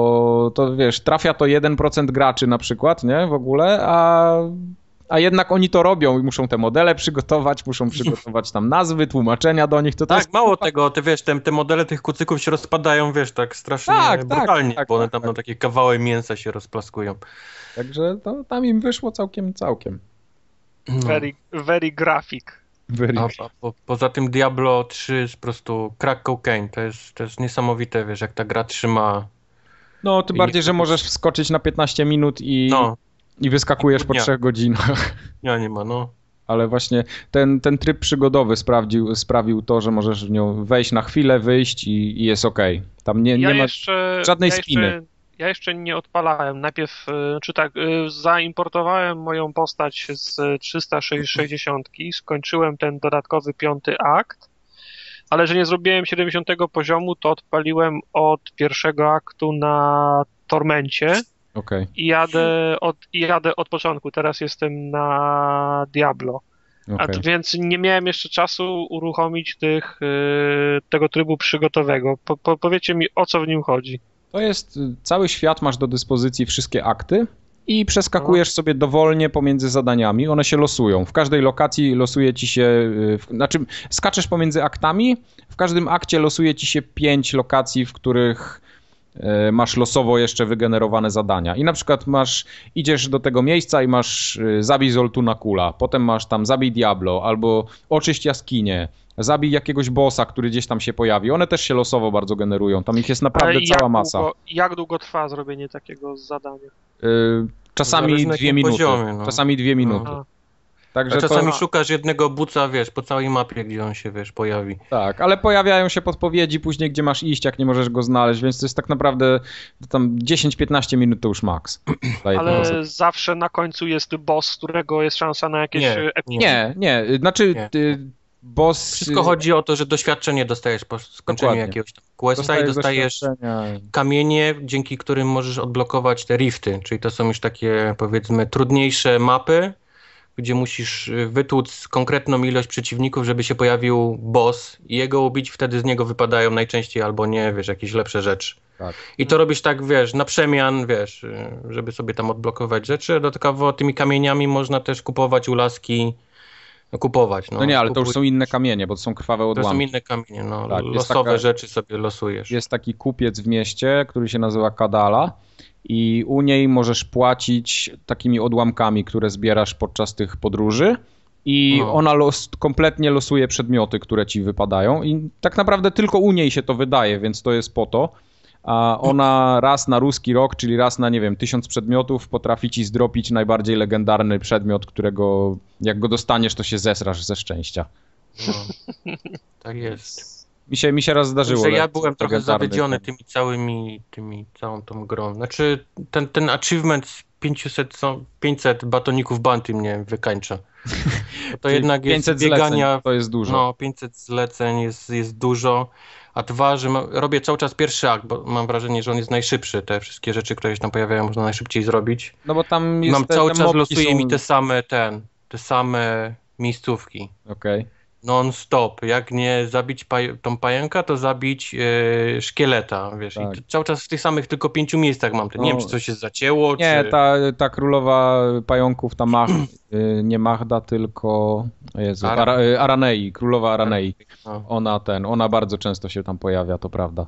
A: bo to wiesz, trafia to jeden procent graczy na przykład, nie, w ogóle, a... A jednak oni to robią i muszą te modele przygotować, muszą przygotować tam nazwy, tłumaczenia do nich. To
C: tak,
A: to jest...
C: mało tego, ty wiesz, te, te modele tych kucyków się rozpadają, wiesz, tak strasznie tak, brutalnie, tak, bo one tam tak, na takie kawały mięsa się rozplaskują.
A: Także to tam im wyszło całkiem, całkiem.
B: No. Very, very graphic.
A: Very.
C: A, a po, poza tym Diablo trzy jest po prostu crack cocaine, to jest, to jest niesamowite, wiesz, jak ta gra trzyma.
A: No, tym bardziej, że możesz wskoczyć na piętnaście minut i... No. I wyskakujesz po trzech godzinach.
C: Ja nie ma, no.
A: Ale właśnie ten, ten tryb przygodowy sprawdził, sprawił to, że możesz w nią wejść na chwilę, wyjść i, i jest okej. Okay. Tam nie,
B: ja
A: nie ma
B: jeszcze,
A: żadnej
B: ja
A: spiny.
B: Jeszcze, ja jeszcze nie odpalałem. Najpierw, czy tak, zaimportowałem moją postać z trzysta sześćdziesiąt, skończyłem ten dodatkowy piąty akt, ale że nie zrobiłem siedemdziesiątego poziomu, to odpaliłem od pierwszego aktu na Tormencie.
A: Okay.
B: I jadę od, i jadę od początku. Teraz jestem na Diablo. Okay. A, więc nie miałem jeszcze czasu uruchomić tych, yy, tego trybu przygotowego. Po, po, powiedzcie mi, o co w nim chodzi.
A: To jest, cały świat masz do dyspozycji, wszystkie akty i przeskakujesz no. sobie dowolnie pomiędzy zadaniami. One się losują. W każdej lokacji losuje ci się, w, znaczy skaczesz pomiędzy aktami. W każdym akcie losuje ci się pięć lokacji, w których masz losowo jeszcze wygenerowane zadania. I na przykład masz, idziesz do tego miejsca i masz zabij Zoltuna Kula, potem masz tam zabij Diablo, albo oczyść jaskinię, zabij jakiegoś bossa, który gdzieś tam się pojawi. One też się losowo bardzo generują. Tam ich jest naprawdę
B: Ale
A: cała
B: jak
A: masa.
B: Długo, jak długo trwa zrobienie takiego zadania?
A: Yy, czasami dwie minuty. Poziomie, no. Czasami dwie minuty.
C: No. Także a czasami to... szukasz jednego buca, wiesz, po całej mapie, gdzie on się, wiesz, pojawi.
A: Tak, ale pojawiają się podpowiedzi później, gdzie masz iść, jak nie możesz go znaleźć, więc to jest tak naprawdę tam dziesięć piętnaście minut to już max.
B: Ale zawsze na końcu jest boss, którego jest szansa na jakieś...
A: Nie, nie, nie. Znaczy nie. boss...
C: Wszystko chodzi o to, że doświadczenie dostajesz po skończeniu Dokładnie. jakiegoś tam questa dostajesz i dostajesz kamienie, dzięki którym możesz odblokować te rifty, czyli to są już takie, powiedzmy, trudniejsze mapy, gdzie musisz wytłuc konkretną ilość przeciwników, żeby się pojawił boss i jego ubić, wtedy z niego wypadają najczęściej albo nie, wiesz, jakieś lepsze rzeczy. Tak. I to robisz tak, wiesz, na przemian, wiesz, żeby sobie tam odblokować rzeczy. Dodatkowo tymi kamieniami można też kupować ulaski, no kupować. No,
A: no nie, ale
C: Kupuj...
A: to już są inne kamienie, bo to są krwawe odłamki.
C: To są inne kamienie, no, tak, losowe taka, rzeczy sobie losujesz.
A: Jest taki kupiec w mieście, który się nazywa Kadala. I u niej możesz płacić takimi odłamkami, które zbierasz podczas tych podróży i no. ona los, kompletnie losuje przedmioty, które ci wypadają i tak naprawdę tylko u niej się to wydaje, więc to jest po to. A ona raz na ruski rok, czyli raz na, nie wiem, tysiąc przedmiotów potrafi ci zdropić najbardziej legendarny przedmiot, którego jak go dostaniesz, to się zesrasz ze szczęścia.
C: No. Tak jest.
A: Mi się, mi się raz zdarzyło.
C: Że ja byłem trochę zawiedziony tymi całymi, tymi, całą tą grą. Znaczy ten, ten achievement z pięćset, pięćset batoników Bounty mnie wykańcza. Bo to jednak jest biegania.
A: Zleceń, to jest dużo.
C: No, pięćset zleceń jest, jest dużo. A dwa, że ma, robię cały czas pierwszy akt, bo mam wrażenie, że on jest najszybszy. Te wszystkie rzeczy, które się tam pojawiają, można najszybciej zrobić.
A: No bo tam jest
C: mam
A: te,
C: cały
A: te
C: czas losuje
A: są...
C: mi te same ten, te same miejscówki.
A: Okej. Okay.
C: Non-stop. Jak nie zabić paj- tą pająka, to zabić yy, szkieleta, wiesz. Tak. I cały czas w tych samych tylko pięciu miejscach mam. To. Nie no. wiem, czy coś się zacięło,
A: Nie,
C: czy...
A: ta, ta królowa pająków, ta Mach, yy, nie Mahda, tylko Jezu, Ara... Ara, yy, Aranei, królowa Aranei. No. Ona ten, ona bardzo często się tam pojawia, to prawda.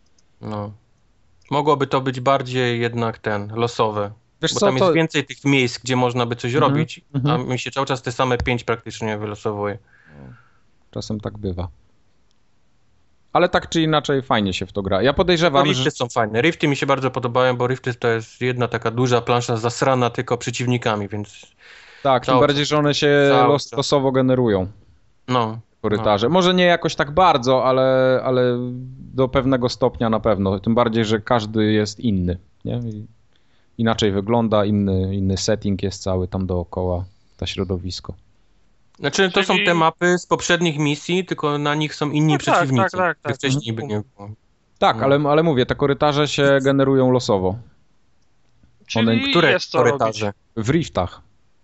C: No. Mogłoby to być bardziej jednak ten, losowe. Wiesz Bo co, tam
A: to...
C: jest więcej tych miejsc, gdzie można by coś mm-hmm. robić, mm-hmm. a mi się cały czas te same pięć praktycznie wylosowuje.
A: Czasem tak bywa. ale tak czy inaczej fajnie się w to gra. Ja podejrzewam,
C: Rifty
A: że...
C: są fajne. Rifty mi się bardzo podobają, bo Rifty to jest jedna taka duża plansza zasrana tylko przeciwnikami, więc...
A: Tak, tym
C: Cały
A: bardziej, że one się
C: Cały
A: los, losowo generują.
C: No.
A: Korytarze. No. Może nie jakoś tak bardzo, ale, ale do pewnego stopnia na pewno. Tym bardziej, że każdy jest inny, nie? I inaczej wygląda, inny, inny setting jest cały tam dookoła, to środowisko.
C: Znaczy, to
B: Czyli...
C: są te mapy z poprzednich misji, tylko na nich są inni
B: no
C: przeciwnicy.
B: Tak, tak, tak, tak.
C: Wcześniej by nie było.
A: Tak,
C: No.
A: ale, ale mówię, te korytarze się generują losowo.
B: Czyli
A: One-
C: Które
B: jest co
C: korytarze?
B: robić.
A: W riftach,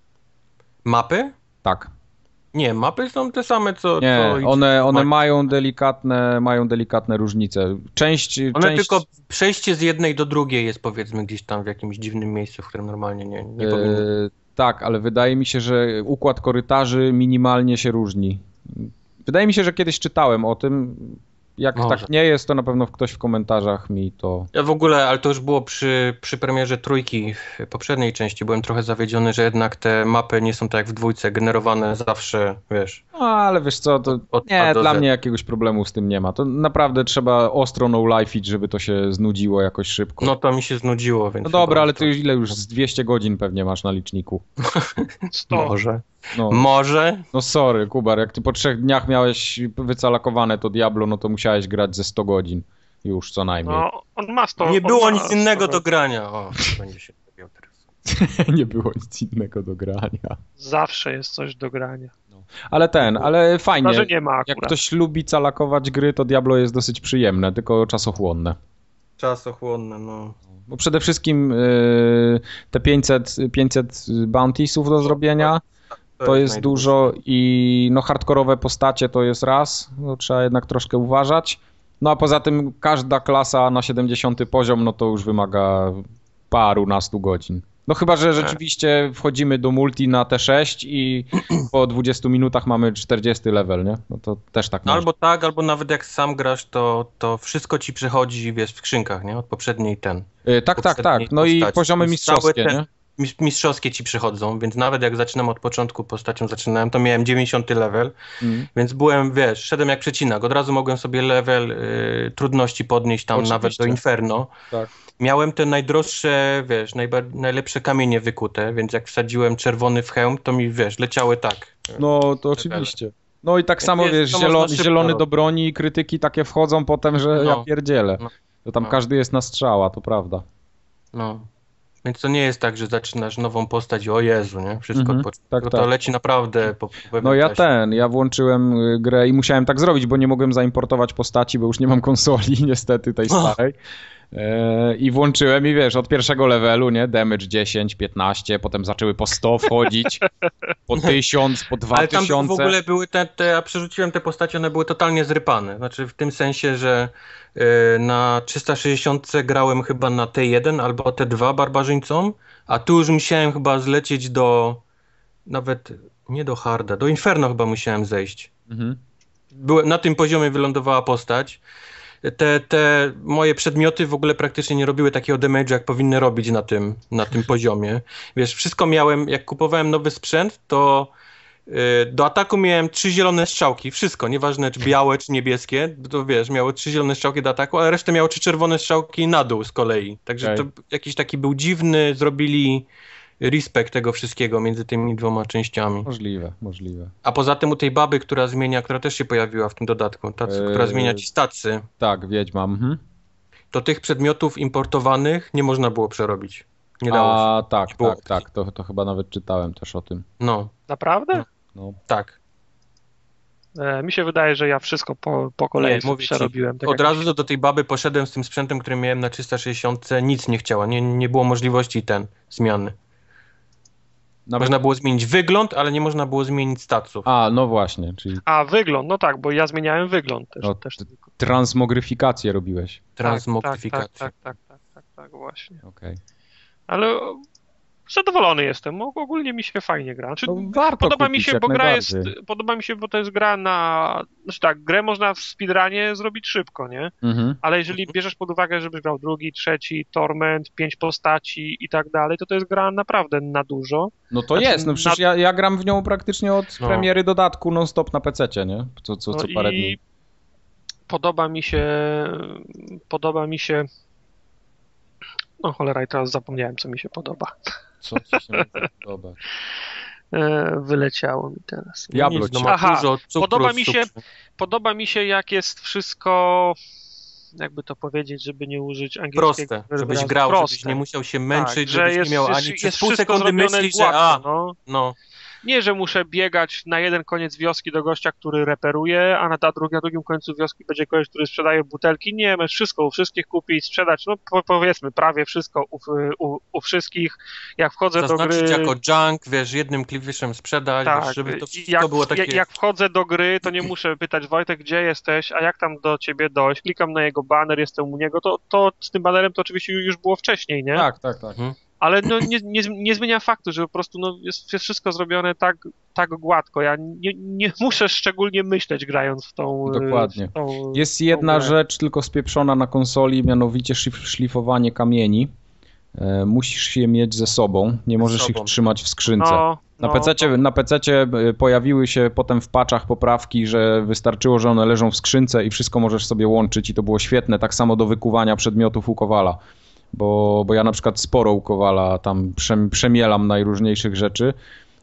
C: Mapy?
A: tak.
C: Nie, mapy są te same, co...
A: Nie,
C: co
A: one, one
C: One
A: mają delikatne, mają delikatne różnice. Część... część...
C: tylko przejście z jednej do drugiej jest, powiedzmy, gdzieś tam w jakimś dziwnym miejscu, w którym normalnie nie, nie powinno.
A: E, tak, ale wydaje mi się, że układ korytarzy minimalnie się różni. Wydaje mi się, że kiedyś czytałem o tym. Jak
C: Może.
A: tak nie jest, to na pewno ktoś w komentarzach mi to...
C: Ja w ogóle, ale to już było przy, przy premierze trójki w poprzedniej części, byłem trochę zawiedziony, że jednak te mapy nie są tak jak w dwójce, generowane zawsze, wiesz.
A: No, ale wiesz co, to
C: Od
A: nie,
C: A do
A: dla
C: Z.
A: mnie jakiegoś problemu z tym nie ma. To naprawdę trzeba ostro no-life'ić, żeby to się znudziło jakoś szybko.
C: No to mi się znudziło, więc...
A: No dobra,
C: chyba
A: ale
C: to-
A: ty ile już z dwieście godzin pewnie masz na liczniku.
B: sto.
C: Może.
A: No,
C: Może.
A: no sorry, Kubar, jak ty po trzech dniach miałeś wycalakowane to Diablo, no to musiałeś grać ze sto godzin. Już co najmniej.
B: No, on ma sto.
C: Nie
B: on
C: było
B: ma
C: nic innego
B: sto.
C: do grania. O, to będzie się robił teraz.
A: Nie było nic innego do grania.
B: Zawsze jest coś do grania.
A: Ale ten, ale fajnie.
B: Chyba, że nie ma
A: Jak
B: akurat.
A: ktoś lubi calakować gry, to Diablo jest dosyć przyjemne, tylko czasochłonne.
C: Czasochłonne, no.
A: Bo przede wszystkim yy, te pięćset, pięćset bountiesów do zrobienia, to jest
C: najdłuższe.
A: dużo i no hardkorowe postacie to jest raz, no, trzeba jednak troszkę uważać. No a poza tym każda klasa na siedemdziesiąty poziom, no to już wymaga parunastu godzin. No chyba, że rzeczywiście wchodzimy do multi na T sześć i po dwudziestu minutach mamy czterdziesty level, nie? No to też tak
C: No
A: można.
C: albo tak, albo nawet jak sam grasz, to, to wszystko ci przychodzi, wiesz, w skrzynkach, nie? Od poprzedniej ten.
A: Yy, tak, tak,
C: poprzedniej
A: tak. No i
C: postaci.
A: poziomy
C: Cały
A: mistrzowskie,
C: ten-
A: nie?
C: mis- Mistrzowskie ci przychodzą, więc nawet jak zaczynam od początku, postacią zaczynałem, to miałem dziewięćdziesiąty level,
A: Mm.
C: więc byłem, wiesz, szedłem jak przecinak. Od razu mogłem sobie level y, trudności podnieść tam
A: Oczywiście.
C: nawet do Inferno.
A: Tak.
C: Miałem te najdroższe, wiesz, najba- najlepsze kamienie wykute, więc jak wsadziłem czerwony w hełm, to mi, wiesz, leciały tak.
A: No to oczywiście. No i tak
C: Jak
A: samo
C: jest,
A: wiesz,
C: to
A: zielo,
C: można szybko
A: zielony do
C: robić.
A: broni i krytyki takie wchodzą potem, że ja
C: No.
A: pierdzielę.
C: No.
A: To tam
C: No.
A: każdy jest na strzała, to prawda.
C: No. Więc to nie jest tak, że zaczynasz nową postać i o Jezu, nie? Wszystko
A: Mhm,
C: od początku.
A: tak,
C: To
A: tak.
C: leci naprawdę po, po pewnym
A: No ja
C: czasie.
A: ten, ja włączyłem y, grę i musiałem tak zrobić, bo nie mogłem zaimportować postaci, bo już nie mam konsoli niestety tej starej. E, I włączyłem i wiesz, od pierwszego levelu, nie, damage dziesięć, piętnaście, potem zaczęły po sto wchodzić, po tysiąc, po dwa
C: Ale tam
A: tysiące.
C: w ogóle były te, te, ja przerzuciłem te postacie, one były totalnie zrypane. Znaczy w tym sensie, że y, na trzysta sześćdziesiąt grałem chyba na T jeden albo T dwa barbarzyńcą, a tu już musiałem chyba zlecieć do, nawet nie do harda, do Inferno chyba musiałem zejść.
A: Mhm.
C: Byłem, na tym poziomie wylądowała postać. Te, te moje przedmioty w ogóle praktycznie nie robiły takiego damage'u, jak powinny robić na tym, na tym poziomie. Wiesz, wszystko miałem, jak kupowałem nowy sprzęt, to y, do ataku miałem trzy zielone strzałki, wszystko, nieważne czy białe, czy niebieskie, to wiesz, miało trzy zielone strzałki do ataku, ale resztę miało trzy czerwone strzałki na dół z kolei. Także
A: Okej.
C: to jakiś taki był dziwny, zrobili respekt tego wszystkiego między tymi dwoma częściami.
A: Możliwe, możliwe.
C: A poza tym u tej baby, która zmienia, która też się pojawiła w tym dodatku, ta,
A: Eee.
C: która zmienia ci stacy,
A: Tak, Wiedźma. Mhm.
C: to tych przedmiotów importowanych nie można było przerobić. Nie dało się.
A: A tak,
C: Nie było
A: tak,
C: opcji.
A: tak, to, to chyba nawet czytałem też o tym.
C: No,
B: Naprawdę?
C: No.
A: No.
C: tak.
B: E, mi się wydaje, że ja wszystko po, po kolei
C: Nie, mówię ci,
B: przerobiłem. Tak
C: Od
B: jak-
C: razu do, do tej baby poszedłem z tym sprzętem, który miałem na trzysta sześćdziesiąt, nic nie chciała, nie, nie było możliwości ten zmiany.
A: Nawet...
C: Można było zmienić wygląd, ale nie można było zmienić staców.
A: A, no właśnie, czyli
B: A, wygląd, no tak, bo ja zmieniałem wygląd też.
A: No,
B: też
A: ty-
B: tylko.
A: transmogryfikację robiłeś.
C: Transmogryfikację.
B: Tak, tak, tak, tak, tak, tak, właśnie.
A: Okej.
B: Ale o, zadowolony jestem, o- ogólnie mi się fajnie gra. Znaczy,
A: No, warto
B: podoba
A: kupić,
B: mi się,
A: jak
B: bo gra jest,
A: najbardziej.
B: podoba mi się, bo to jest gra na, znaczy tak, grę można w speedrunie zrobić szybko, nie?
A: Mhm.
B: Ale jeżeli bierzesz pod uwagę, żebyś grał drugi, trzeci, Torment, pięć postaci i tak dalej, to to jest gra naprawdę na dużo.
A: No to
B: Znaczy,
A: jest, no przecież
B: na-
A: ja, ja gram w nią praktycznie od
C: No.
A: premiery dodatku non-stop na pececie, nie? Co, co, co
B: No
A: parę
B: i
A: dni.
B: podoba mi się, podoba mi się, no cholera, i teraz zapomniałem, co mi się podoba.
A: Co ci się może podobać?
B: Wyleciało mi teraz.
A: Diablo
C: Nic, no ma
B: Aha,
C: dużo cukru,
B: podoba mi się,
C: cukru.
B: podoba mi się, jak jest wszystko, jakby to powiedzieć, żeby nie użyć angielskiego
C: Proste, żebyś
B: wyrazu.
C: grał,
B: Proste.
C: żebyś nie musiał się męczyć,
B: Tak, że
C: żebyś
B: jest,
C: nie miał
B: jest,
C: ani
B: jest
C: przez pół
B: wszystko
C: sekundy
B: zrobione
C: myślisz, że
B: gładko,
C: a,
B: no.
C: no.
B: Nie, że muszę biegać na jeden koniec wioski do gościa, który reperuje, a na, na, drugi, na drugim końcu wioski będzie kogoś, który sprzedaje butelki. Nie, możesz wszystko u wszystkich kupić, sprzedać, no po, powiedzmy prawie wszystko u, u, u wszystkich. Jak wchodzę
C: Zaznaczyć
B: do gry...
C: jako junk, wiesz, jednym klawiszem sprzedać,
B: Tak,
C: wiesz, żeby to wszystko
B: jak,
C: było takie...
B: jak, jak wchodzę do gry, to nie muszę pytać, Wojtek, gdzie jesteś, a jak tam do ciebie dojść? Klikam na jego baner, jestem u niego, to, to z tym banerem to oczywiście już było wcześniej, nie?
A: Tak, tak, tak.
C: Mhm.
B: Ale no, nie, nie, nie zmienia faktu, że po prostu no, jest, jest wszystko zrobione tak, tak gładko. Ja nie, nie muszę szczególnie myśleć, grając w tą.
A: Dokładnie.
B: W tą,
A: Jest jedna
B: grę.
A: rzecz tylko spieprzona na konsoli, mianowicie szlif- szlifowanie kamieni. E, musisz je mieć ze sobą, nie możesz
C: sobą.
A: ich trzymać w skrzynce.
B: No,
A: Na
B: no,
A: pececie, na pececie pojawiły się potem w patchach poprawki, że wystarczyło, że one leżą w skrzynce i wszystko możesz sobie łączyć i to było świetne, tak samo do wykuwania przedmiotów u Kowala. Bo, bo ja na przykład sporo u Kowala tam przemielam najróżniejszych rzeczy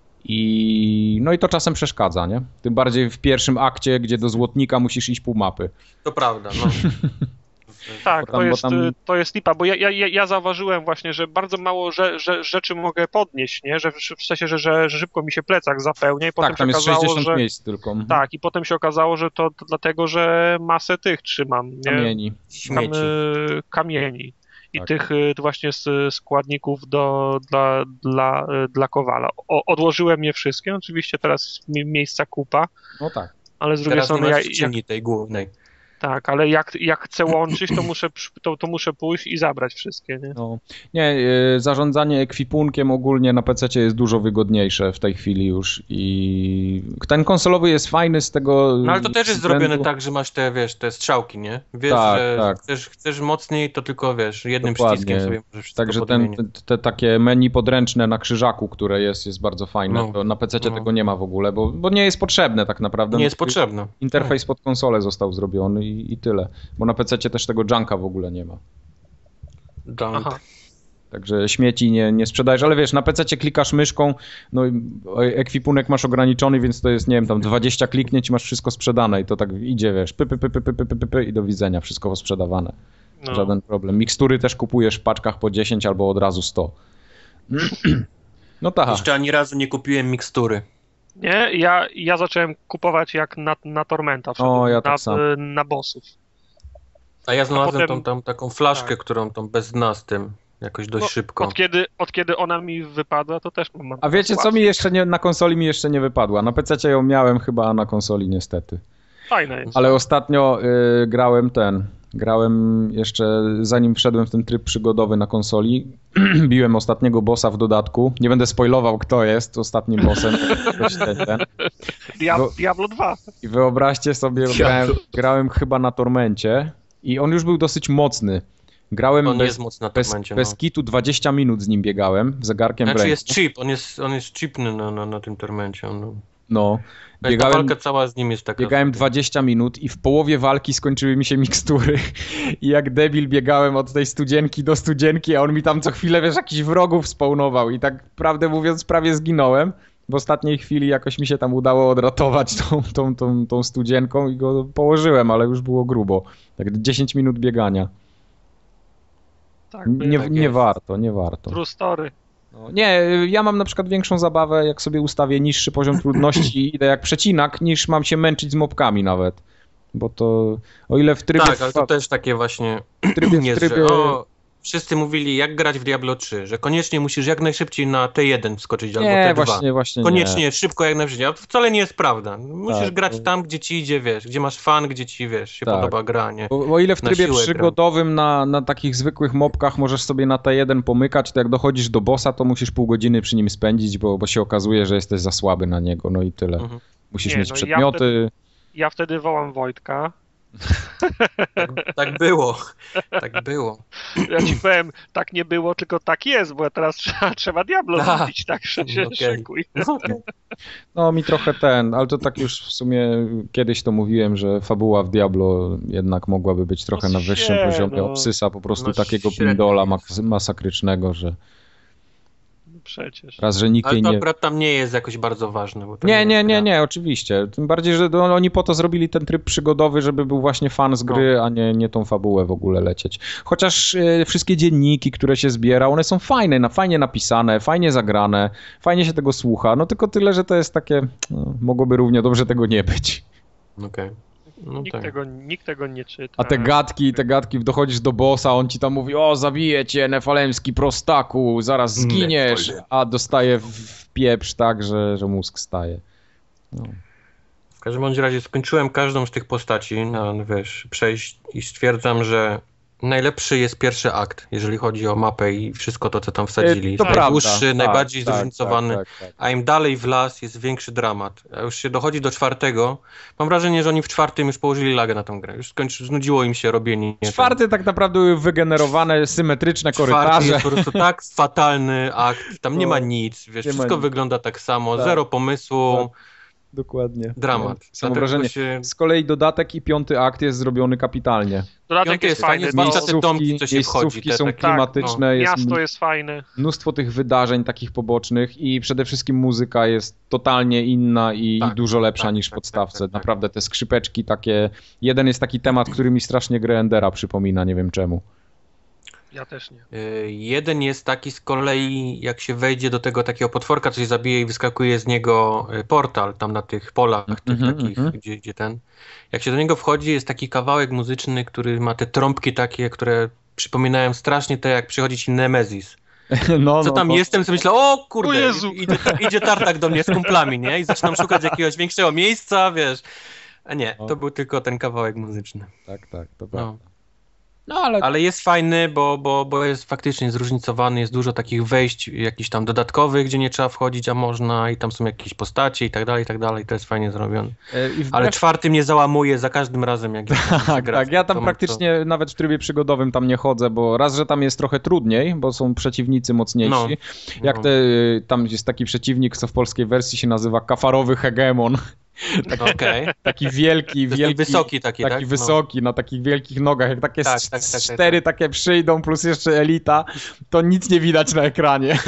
A: i no i to czasem przeszkadza, nie? Tym bardziej w pierwszym akcie, gdzie do złotnika musisz iść pół mapy.
C: To prawda, no.
B: Tak,
A: Tam,
B: to jest,
A: tam...
B: to jest lipa, bo ja, ja, ja zauważyłem właśnie, że bardzo mało że, że, rzeczy mogę podnieść, nie? Że w sensie, że, że, że szybko mi się plecak zapełnia i potem
A: Tak, tam
B: się
A: jest
B: okazało,
A: sześćdziesiąt
B: że...
A: miejsc tylko. Mhm.
B: Tak, i potem się okazało, że to, to dlatego, że masę tych trzymam, nie?
A: Kamieni.
C: Śmieci.
B: Kam, kamieni. I
A: Tak.
B: tych y, właśnie s- składników do, dla, dla, y, dla Kowala. O, odłożyłem je wszystkie, oczywiście teraz mi, miejsca kupa,
A: No tak.
B: ale z drugiej
C: Teraz nie
B: strony,
C: masz
B: ja, jak,
C: skrzyni tej głównej.
B: tak, ale jak, jak chcę łączyć, to muszę, przy- to, to muszę pójść i zabrać wszystkie, nie?
A: No. Nie, y, zarządzanie ekwipunkiem ogólnie na pececie jest dużo wygodniejsze w tej chwili już i ten konsolowy jest fajny z tego
C: No ale to też jest
A: względu...
C: zrobione tak, że masz te, wiesz, te strzałki, nie? Wiesz,
A: Tak,
C: że
A: tak.
C: Chcesz, chcesz mocniej, to tylko, wiesz, jednym
A: Dokładnie.
C: przyciskiem sobie możesz wszystko
A: Także ten,
C: podmienić.
A: te, te takie menu podręczne na krzyżaku, które jest, jest bardzo fajne.
C: No.
A: To na pececie
C: No.
A: tego nie ma w ogóle, bo, bo nie jest potrzebne tak naprawdę.
C: Nie
A: No,
C: jest potrzebne.
A: Interfejs pod konsolę został zrobiony i, i tyle. Bo na pececie też tego junka w ogóle nie ma.
C: Junk.
B: Aha.
A: Także śmieci nie, nie sprzedajesz, ale wiesz, na pececie klikasz myszką, no i ekwipunek masz ograniczony, więc to jest, nie wiem, tam dwadzieścia kliknięć i masz wszystko sprzedane i to tak idzie, wiesz, py, py, py, py, py, py, py, py i do widzenia, wszystko sprzedawane.
B: No.
A: Żaden problem. Mikstury też kupujesz w paczkach po dziesięć albo od razu sto. No tak.
C: Jeszcze ani razu nie kupiłem mikstury.
B: Nie, ja, ja zacząłem kupować jak na, na Tormenta,
A: O, ja
B: na,
A: tak samo.
B: na bossów.
C: A ja znalazłem
B: potem-
C: tą, tam taką flaszkę,
B: tak.
C: którą tą bez dna z tym jakoś dość
B: No,
C: szybko.
B: Od kiedy, od kiedy ona mi wypadła, to też mam.
A: A wiecie co mi jeszcze nie, na konsoli mi jeszcze nie wypadła? Na pececie ją miałem chyba, a na konsoli niestety.
B: Fajne jest.
A: Ale ostatnio y, grałem ten, grałem jeszcze zanim wszedłem w ten tryb przygodowy na konsoli, biłem ostatniego bossa w dodatku. Nie będę spoilował, kto jest ostatnim bossem. Jakoś ten, ten.
B: Dia-
A: Bo-
B: Diablo dwa.
A: I wyobraźcie sobie, grałem, grałem chyba na Tormencie i on już był dosyć mocny. Grałem
C: On nie
A: bez,
C: jest mocny na
A: bez,
C: tormencie.
A: bez
C: No.
A: kitu dwadzieścia minut z nim biegałem, zegarkiem w
C: Znaczy
A: ręku.
C: jest cheap, on jest, on jest cheapny na, na, na tym tormencie. On,
A: No,
C: ta
A: biegałem,
C: walka cała z nim jest taka...
A: biegałem
C: sobie.
A: dwadzieścia minut i w połowie walki skończyły mi się mikstury i jak debil biegałem od tej studzienki do studzienki, a on mi tam co chwilę, wiesz, jakichś wrogów spawnował i tak prawdę mówiąc prawie zginąłem. W ostatniej chwili jakoś mi się tam udało odratować tą, tą, tą, tą studzienką i go położyłem, ale już było grubo. Tak dziesięć minut biegania.
B: Tak,
A: Nie,
C: tak
A: nie
C: jest.
A: warto, nie warto.
B: True story.
A: No, nie, ja mam na przykład większą zabawę, jak sobie ustawię niższy poziom trudności i idę jak przecinak, niż mam się męczyć z mobkami nawet. Bo to, o ile w trybie...
C: Tak, ale to
A: trwa-
C: też takie właśnie
A: w trybie, w
C: jest,
A: trybie
C: że o, wszyscy mówili jak grać w Diablo trzy, że koniecznie musisz jak najszybciej na T jeden wskoczyć albo
A: nie,
C: T dwa.
A: właśnie, właśnie
C: Koniecznie,
A: nie.
C: szybko jak najszybciej, a to wcale nie jest prawda. Musisz
A: Tak,
C: grać
A: to-
C: tam, gdzie ci idzie, wiesz, gdzie masz fan, gdzie ci, wiesz, się
A: Tak.
C: podoba gra, nie?
A: Bo, o ile w
C: na
A: trybie
C: siłę
A: przygodowym na, na takich zwykłych mobkach możesz sobie na T jeden pomykać, to jak dochodzisz do bossa, to musisz pół godziny przy nim spędzić, bo, bo się okazuje, że jesteś za słaby na niego, no i tyle.
C: Mhm.
A: Musisz
B: Nie,
A: mieć
B: no ja
A: przedmioty.
B: Ja wtedy wołam Wojtka
C: Tak, tak było, tak było.
B: Ja ci powiem, tak nie było, tylko tak jest, bo teraz trzeba, trzeba Diablo
C: A,
B: zrobić, tak że się
C: okej.
B: szykuj.
C: Okay.
A: No mi trochę ten, ale to tak już w sumie kiedyś to mówiłem, że fabuła w Diablo jednak mogłaby być trochę
B: No
A: na wyższym
B: się,
A: poziomie.
B: no.
A: Obsysa po prostu
C: No
A: takiego
C: średnio
A: pindola
C: jest.
A: mas- masakrycznego, że
B: No przecież.
A: raz, że nikt
C: Ale
A: jej
C: to
A: nie...
C: akurat tam nie jest jakoś bardzo ważne. Bo to
A: Nie, nie,
C: jest
A: nie,
C: gra.
A: nie, oczywiście. Tym bardziej, że to oni po to zrobili ten tryb przygodowy, żeby był właśnie fan z gry, a nie, nie tą fabułę w ogóle lecieć. Chociaż e, wszystkie dzienniki, które się zbiera, one są fajne, na, fajnie napisane, fajnie zagrane, fajnie się tego słucha, no tylko tyle, że to jest takie, no, mogłoby równie dobrze tego nie być.
C: Okej. No
B: Nikt,
C: tak.
B: tego, nikt tego nie czyta.
A: A te gadki, te gadki, dochodzisz do bossa, on ci tam mówi, o zabiję cię, nefalemski prostaku, zaraz zginiesz, a dostaje w pieprz tak, że, że mózg staje. No.
C: W każdym bądź razie skończyłem każdą z tych postaci na, wiesz, przejść i stwierdzam, że najlepszy jest pierwszy akt, jeżeli chodzi o mapę i wszystko to, co tam wsadzili.
A: E, to
C: Jest najdłuższy,
A: prawda.
C: najbardziej
A: Tak,
C: zróżnicowany,
A: tak, tak, tak.
C: a im dalej w las jest większy dramat. A już się dochodzi do czwartego. Mam wrażenie, że oni w czwartym już położyli lagę na tą grę. Już skończy, znudziło im się robienie.
A: Czwarty tak naprawdę były wygenerowane, symetryczne
C: Czwarty
A: korytarze.
C: jest po prostu tak fatalny akt. Tam nie
A: No,
C: ma nic, wiesz,
A: nie ma
C: wszystko
A: nic.
C: wygląda tak samo,
A: Tak.
C: zero pomysłu,
A: Dokładnie.
C: dramat.
A: Samo
C: Dlatego
A: wrażenie.
C: się-
A: Z kolei dodatek i piąty akt jest zrobiony kapitalnie.
B: Dodatek
C: Piąty
B: jest
C: jest fajny,
B: fajny,
C: zwłaszcza
B: no,
C: te domki, co się wchodzi.
A: miejscówki
C: Te
A: są
C: takie,
A: klimatyczne,
C: no.
A: jest
B: miasto jest fajne.
A: mnóstwo tych wydarzeń takich pobocznych i przede wszystkim muzyka jest totalnie inna i
C: Tak,
A: dużo lepsza
C: tak,
A: niż w
C: tak,
A: podstawce.
C: tak, tak, tak.
A: Naprawdę te skrzypeczki takie... Jeden jest taki temat, który mi strasznie grę Endera przypomina, nie wiem czemu.
B: Ja też nie.
C: Y, Jeden jest taki z kolei, jak się wejdzie do tego takiego potworka, co się zabije i wyskakuje z niego y, portal tam na tych polach, tych
A: Mhm,
C: takich,
A: mhm.
C: gdzie, gdzie ten. Jak się do niego wchodzi, jest taki kawałek muzyczny, który ma te trąbki takie, które przypominają strasznie te, jak przychodzi ci Nemezis.
A: No,
C: Co
A: no,
C: tam
A: no.
C: jestem, sobie myślę, o kurde,
B: O Jezu!
C: idzie, idzie tartak do mnie z kumplami, nie? I zaczynam szukać jakiegoś większego miejsca, wiesz. A nie, to był tylko ten kawałek muzyczny.
A: Tak, tak, to prawda.
C: No.
A: No ale...
C: Ale jest fajny, bo, bo, bo jest faktycznie zróżnicowany, jest dużo takich wejść jakichś tam dodatkowych, gdzie nie trzeba wchodzić, a można i tam są jakieś postacie i tak dalej, i tak dalej, to jest fajnie zrobione.
A: E, i wbrew-
C: Ale czwarty mnie załamuje za każdym razem, jak
A: Tak,
C: gra.
A: tak. Ja tam
C: To-
A: praktycznie nawet w trybie przygodowym tam nie chodzę, bo raz, że tam jest trochę trudniej, bo są przeciwnicy mocniejsi.
C: No,
A: Jak
C: no.
A: te, tam jest taki przeciwnik, co w polskiej wersji się nazywa kafarowy hegemon.
C: Okej.
A: Taki wielki,
C: To jest ten
A: wielki.
C: wysoki taki,
A: Taki
C: tak? No.
A: wysoki, na takich wielkich nogach. Jak takie
C: Tak,
A: z,
C: tak,
A: z
C: tak, tak,
A: cztery takie przyjdą, plus jeszcze elita, to nic nie widać na ekranie.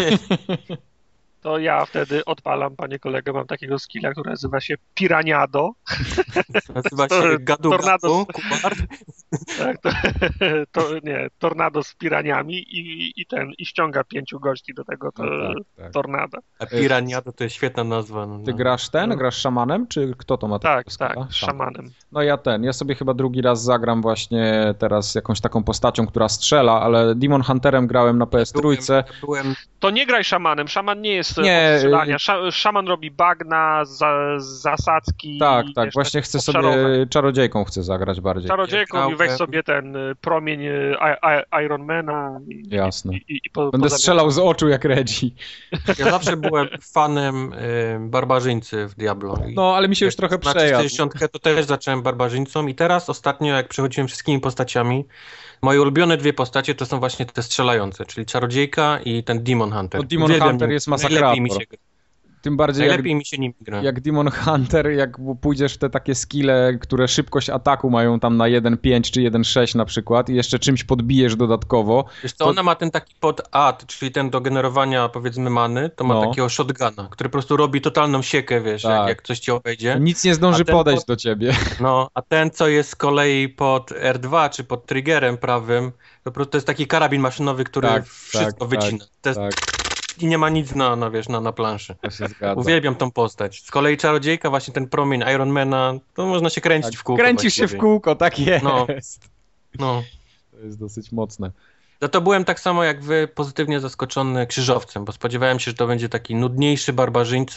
B: To ja wtedy odpalam, panie kolego, mam takiego skilla, który nazywa się Piraniado.
C: Nazywa
B: To-
C: się Gadu
B: Tornado.
C: Gadu, Kumar.
B: Tak, to, to nie, tornado z piraniami i, i ten, i ściąga pięciu gości do tego to,
A: No tak, tak.
B: tornada.
C: A Piraniado to jest świetna nazwa. No,
A: Ty grasz ten? Grasz szamanem? Czy kto to ma?
B: Tak,
A: takiego skilla?
B: tak, szamanem.
A: No ja ten, ja sobie chyba drugi raz zagram właśnie teraz jakąś taką postacią, która strzela, ale Demon Hunterem grałem na P S trzy.
C: Byłem, byłem
B: To nie graj szamanem, szaman nie jest
A: Nie,
B: nie, strzelania. Sza, szaman robi bagna, za, zasadzki.
A: Tak,
B: i
A: tak,
B: wiesz,
A: właśnie
B: takie
A: chcę
B: obszarowe.
A: sobie czarodziejką chcę zagrać bardziej.
B: Czarodziejką i weź
C: Grałem.
B: sobie ten y, promień y, I- I- Ironmana i,
A: Jasne.
B: i, i, i po,
A: Będę
B: pozamiatać.
A: strzelał z oczu jak Redzi.
C: Ja zawsze byłem fanem y, barbarzyńcy w Diablo. I
A: No, ale mi się już
C: jak
A: trochę
C: na
A: przejadł.
C: sześćdziesiąt to też zacząłem barbarzyńcą i teraz ostatnio, jak przechodziłem wszystkimi postaciami, moje ulubione dwie postacie to są właśnie te strzelające, czyli Czarodziejka i ten Demon Hunter.
A: No, Demon
C: Uwielbiam
A: Hunter
C: nim.
A: jest
C: Najlepiej mi
A: masakrator.
C: się,
A: Tym bardziej jak,
C: najlepiej mi się nim gra.
A: jak Demon Hunter, jak pójdziesz w te takie skille, które szybkość ataku mają tam na jeden pięć czy jeden sześć na przykład i jeszcze czymś podbijesz dodatkowo.
C: Wiesz co, ona ma ten taki pod-ad, czyli ten do generowania powiedzmy many, to ma
A: No.
C: takiego shotguna, który po prostu robi totalną siekę, wiesz,
A: Tak.
C: jak, jak coś ci obejdzie.
A: Nic nie zdąży
C: A ten
A: podejść
C: pod-
A: do ciebie.
C: No, a ten, co jest z kolei pod R dwa, czy pod triggerem prawym, to po prostu to jest taki karabin maszynowy, który
A: Tak,
C: wszystko
A: tak,
C: wycina. To jest,
A: Tak,
C: I nie ma nic na, na, wiesz, na, na planszy.
A: to się zgadza.
C: Uwielbiam tą postać. Z kolei Czarodziejka, właśnie ten promień Ironmana, to można się kręcić
A: Tak,
C: w kółko.
A: kręcisz się w
C: właściwie.
A: kółko, tak jest.
C: No. No.
A: To jest dosyć mocne.
C: Za to byłem tak samo jak wy pozytywnie zaskoczony Krzyżowcem, bo spodziewałem się, że to będzie taki nudniejszy barbarzyńca,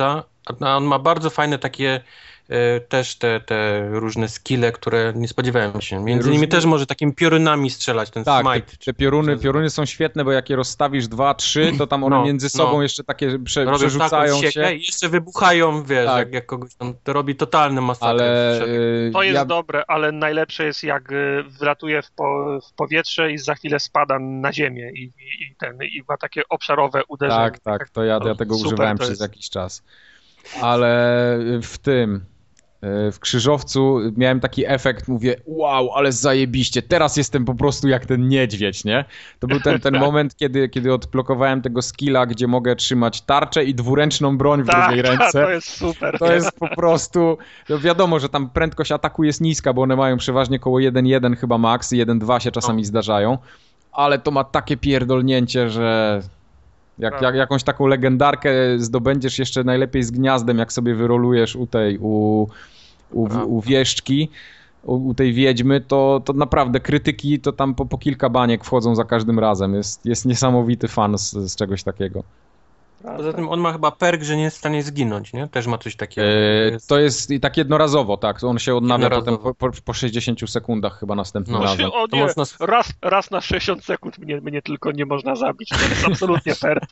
C: A on ma bardzo fajne takie e, też te, te różne skille, które nie spodziewałem się. Między
A: Różne...
C: innymi też może takimi piorunami strzelać, ten
A: tak,
C: smite.
A: Te, te pioruny, pioruny są świetne, bo jak je rozstawisz dwa, trzy, to tam one
C: no,
A: między sobą
C: no.
A: jeszcze takie prze,
C: Robią
A: przerzucają
C: taką
A: się.
C: I jeszcze wybuchają, wiesz,
A: tak.
C: jak, jak kogoś tam to robi totalny masakrę.
A: Ale
B: to jest
A: ja...
B: dobre, ale najlepsze jest jak wlatuje w, po, w powietrze i za chwilę spada na ziemię i, i, i, ten, i ma takie obszarowe uderzenie.
A: Tak, tak, to ja, ja tego
B: super,
A: używałem przez
B: jest.
A: jakiś czas. Ale w tym, w Krzyżowcu miałem taki efekt, mówię, wow, ale zajebiście, teraz jestem po prostu jak ten niedźwiedź, nie? To był ten, ten moment, kiedy, kiedy odblokowałem tego skilla, gdzie mogę trzymać tarczę i dwuręczną broń w
B: tak,
A: drugiej ręce.
B: to jest super.
A: To jest po prostu, no wiadomo, że tam prędkość ataku jest niska, bo one mają przeważnie koło jeden jeden chyba max, jeden dwa się czasami zdarzają, ale to ma takie pierdolnięcie, że... Jak, jak jakąś taką legendarkę zdobędziesz jeszcze najlepiej z gniazdem, jak sobie wyrolujesz u tej, u, u, u wieszczki, u, u tej wiedźmy, to, to naprawdę krytyki to tam po, po kilka baniek wchodzą za każdym razem. Jest, jest niesamowity fan z, z czegoś takiego.
C: Poza tym on ma chyba perk, że nie jest w stanie zginąć, nie? Też ma coś takiego.
A: Eee,
C: jest...
A: To jest i tak jednorazowo, tak. On się odnawia potem
C: Jednorazowo.
A: po, po, po sześćdziesięciu sekundach chyba następnym
C: No.
A: razem.
B: O
C: To
B: nie,
C: można...
B: raz, raz na sześćdziesiąt sekund mnie, mnie tylko nie można zabić. To jest absolutnie fair.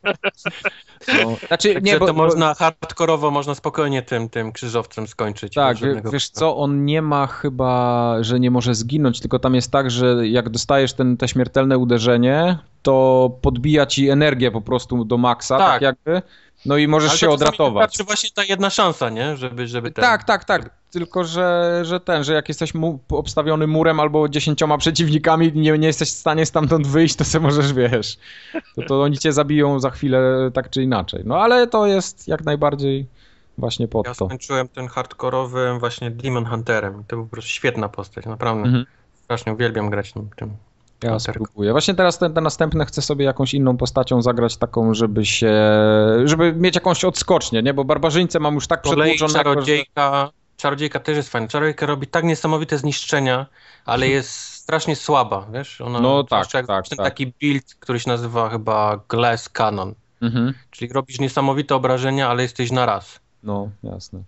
A: No, znaczy,
C: Także
A: nie, bo,
C: to
A: bo...
C: można hardkorowo, można spokojnie tym, tym krzyżowcem skończyć.
A: Tak,
C: bez żadnego...
A: wiesz co, on nie ma chyba, że nie może zginąć, tylko tam jest tak, że jak dostajesz ten, te śmiertelne uderzenie, to podbija ci energię po prostu do maksa, tak, tak jakby, no i możesz
C: Ale
A: się
C: to
A: odratować.
C: Wystarczy właśnie ta jedna szansa, nie? Żeby, żeby ten...
A: Tak, tak, tak, tylko że, że ten, że jak jesteś mu obstawiony murem albo dziesięcioma przeciwnikami i nie, nie jesteś w stanie stamtąd wyjść, to sobie możesz, wiesz, to, to oni cię zabiją za chwilę tak czy inaczej. No ale to jest jak najbardziej właśnie pod
C: ja
A: to.
C: Ja skończyłem ten hardkorowym właśnie Demon Hunterem. To był po prostu świetna postać, naprawdę.
A: Mhm.
C: Strasznie uwielbiam grać tym. tym
A: Ja spróbuję. Właśnie teraz ten, ten następny chcę sobie jakąś inną postacią zagrać, taką, żeby się, żeby mieć jakąś odskocznię, nie? Bo barbarzyńcę mam już tak przedłużonego,
C: czarodziejka,
A: że...
C: czarodziejka też jest fajna. Czarodziejka robi tak niesamowite zniszczenia, ale jest strasznie słaba, wiesz? Ona,
A: no tak,
C: jak
A: tak,
C: ten
A: tak.
C: taki build, który się nazywa chyba Glass Cannon.
A: Mhm.
C: Czyli robisz niesamowite obrażenia, ale jesteś na raz.
A: No, jasne.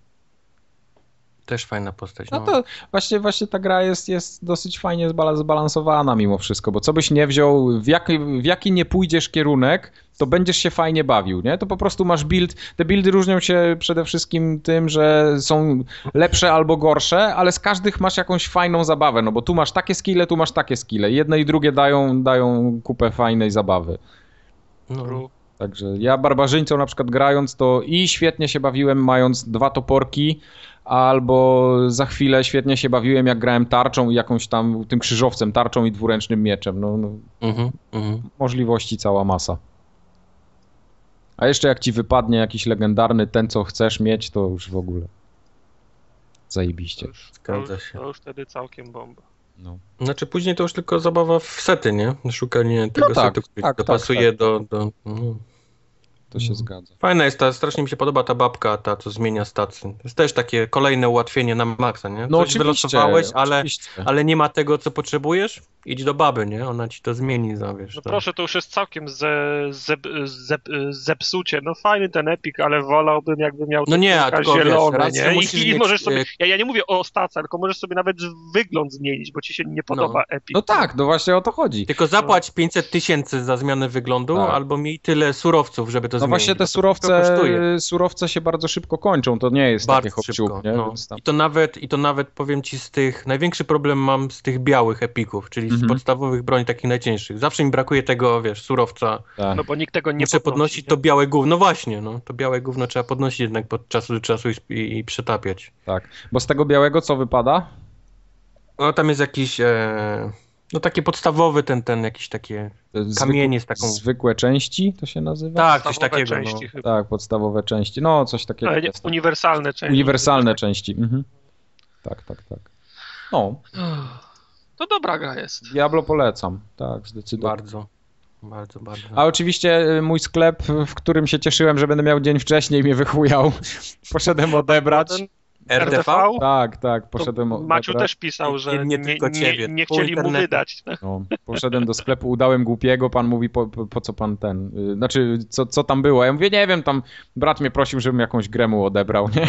C: Też fajna postać. No,
A: no to właśnie, właśnie ta gra jest, jest dosyć fajnie zbalansowana mimo wszystko, bo co byś nie wziął, w jaki, w jaki nie pójdziesz kierunek, to będziesz się fajnie bawił, nie? To po prostu masz build, te buildy różnią się przede wszystkim tym, że są lepsze albo gorsze, ale z każdych masz jakąś fajną zabawę, no bo tu masz takie skille, tu masz takie skille. Jedne i drugie dają, dają kupę fajnej zabawy.
C: No.
A: Także ja barbarzyńcą na przykład grając, to i świetnie się bawiłem mając dwa toporki, albo za chwilę świetnie się bawiłem, jak grałem tarczą i jakąś tam tym krzyżowcem, tarczą i dwuręcznym mieczem. No, no,
C: mhm, mhm.
A: możliwości cała masa. A jeszcze jak ci wypadnie jakiś legendarny, ten co chcesz mieć, to już w ogóle zajebiście.
B: To już,
C: Zgadza się.
B: To już wtedy całkiem bomba.
A: No.
C: Znaczy później to już tylko zabawa w sety, nie? Szukanie tego
A: no tak,
C: setu, który
A: tak,
C: dopasuje
A: tak, tak.
C: do... do no.
A: To się zgadza.
C: Fajna jest ta, strasznie mi się podoba ta babka, ta co zmienia stacje. To jest też takie kolejne ułatwienie na maksa, nie?
A: No
C: Coś
A: oczywiście,
C: wylosowałeś, ale,
A: oczywiście.
C: ale nie ma tego, co potrzebujesz, idź do baby, nie? Ona ci to zmieni, za, wiesz.
B: No
C: to...
B: proszę, to już jest całkiem ze, ze, ze, zepsucie. No fajny ten Epic, ale wolałbym jakby miał
C: No nie, tylko
B: zielone,
C: wiesz,
B: nie?
C: musisz
B: I, i
C: mieć...
B: możesz sobie, ja, ja nie mówię o stacjach, tylko możesz sobie nawet wygląd zmienić, bo ci się nie podoba
C: no.
B: Epic.
A: No tak, no właśnie o to chodzi.
C: Tylko zapłać pięćset tysięcy za zmianę wyglądu,
A: tak.
C: albo miej tyle surowców, żeby to
A: no
C: zmienić.
A: No właśnie te surowce, surowce się bardzo szybko kończą, to nie jest
C: bardzo
A: takie hop-siup, nie?
C: No.
A: Tam...
C: I to nawet, i to nawet powiem ci z tych, największy problem mam z tych białych epików, czyli z
A: Mhm.
C: podstawowych broni takich najcięższych. Zawsze mi brakuje tego, wiesz, surowca.
A: Tak.
B: No bo nikt tego nie
C: Muszę
B: podnosi,
C: podnosić
B: nie?
C: to białe gówno. No właśnie, no, to białe gówno trzeba podnosić jednak od czasu do czasu i, i, i przetapiać.
A: Tak, bo z tego białego co wypada?
C: No tam jest jakiś, e, no taki podstawowy ten, ten jakiś takie
A: Zwykłe,
C: kamienie z taką...
A: Zwykłe części to się nazywa?
C: Tak, coś
B: Podstawowe
C: takiego,
B: części
C: no.
B: chyba.
A: Tak, podstawowe części, no coś takiego
B: Ale nie,
A: jest.
B: uniwersalne części.
A: Uniwersalne części, mhm. Tak, tak, tak. No,
B: To dobra gra jest.
A: Diablo polecam, tak, zdecydowanie.
C: Bardzo, bardzo, bardzo.
A: A oczywiście mój sklep, w którym się cieszyłem, że będę miał dzień wcześniej, mnie wychujał. Poszedłem odebrać.
C: R T V?
A: Tak, tak, poszedłem...
B: Maciu też pisał, że
C: nie, nie,
B: nie,
C: tylko ciebie,
B: nie, nie chcieli mu wydać.
A: No, poszedłem do sklepu, udałem głupiego, pan mówi, po, po, po co pan ten... Yy, znaczy, co, co tam było? Ja mówię, nie wiem, tam brat mnie prosił, żebym jakąś grę mu odebrał, nie?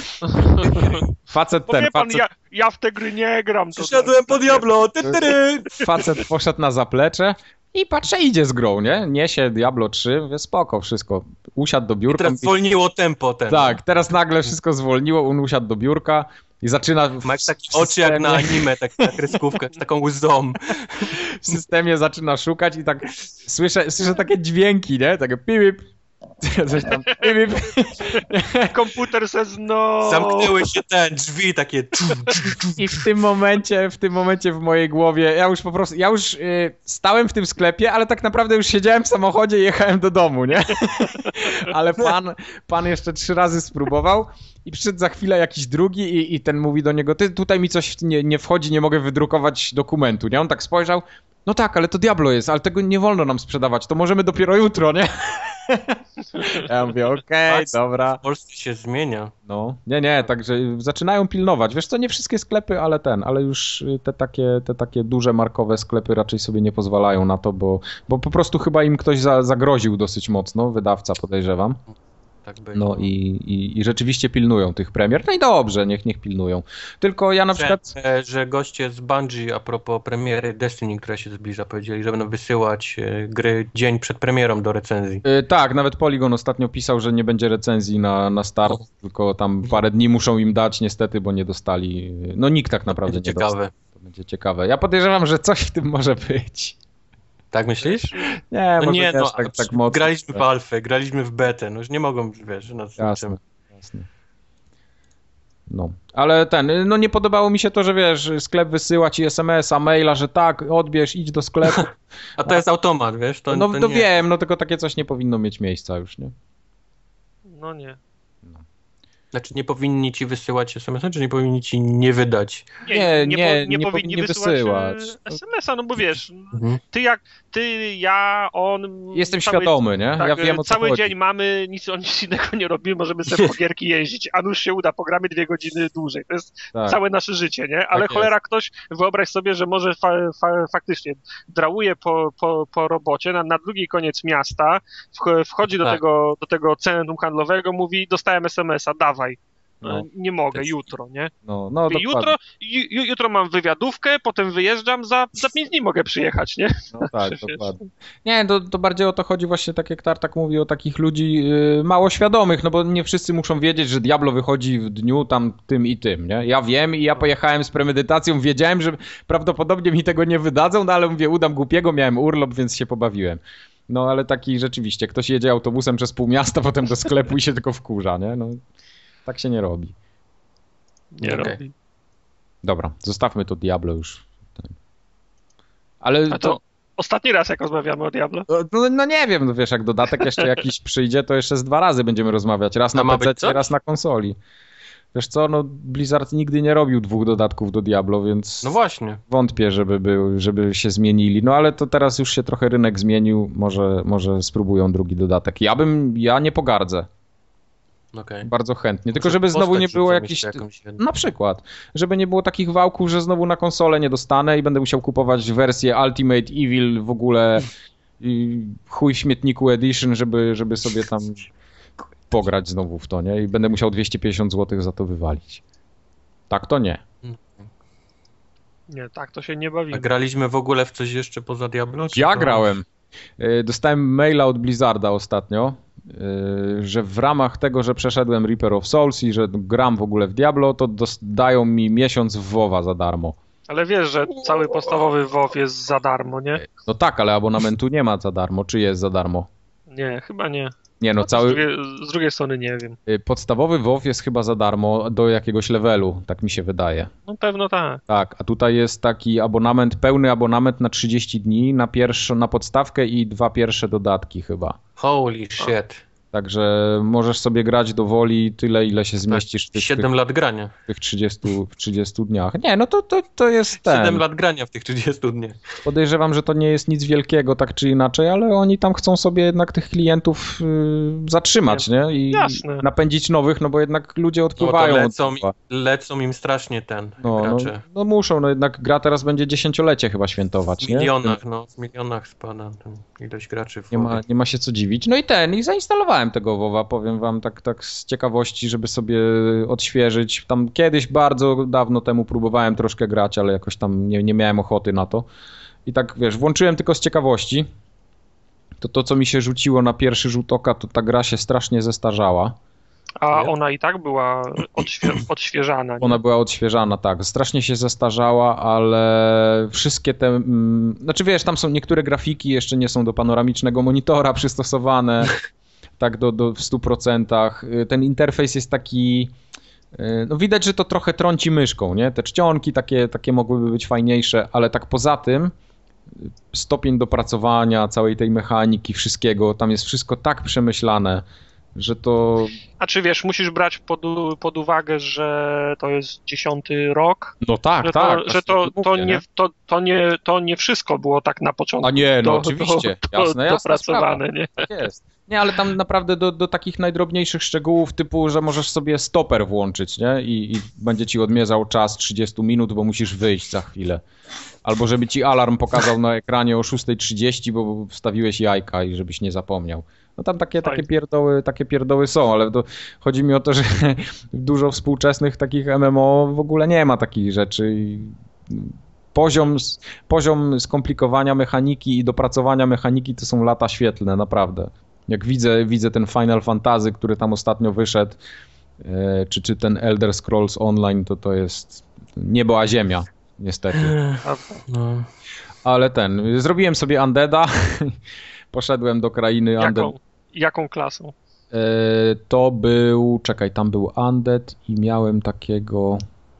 A: Facet ten,
B: wie pan,
A: facet...
B: ja, ja w te gry nie gram. To
C: Przyszedłem po Diablo, ty, ty, ty.
A: Facet poszedł na zaplecze i patrzę, idzie z grą, nie? Niesie Diablo trzy, mówię, spoko, wszystko. Usiadł do
C: I
A: biurka.
C: teraz zwolniło tempo ten.
A: Tak, teraz nagle wszystko zwolniło, on usiadł do biurka i zaczyna... W,
C: Ma takie
A: w
C: oczy jak na
A: systemie-
C: anime, tak, taka kreskówka, z taką łzą.
A: w systemie zaczyna szukać i tak słyszę, słyszę takie dźwięki, nie? Takie pip, coś tam pip.
B: Komputer se no.
C: Zamknęły się te drzwi takie.
A: I w tym momencie, w tym momencie w mojej głowie, ja już po prostu, ja już y, stałem w tym sklepie, ale tak naprawdę już siedziałem w samochodzie i jechałem do domu, nie? Ale pan, pan jeszcze trzy razy spróbował i przyszedł za chwilę jakiś drugi i, i ten mówi do niego, ty tutaj mi coś nie, nie wchodzi, nie mogę wydrukować dokumentu, nie? On tak spojrzał, no tak, ale to Diablo jest, ale tego nie wolno nam sprzedawać, to możemy dopiero jutro, nie? Ja mówię, okej, okay, dobra.
C: W Polsce się zmienia.
A: No, nie, nie, także zaczynają pilnować. Wiesz co, nie wszystkie sklepy, ale ten, ale już te takie, te takie duże markowe sklepy raczej sobie nie pozwalają na to, bo, bo po prostu chyba im ktoś za, zagroził dosyć mocno, wydawca podejrzewam.
C: Tak będzie.
A: No i, i, i rzeczywiście pilnują tych premier. No i dobrze, niech, niech pilnują. Tylko ja na
C: że,
A: przykład...
C: Że goście z Bungie a propos premiery Destiny, która się zbliża, powiedzieli, że będą wysyłać gry dzień przed premierą do recenzji.
A: Yy, tak, nawet Polygon ostatnio pisał, że nie będzie recenzji na, na start, oh. tylko tam parę dni muszą im dać niestety, bo nie dostali... No nikt tak naprawdę nie
C: ciekawe.
A: dostał. To będzie ciekawe. Ja podejrzewam, że coś w tym może być.
C: Tak myślisz?
A: Nie,
C: no
A: może
C: nie,
A: też
C: no,
A: tak, tak mocno.
C: Graliśmy w alfę, graliśmy w betę, no już nie mogą, wiesz, że nas
A: jasne, jasne. No, ale ten, no nie podobało mi się to, że wiesz, sklep wysyła ci es em es a, maila, że tak, odbierz, idź do sklepu.
C: A to jest automat, wiesz? To,
A: no
C: to
A: to
C: nie...
A: wiem, no tylko takie coś nie powinno mieć miejsca już, nie?
B: No nie.
A: No.
C: Znaczy nie powinni ci wysyłać es em es a, czy nie powinni ci nie wydać?
B: Nie, nie, nie,
A: nie,
B: nie,
A: nie
B: powinni
A: powinni
B: wysyłać,
A: wysyłać.
B: es em es a, no bo wiesz,
C: Mhm.
B: ty jak, ty, ja, on...
A: Jestem
B: cały,
A: świadomy, nie?
B: Tak,
A: ja wiem, o co
B: cały
A: chodzi.
B: dzień mamy, nic, nic innego nie robimy, możemy sobie po gierki jeździć, a nuż się uda, pogramy dwie godziny dłużej, to jest
A: tak.
B: całe nasze życie, nie? Ale
A: tak
B: cholera, ktoś, wyobraź sobie, że może fa, fa, faktycznie drałuje po, po, po robocie na, na drugi koniec miasta, wchodzi do,
C: tak.
B: tego, do tego centrum handlowego, mówi, dostałem es em es a, dawaj.
A: No.
B: Nie mogę,
C: Też.
B: jutro, nie?
A: No, no,
B: jutro, ju, jutro mam wywiadówkę, potem wyjeżdżam, za, za pięć dni mogę przyjechać, nie?
A: No tak, dokładnie. Nie, to, to bardziej o to chodzi właśnie, tak jak Tartak mówi, o takich ludzi yy, mało świadomych, no bo nie wszyscy muszą wiedzieć, że Diablo wychodzi w dniu tam tym i tym, nie? Ja wiem i ja pojechałem z premedytacją, wiedziałem, że prawdopodobnie mi tego nie wydadzą, no ale mówię, udam głupiego, miałem urlop, więc się pobawiłem. No ale taki rzeczywiście, ktoś jedzie autobusem przez pół miasta, potem do sklepu i się tylko wkurza, nie? No. Tak się nie robi.
B: Nie
C: okay.
B: robi.
A: Dobra, zostawmy to Diablo już. Ale
B: A to, to ostatni raz, jak rozmawiamy o Diablo?
A: No, no nie wiem, no wiesz, jak dodatek jeszcze jakiś przyjdzie, to jeszcze z dwa razy będziemy rozmawiać. Raz na P C, raz na konsoli. Wiesz co, no Blizzard nigdy nie robił dwóch dodatków do Diablo, więc
C: no właśnie.
A: Wątpię, żeby, był, żeby się zmienili. No ale to teraz już się trochę rynek zmienił, może, może spróbują drugi dodatek. Ja bym, ja nie pogardzę.
C: Okay.
A: Bardzo chętnie. Tylko żeby znowu nie było jakichś... Na przykład. Żeby nie było takich wałków, że znowu na konsolę nie dostanę i będę musiał kupować wersję Ultimate Evil w ogóle i chuj w śmietniku Edition, żeby, żeby sobie tam pograć znowu w to, nie? I będę musiał dwieście pięćdziesiąt złotych za to wywalić. Tak to nie.
B: Nie, tak to się nie bawimy.
C: A graliśmy w ogóle w coś jeszcze poza Diablo?
A: Ja to... grałem. Dostałem maila od Blizzarda ostatnio, że w ramach tego, że przeszedłem Reaper of Souls i że gram w ogóle w Diablo, to dają mi miesiąc w WoWa za darmo.
B: Ale wiesz, że cały podstawowy WoW jest za darmo, nie?
A: No tak, ale abonamentu nie ma za darmo. Czy jest za darmo?
B: Nie, chyba nie.
A: Nie, no cały...
B: Z drugiej, z drugiej strony nie wiem.
A: Podstawowy WoW jest chyba za darmo do jakiegoś levelu, tak mi się wydaje.
B: No pewno tak.
A: Tak, a tutaj jest taki abonament, pełny abonament na trzydzieści dni, na pierwszą, na podstawkę i dwa pierwsze dodatki chyba.
C: Holy shit.
A: Także możesz sobie grać do woli tyle, ile się zmieścisz w tych,
C: siedem
A: tych,
C: lat grania.
A: w tych trzydziestu, w trzydziestu dniach. Nie, no to, to, to jest ten.
C: siedem lat grania w tych trzydziestu dniach.
A: Podejrzewam, że to nie jest nic wielkiego tak czy inaczej, ale oni tam chcą sobie jednak tych klientów yy, zatrzymać, nie? I
B: Jasne.
A: napędzić nowych, no bo jednak ludzie odpływają.
C: No to lecą,
A: od
C: lecą im strasznie ten
A: no,
C: gracze.
A: No, no muszą, no jednak gra teraz będzie dziesięciolecie chyba świętować,
C: W
A: nie?
C: milionach, no, w milionach spada tam ilość graczy w
A: Nie ma, nie ma się co dziwić. No i ten, i zainstalowałem tego WoWa, powiem wam tak, tak z ciekawości, żeby sobie odświeżyć. Tam kiedyś bardzo dawno temu próbowałem troszkę grać, ale jakoś tam nie, nie miałem ochoty na to. I tak, wiesz, włączyłem tylko z ciekawości. To to, co mi się rzuciło na pierwszy rzut oka, to ta gra się strasznie zestarzała.
B: A ona i tak była odświe odświeżana. Nie?
A: Ona była odświeżana, tak. Strasznie się zestarzała, ale wszystkie te... Mm, znaczy wiesz, tam są niektóre grafiki, jeszcze nie są do panoramicznego monitora przystosowane, tak do, do w stu procentach. Ten interfejs jest taki... No widać, że to trochę trąci myszką, nie? Te czcionki takie, takie mogłyby być fajniejsze, ale tak poza tym stopień dopracowania całej tej mechaniki, wszystkiego, tam jest wszystko tak przemyślane, że to...
B: A czy wiesz, musisz brać pod, pod uwagę, że to jest dziesiąty rok?
A: No tak,
B: że
A: tak.
B: To, że to, to, mówię, nie, to, to, nie, to nie wszystko było tak na początku.
A: A nie, no
B: do,
A: oczywiście,
B: do,
A: jasne, jasne
B: dopracowane, nie?
A: Tak jest. Nie, ale tam naprawdę do, do takich najdrobniejszych szczegółów typu, że możesz sobie stoper włączyć, nie? I, i będzie ci odmierzał czas trzydzieści minut, bo musisz wyjść za chwilę. Albo żeby ci alarm pokazał na ekranie o szósta trzydzieści, bo wstawiłeś jajka i żebyś nie zapomniał. No tam takie, takie, pierdoły, takie pierdoły są, ale to chodzi mi o to, że dużo współczesnych takich M M O w ogóle nie ma takich rzeczy. I poziom, poziom skomplikowania mechaniki i dopracowania mechaniki to są lata świetlne, naprawdę. Jak widzę, widzę ten Final Fantasy, który tam ostatnio wyszedł, czy, czy ten Elder Scrolls Online, to to jest niebo a ziemia, niestety.
C: No.
A: Ale ten, zrobiłem sobie Undeada, poszedłem do krainy
B: Jaką,
A: Undead.
B: jaką klasą?
A: To był, czekaj, tam był Undead i miałem takiego...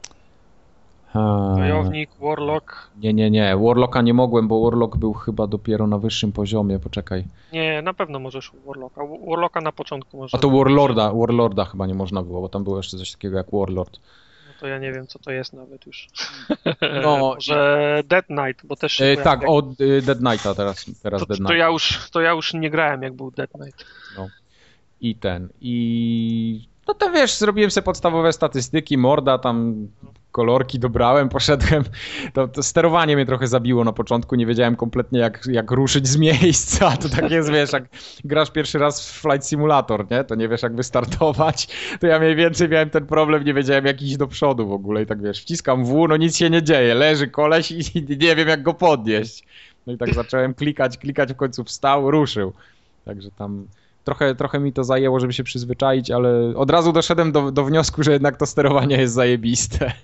B: Wojownik, Warlock.
A: Nie, nie, nie. Warlocka nie mogłem, bo Warlock był chyba dopiero na wyższym poziomie. Poczekaj.
B: Nie, na pewno możesz Warlocka. Warlocka na początku możesz.
A: A to Warlorda, Warlorda chyba nie można było, bo tam było jeszcze coś takiego jak Warlord.
B: No to ja nie wiem, co to jest nawet już.
A: No,
B: może Dead Knight, bo też...
A: E, tak, jak... o Dead Knighta teraz, teraz
B: to,
A: Dead Knight.
B: To ja, już, to ja już nie grałem, jak był Dead Knight.
A: No. I ten, i... No to wiesz, zrobiłem sobie podstawowe statystyki, morda, tam kolorki dobrałem, poszedłem. To, to sterowanie mnie trochę zabiło na początku, nie wiedziałem kompletnie jak, jak ruszyć z miejsca. To tak jest, wiesz, jak grasz pierwszy raz w Flight Simulator, nie? To nie wiesz jak wystartować. To ja mniej więcej miałem ten problem, nie wiedziałem jak iść do przodu w ogóle i tak wiesz, wciskam W, no nic się nie dzieje, leży koleś i nie wiem jak go podnieść. No i tak zacząłem klikać, klikać, w końcu wstał, ruszył. Także tam... Trochę, trochę mi to zajęło, żeby się przyzwyczaić, ale od razu doszedłem do, do wniosku, że jednak to sterowanie jest zajebiste.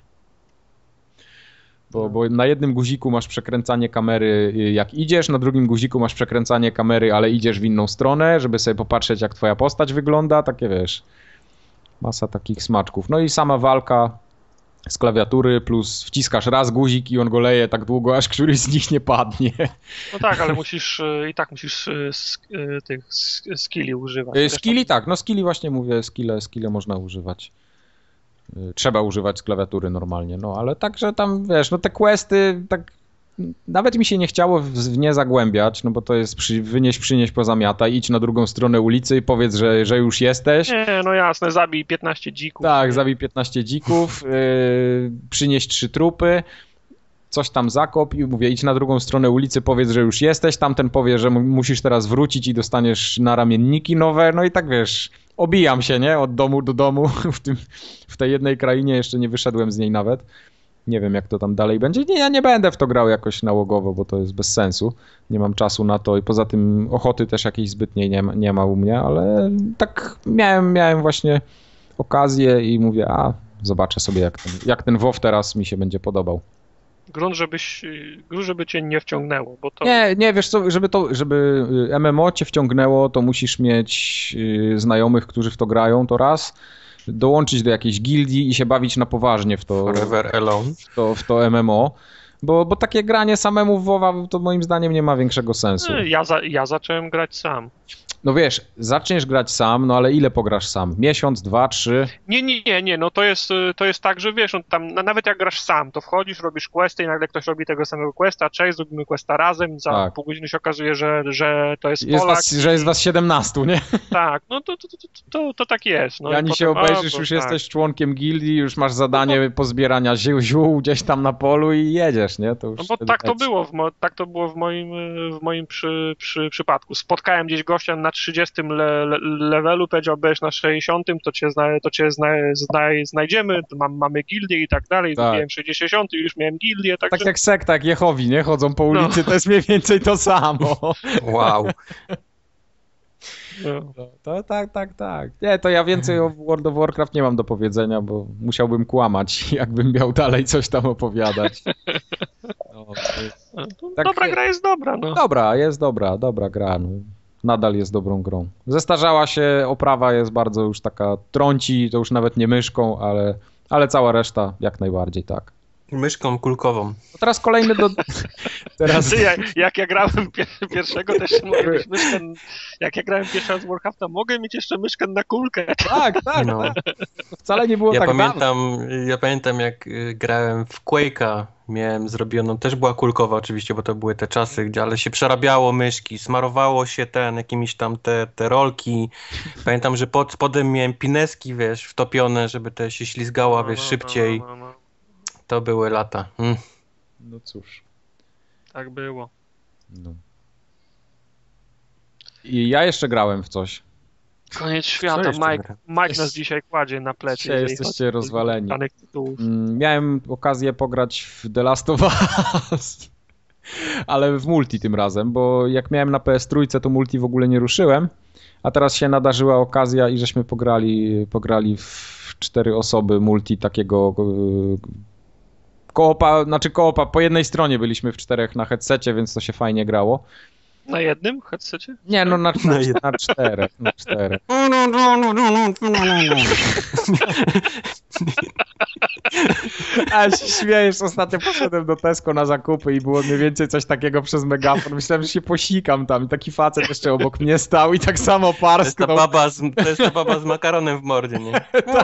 A: Bo, bo na jednym guziku masz przekręcanie kamery jak idziesz, na drugim guziku masz przekręcanie kamery, ale idziesz w inną stronę, żeby sobie popatrzeć jak twoja postać wygląda, takie wiesz, masa takich smaczków. No i sama walka z klawiatury, plus wciskasz raz guzik i on go leje tak długo, aż któryś z nich nie padnie.
B: No tak, ale musisz i tak musisz tych skilli używać.
A: Skilli tak, no skilli właśnie mówię, skille, skille można używać. Trzeba używać z klawiatury normalnie, no ale także tam, wiesz, no te questy, tak nawet mi się nie chciało w nie zagłębiać, no bo to jest przy, wynieś, przynieś, pozamiataj, idź na drugą stronę ulicy i powiedz, że, że już jesteś.
B: Nie, no jasne, zabij piętnaście dzików.
A: Tak, zabij piętnaście dzików, yy, przynieś trzy trupy, coś tam zakop i mówię, idź na drugą stronę ulicy, powiedz, że już jesteś, tamten powie, że musisz teraz wrócić i dostaniesz naramienniki nowe, no i tak wiesz, obijam się, nie, od domu do domu w, tym, w tej jednej krainie, jeszcze nie wyszedłem z niej nawet. Nie wiem, jak to tam dalej będzie. Nie, ja nie będę w to grał jakoś nałogowo, bo to jest bez sensu. Nie mam czasu na to i poza tym ochoty też jakiejś zbytniej nie ma, nie ma u mnie, ale tak miałem, miałem właśnie okazję i mówię, a zobaczę sobie, jak ten, jak ten WoW teraz mi się będzie podobał.
B: Grunt, żebyś, grunt, żeby cię nie wciągnęło, bo to...
A: Nie, nie, wiesz co, żeby to, żeby M M O cię wciągnęło, to musisz mieć znajomych, którzy w to grają, to raz. Dołączyć do jakiejś gildii i się bawić na poważnie w to,
C: Forever Alone.
A: w to, w to M M O, Bo, bo takie granie samemu w WoWa to moim zdaniem nie ma większego sensu.
B: Ja, za, ja zacząłem grać sam.
A: No wiesz, zaczniesz grać sam, no ale ile pograsz sam? Miesiąc, dwa, trzy?
B: Nie, nie, nie, nie, no to jest, to jest tak, że wiesz, no tam nawet jak grasz sam, to wchodzisz, robisz questy i nagle ktoś robi tego samego questa, cześć, zrobimy questa razem, za tak. pół godziny się okazuje, że, że to jest,
A: jest
B: Polak.
A: Was, że jest was siedemnastu, nie?
B: Tak, no to, to, to, to, to tak jest. No
A: Ani się obejrzysz, o, już tak. jesteś członkiem gildii, już masz zadanie no to... pozbierania ziół, ziół gdzieś tam na polu i jedziesz, nie? To już
B: no bo tak to było, w mo- tak to było w moim, w moim przy, przy, przypadku. Spotkałem gdzieś gościa na trzydziestym le- le- levelu, powiedział, byłeś na sześćdziesiątym, to cię, zna, to cię zna, zna, znajdziemy, mam, mamy gildię i tak dalej, tak. Wybiłem sześćdziesiąty i już miałem gildię. Tak,
A: tak
B: że...
A: jak sekta, jak Jehowi, nie? Chodzą po ulicy, no. To jest mniej więcej to samo.
C: Wow.
A: No. To tak, tak, tak. Nie, to ja więcej o World of Warcraft nie mam do powiedzenia, bo musiałbym kłamać, jakbym miał dalej coś tam opowiadać. No,
B: to, tak, dobra gra jest dobra, no.
A: Dobra, jest dobra, dobra gra. No. Nadal jest dobrą grą. Zestarzała się, oprawa jest bardzo już taka trąci, to już nawet nie myszką, ale, ale cała reszta jak najbardziej, tak.
C: Myszką kulkową.
A: No teraz kolejny do...
B: Teraz... Ty, jak, jak ja grałem pier- pierwszego, też mogę mieć myszkę... Jak ja grałem pierwszy raz w Warcrafta, mogę mieć jeszcze myszkę na kulkę.
A: Tak, tak, no. tak. Wcale nie było
C: ja
A: tak
C: pamiętam,
A: dawno.
C: Ja pamiętam, jak grałem w Quake'a, miałem zrobioną, też była kulkowa oczywiście, bo to były te czasy, gdzie ale się przerabiało myszki, smarowało się ten, jakimiś tam te, te rolki. Pamiętam, że pod spodem miałem pineski, wiesz, wtopione, żeby te się ślizgała, wiesz, szybciej. No, no, no. To były lata. Mm.
A: No cóż.
B: Tak było.
A: No. I ja jeszcze grałem w coś.
B: Koniec świata. Mike, Mike nas dzisiaj kładzie na plecy.
A: Dzisiaj jesteście rozwaleni. Miałem okazję pograć w The Last of Us, ale w multi tym razem, bo jak miałem na P S trzy, to multi w ogóle nie ruszyłem, a teraz się nadarzyła okazja i żeśmy pograli, pograli w cztery osoby multi takiego koopa, znaczy koopa, po jednej stronie byliśmy w czterech na headsetie, więc to się fajnie grało.
B: Na jednym headsetie?
A: Nie, no na, na, na czterech, na czterech. A się śmiejesz, ostatnio poszedłem do Tesco na zakupy i było mniej więcej coś takiego przez megafon. Myślałem, że się posikam tam i taki facet jeszcze obok mnie stał i tak samo parsknął.
C: To jest ta baba z, to jest ta baba z makaronem w mordzie, nie?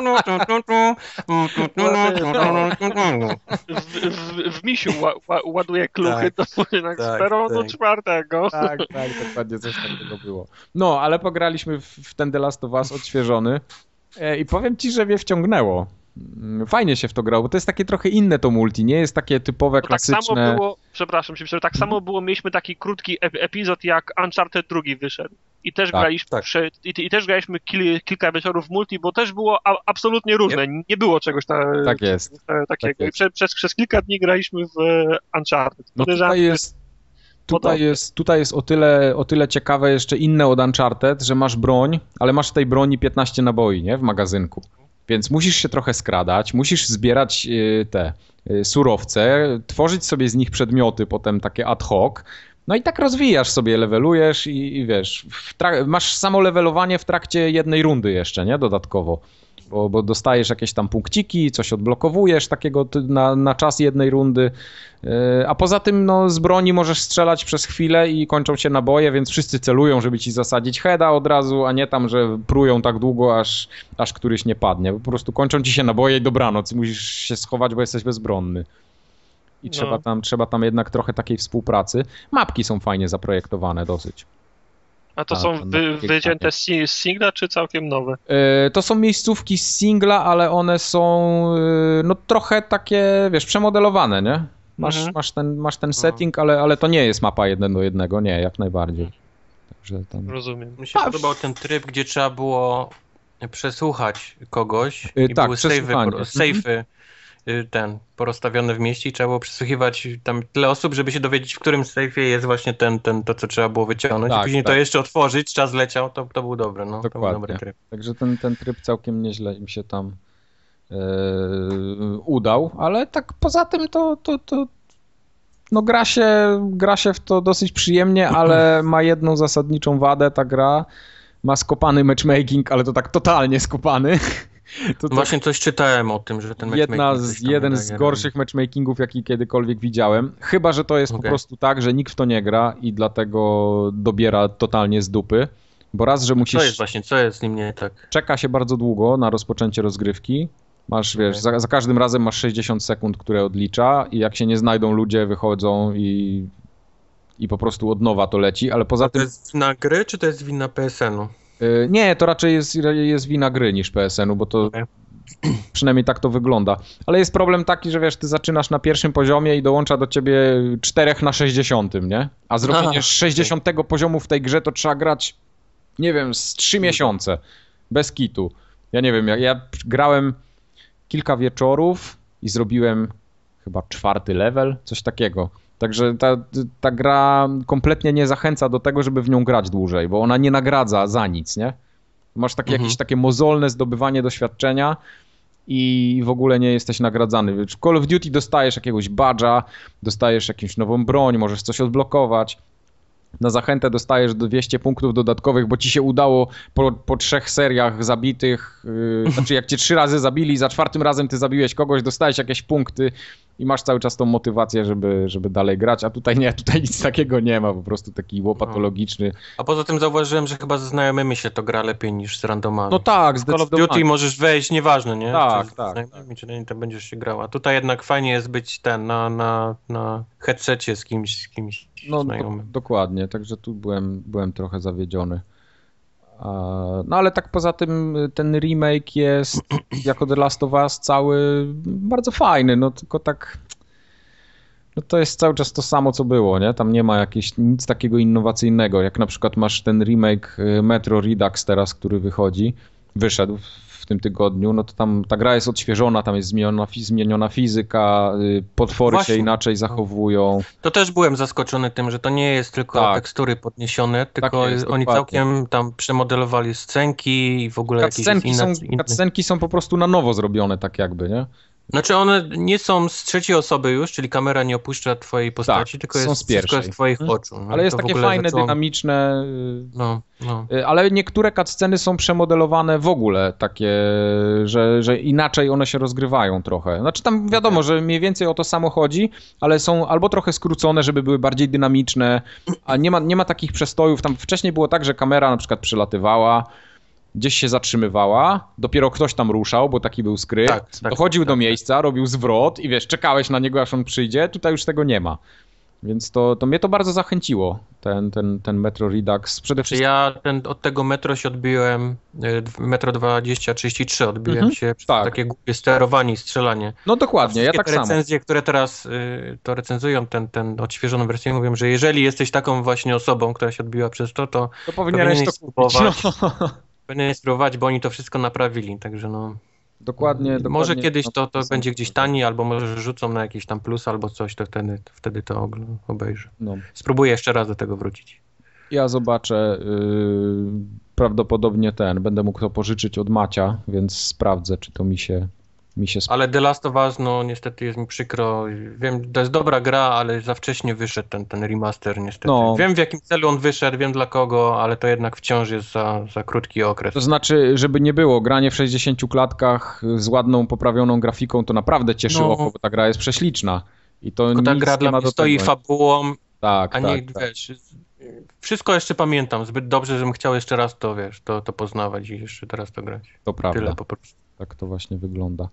B: W, w, w misiu ła, ła, ładuje kluchy tak, do, tak, z peronu tak. czwartego.
A: Tak, tak, dokładnie coś takiego było. No, ale pograliśmy w, w ten The Last of Us odświeżony e, i powiem ci, że mnie wciągnęło. Fajnie się w to grało, bo to jest takie trochę inne to multi, nie jest takie typowe, to klasyczne.
B: Tak samo było, przepraszam, tak samo było, mieliśmy taki krótki epizod, jak Uncharted dva wyszedł. I też tak, graliśmy, tak. Prze, i, i też graliśmy kil, kilka wieczorów multi, bo też było a, absolutnie różne. Nie, nie było czegoś ta,
A: tak jest.
B: Ta, takiego.
A: Tak jest.
B: I prze, przez, przez kilka dni graliśmy w Uncharted.
A: No tutaj jest, tutaj jest, tutaj jest o tyle, o tyle ciekawe jeszcze inne od Uncharted, że masz broń, ale masz w tej broni piętnaście naboi, nie? W magazynku. Więc musisz się trochę skradać, musisz zbierać te surowce, tworzyć sobie z nich przedmioty, potem takie ad hoc. No i tak rozwijasz sobie, levelujesz i, i wiesz, trak- masz samo levelowanie w trakcie jednej rundy jeszcze, nie? Dodatkowo. Bo, bo dostajesz jakieś tam punkciki, coś odblokowujesz takiego na, na czas jednej rundy, yy, a poza tym no, z broni możesz strzelać przez chwilę i kończą się naboje, więc wszyscy celują, żeby ci zasadzić heada od razu, a nie tam, że prują tak długo, aż, aż któryś nie padnie. Po prostu kończą ci się naboje i dobranoc, musisz się schować, bo jesteś bezbronny. I no. trzeba, tam, trzeba tam jednak trochę takiej współpracy. Mapki są fajnie zaprojektowane dosyć.
B: A to A, są wy, wycięte z singla, czy całkiem nowe?
A: Yy, to są miejscówki z singla, ale one są yy, no trochę takie, wiesz, przemodelowane, nie? Masz, mhm. masz, ten, masz ten setting, ale, ale to nie jest mapa jeden do jednego, nie, jak najbardziej. Także tam...
B: Rozumiem.
C: Mi się A, podobał ten tryb, gdzie trzeba było przesłuchać kogoś
A: yy,
C: i
A: tak,
C: były sejfy, sejfy ten porozstawiony w mieście i trzeba było przesłuchiwać tam tyle osób, żeby się dowiedzieć, w którym sejfie jest właśnie ten, ten to, co trzeba było wyciągnąć. Tak, I później tak. to jeszcze otworzyć, czas leciał, to, to był dobry, no.
A: Dokładnie.
C: To był dobry tryb.
A: Także ten, ten tryb całkiem nieźle im się tam yy, udał, ale tak poza tym to, to, to no gra się, gra się w to dosyć przyjemnie, ale ma jedną zasadniczą wadę ta gra. Ma skopany matchmaking, ale to tak totalnie skopany.
C: to, to Właśnie coś czytałem o tym, że ten
A: Jedna z, jeden z gorszych matchmakingów, jaki kiedykolwiek widziałem. Chyba że to jest okay. po prostu tak, że nikt w to nie gra i dlatego dobiera totalnie z dupy. Bo raz, że musisz...
C: Co jest właśnie, co jest z nim nie tak?
A: Czeka się bardzo długo na rozpoczęcie rozgrywki. Masz, wiesz, okay. za, za każdym razem masz sześćdziesiąt sekund, które odlicza i jak się nie znajdą ludzie, wychodzą i, i po prostu od nowa to leci, ale poza
C: A
A: tym...
C: To jest wina gry, czy to jest wina P S N u?
A: Yy, nie, to raczej jest, jest wina gry niż P S N u, bo to okay. przynajmniej tak to wygląda. Ale jest problem taki, że wiesz, ty zaczynasz na pierwszym poziomie i dołącza do ciebie czterech na sześćdziesiątym, nie? A zrobienie Aha, sześćdziesiątego okay. poziomu w tej grze to trzeba grać, nie wiem, z trzy miesiące. Bez kitu. Ja nie wiem, ja, ja grałem kilka wieczorów i zrobiłem chyba czwarty level, coś takiego. Także ta, ta gra kompletnie nie zachęca do tego, żeby w nią grać dłużej, bo ona nie nagradza za nic, nie? Masz takie, mhm. jakieś takie mozolne zdobywanie doświadczenia i w ogóle nie jesteś nagradzany. W Call of Duty dostajesz jakiegoś badge'a, dostajesz jakąś nową broń, możesz coś odblokować. Na zachętę dostajesz dwieście punktów dodatkowych, bo ci się udało po, po trzech seriach zabitych, yy, znaczy jak cię trzy razy zabili, za czwartym razem ty zabiłeś kogoś, dostajesz jakieś punkty i masz cały czas tą motywację, żeby, żeby dalej grać, a tutaj nie, tutaj nic takiego nie ma, po prostu taki łopatologiczny.
C: A poza tym zauważyłem, że chyba ze znajomymi się to gra lepiej niż z randomami.
A: No tak,
C: zdecydowanie. Call of Duty możesz wejść, nieważne, nie?
A: Tak,
C: czy
A: tak.
C: Z znajomymi, tak. Czy nie, to będziesz się grała. Tutaj jednak fajnie jest być ten, na, na, na headsetie z kimś, z kimś
A: no,
C: znajomym.
A: Do, dokładnie, także tu byłem, byłem trochę zawiedziony. No ale tak poza tym ten remake jest jako The Last of Us cały bardzo fajny, no tylko tak no to jest cały czas to samo co było, nie? Tam nie ma jakieś nic takiego innowacyjnego, jak na przykład masz ten remake Metro Redux teraz, który wychodzi, wyszedł w tym tygodniu, no to tam ta gra jest odświeżona, tam jest zmieniona, zmieniona fizyka, potwory Właśnie. się inaczej zachowują.
C: To też byłem zaskoczony tym, że to nie jest tylko tak. tekstury podniesione, tylko tak jest, oni dokładnie. całkiem tam przemodelowali scenki i w ogóle jakieś inne...
A: Scenki są po prostu na nowo zrobione tak jakby, nie?
C: Znaczy one nie są z trzeciej osoby już, czyli kamera nie opuszcza twojej postaci, tak, tylko jest wszystko z twoich hmm. oczu. No
A: ale jest takie fajne, zaczęło... dynamiczne,
C: no, no.
A: ale niektóre cutsceny są przemodelowane w ogóle takie, że, że inaczej one się rozgrywają trochę. Znaczy tam wiadomo, okay. że mniej więcej o to samo chodzi, ale są albo trochę skrócone, żeby były bardziej dynamiczne, a nie ma, nie ma takich przestojów. Tam wcześniej było tak, że kamera na przykład przelatywała, gdzieś się zatrzymywała, dopiero ktoś tam ruszał, bo taki był skrypt, tak, tak, dochodził tak, do miejsca, robił zwrot i wiesz, czekałeś na niego, aż on przyjdzie, tutaj już tego nie ma. Więc to, to mnie to bardzo zachęciło, ten, ten, ten Metro Redux. Przede wszystkim...
C: Ja ten, od tego Metro się odbiłem, Metro dwadzieścia trzydzieści trzy odbiłem mhm, się przez tak. takie głupie sterowanie i strzelanie.
A: No dokładnie, ja tak
C: te
A: samo.
C: recenzje, które teraz y, to recenzują, ten, ten odświeżoną wersję, mówią, że jeżeli jesteś taką właśnie osobą, która się odbiła przez to, to,
A: to powinieneś to kupić. No.
C: Powinieneś spróbować, bo oni to wszystko naprawili, także no...
A: Dokładnie, dokładnie.
C: Może kiedyś to, to będzie gdzieś taniej, albo może rzucą na jakiś tam plus albo coś, to wtedy, wtedy to obejrzę. No. Spróbuję jeszcze raz do tego wrócić.
A: Ja zobaczę, yy, prawdopodobnie ten, będę mógł to pożyczyć od Macia, więc sprawdzę, czy to mi się... Mi się sp...
C: Ale The Last of Us, no niestety jest mi przykro. Wiem, to jest dobra gra, ale za wcześnie wyszedł ten, ten remaster niestety. No. Wiem w jakim celu on wyszedł, wiem dla kogo, ale to jednak wciąż jest za, za krótki okres.
A: To znaczy, żeby nie było, granie w sześćdziesięciu klatkach z ładną, poprawioną grafiką to naprawdę cieszy no. oko, bo ta gra jest prześliczna. I to
C: Tylko ta gra dla mnie stoi
A: tego.
C: fabułą,
A: tak,
C: a nie,
A: tak,
C: wiesz, tak. Wszystko jeszcze pamiętam zbyt dobrze, żebym chciał jeszcze raz to, wiesz, to, to poznawać i jeszcze teraz to grać.
A: To prawda.
C: Tyle po prostu.
A: Tak to właśnie wygląda.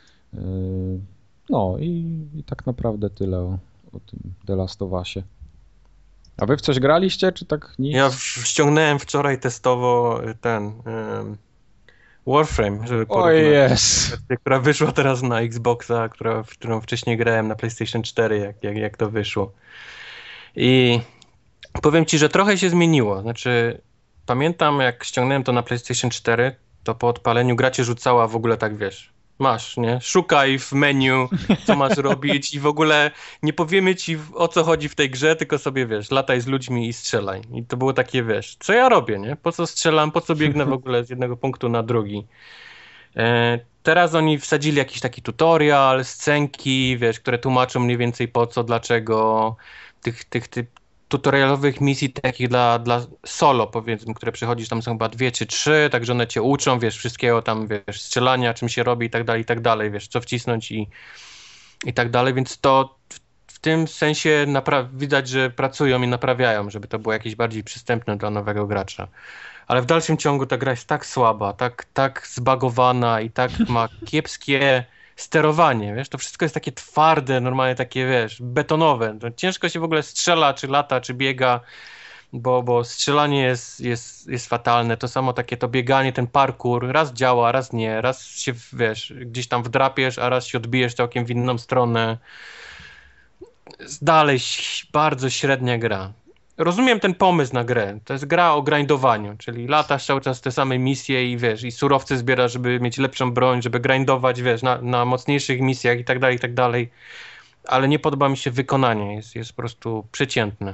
A: No i, i tak naprawdę tyle o, o tym The Last of Usie. A wy w coś graliście, czy tak nic?
C: Ja ściągnąłem wczoraj testowo ten um, Warframe, żeby
A: porównać. O jest.
C: Która wyszła teraz na Xboxa, która, w którą wcześniej grałem na PlayStation cztery, jak, jak, jak to wyszło. I powiem ci, że trochę się zmieniło. Znaczy, pamiętam jak ściągnąłem to na PlayStation cztery, to po odpaleniu gra cię rzucała w ogóle tak, wiesz, masz, nie? Szukaj w menu, co masz robić i w ogóle nie powiemy ci o co chodzi w tej grze, tylko sobie, wiesz, lataj z ludźmi i strzelaj. I to było takie, wiesz, co ja robię, nie? Po co strzelam, po co biegnę w ogóle z jednego punktu na drugi. E, teraz oni wsadzili jakiś taki tutorial, scenki, wiesz, które tłumaczą mniej więcej po co, dlaczego, tych, tych, tych tutorialowych misji takich dla, dla solo, powiedzmy, które przechodzisz, tam są chyba dwie czy trzy, także one cię uczą, wiesz, wszystkiego tam, wiesz, strzelania, czym się robi i tak dalej, i tak dalej, wiesz, co wcisnąć i, i tak dalej, więc to w, w tym sensie napra- widać, że pracują i naprawiają, żeby to było jakieś bardziej przystępne dla nowego gracza. Ale w dalszym ciągu ta gra jest tak słaba, tak, tak zbagowana i tak ma kiepskie sterowanie, wiesz, to wszystko jest takie twarde, normalnie takie, wiesz, betonowe. To ciężko się w ogóle strzela, czy lata, czy biega, bo, bo strzelanie jest, jest, jest fatalne. To samo takie to bieganie, ten parkour, raz działa, raz nie, raz się, wiesz, gdzieś tam wdrapiesz, a raz się odbijesz całkiem w inną stronę. Dalej bardzo średnia gra. Rozumiem ten pomysł na grę. To jest gra o grindowaniu, czyli latasz cały czas te same misje i wiesz, i surowce zbierasz, żeby mieć lepszą broń, żeby grindować, wiesz, na, na mocniejszych misjach i tak dalej, i tak dalej. Ale nie podoba mi się wykonanie, jest, jest po prostu przeciętne.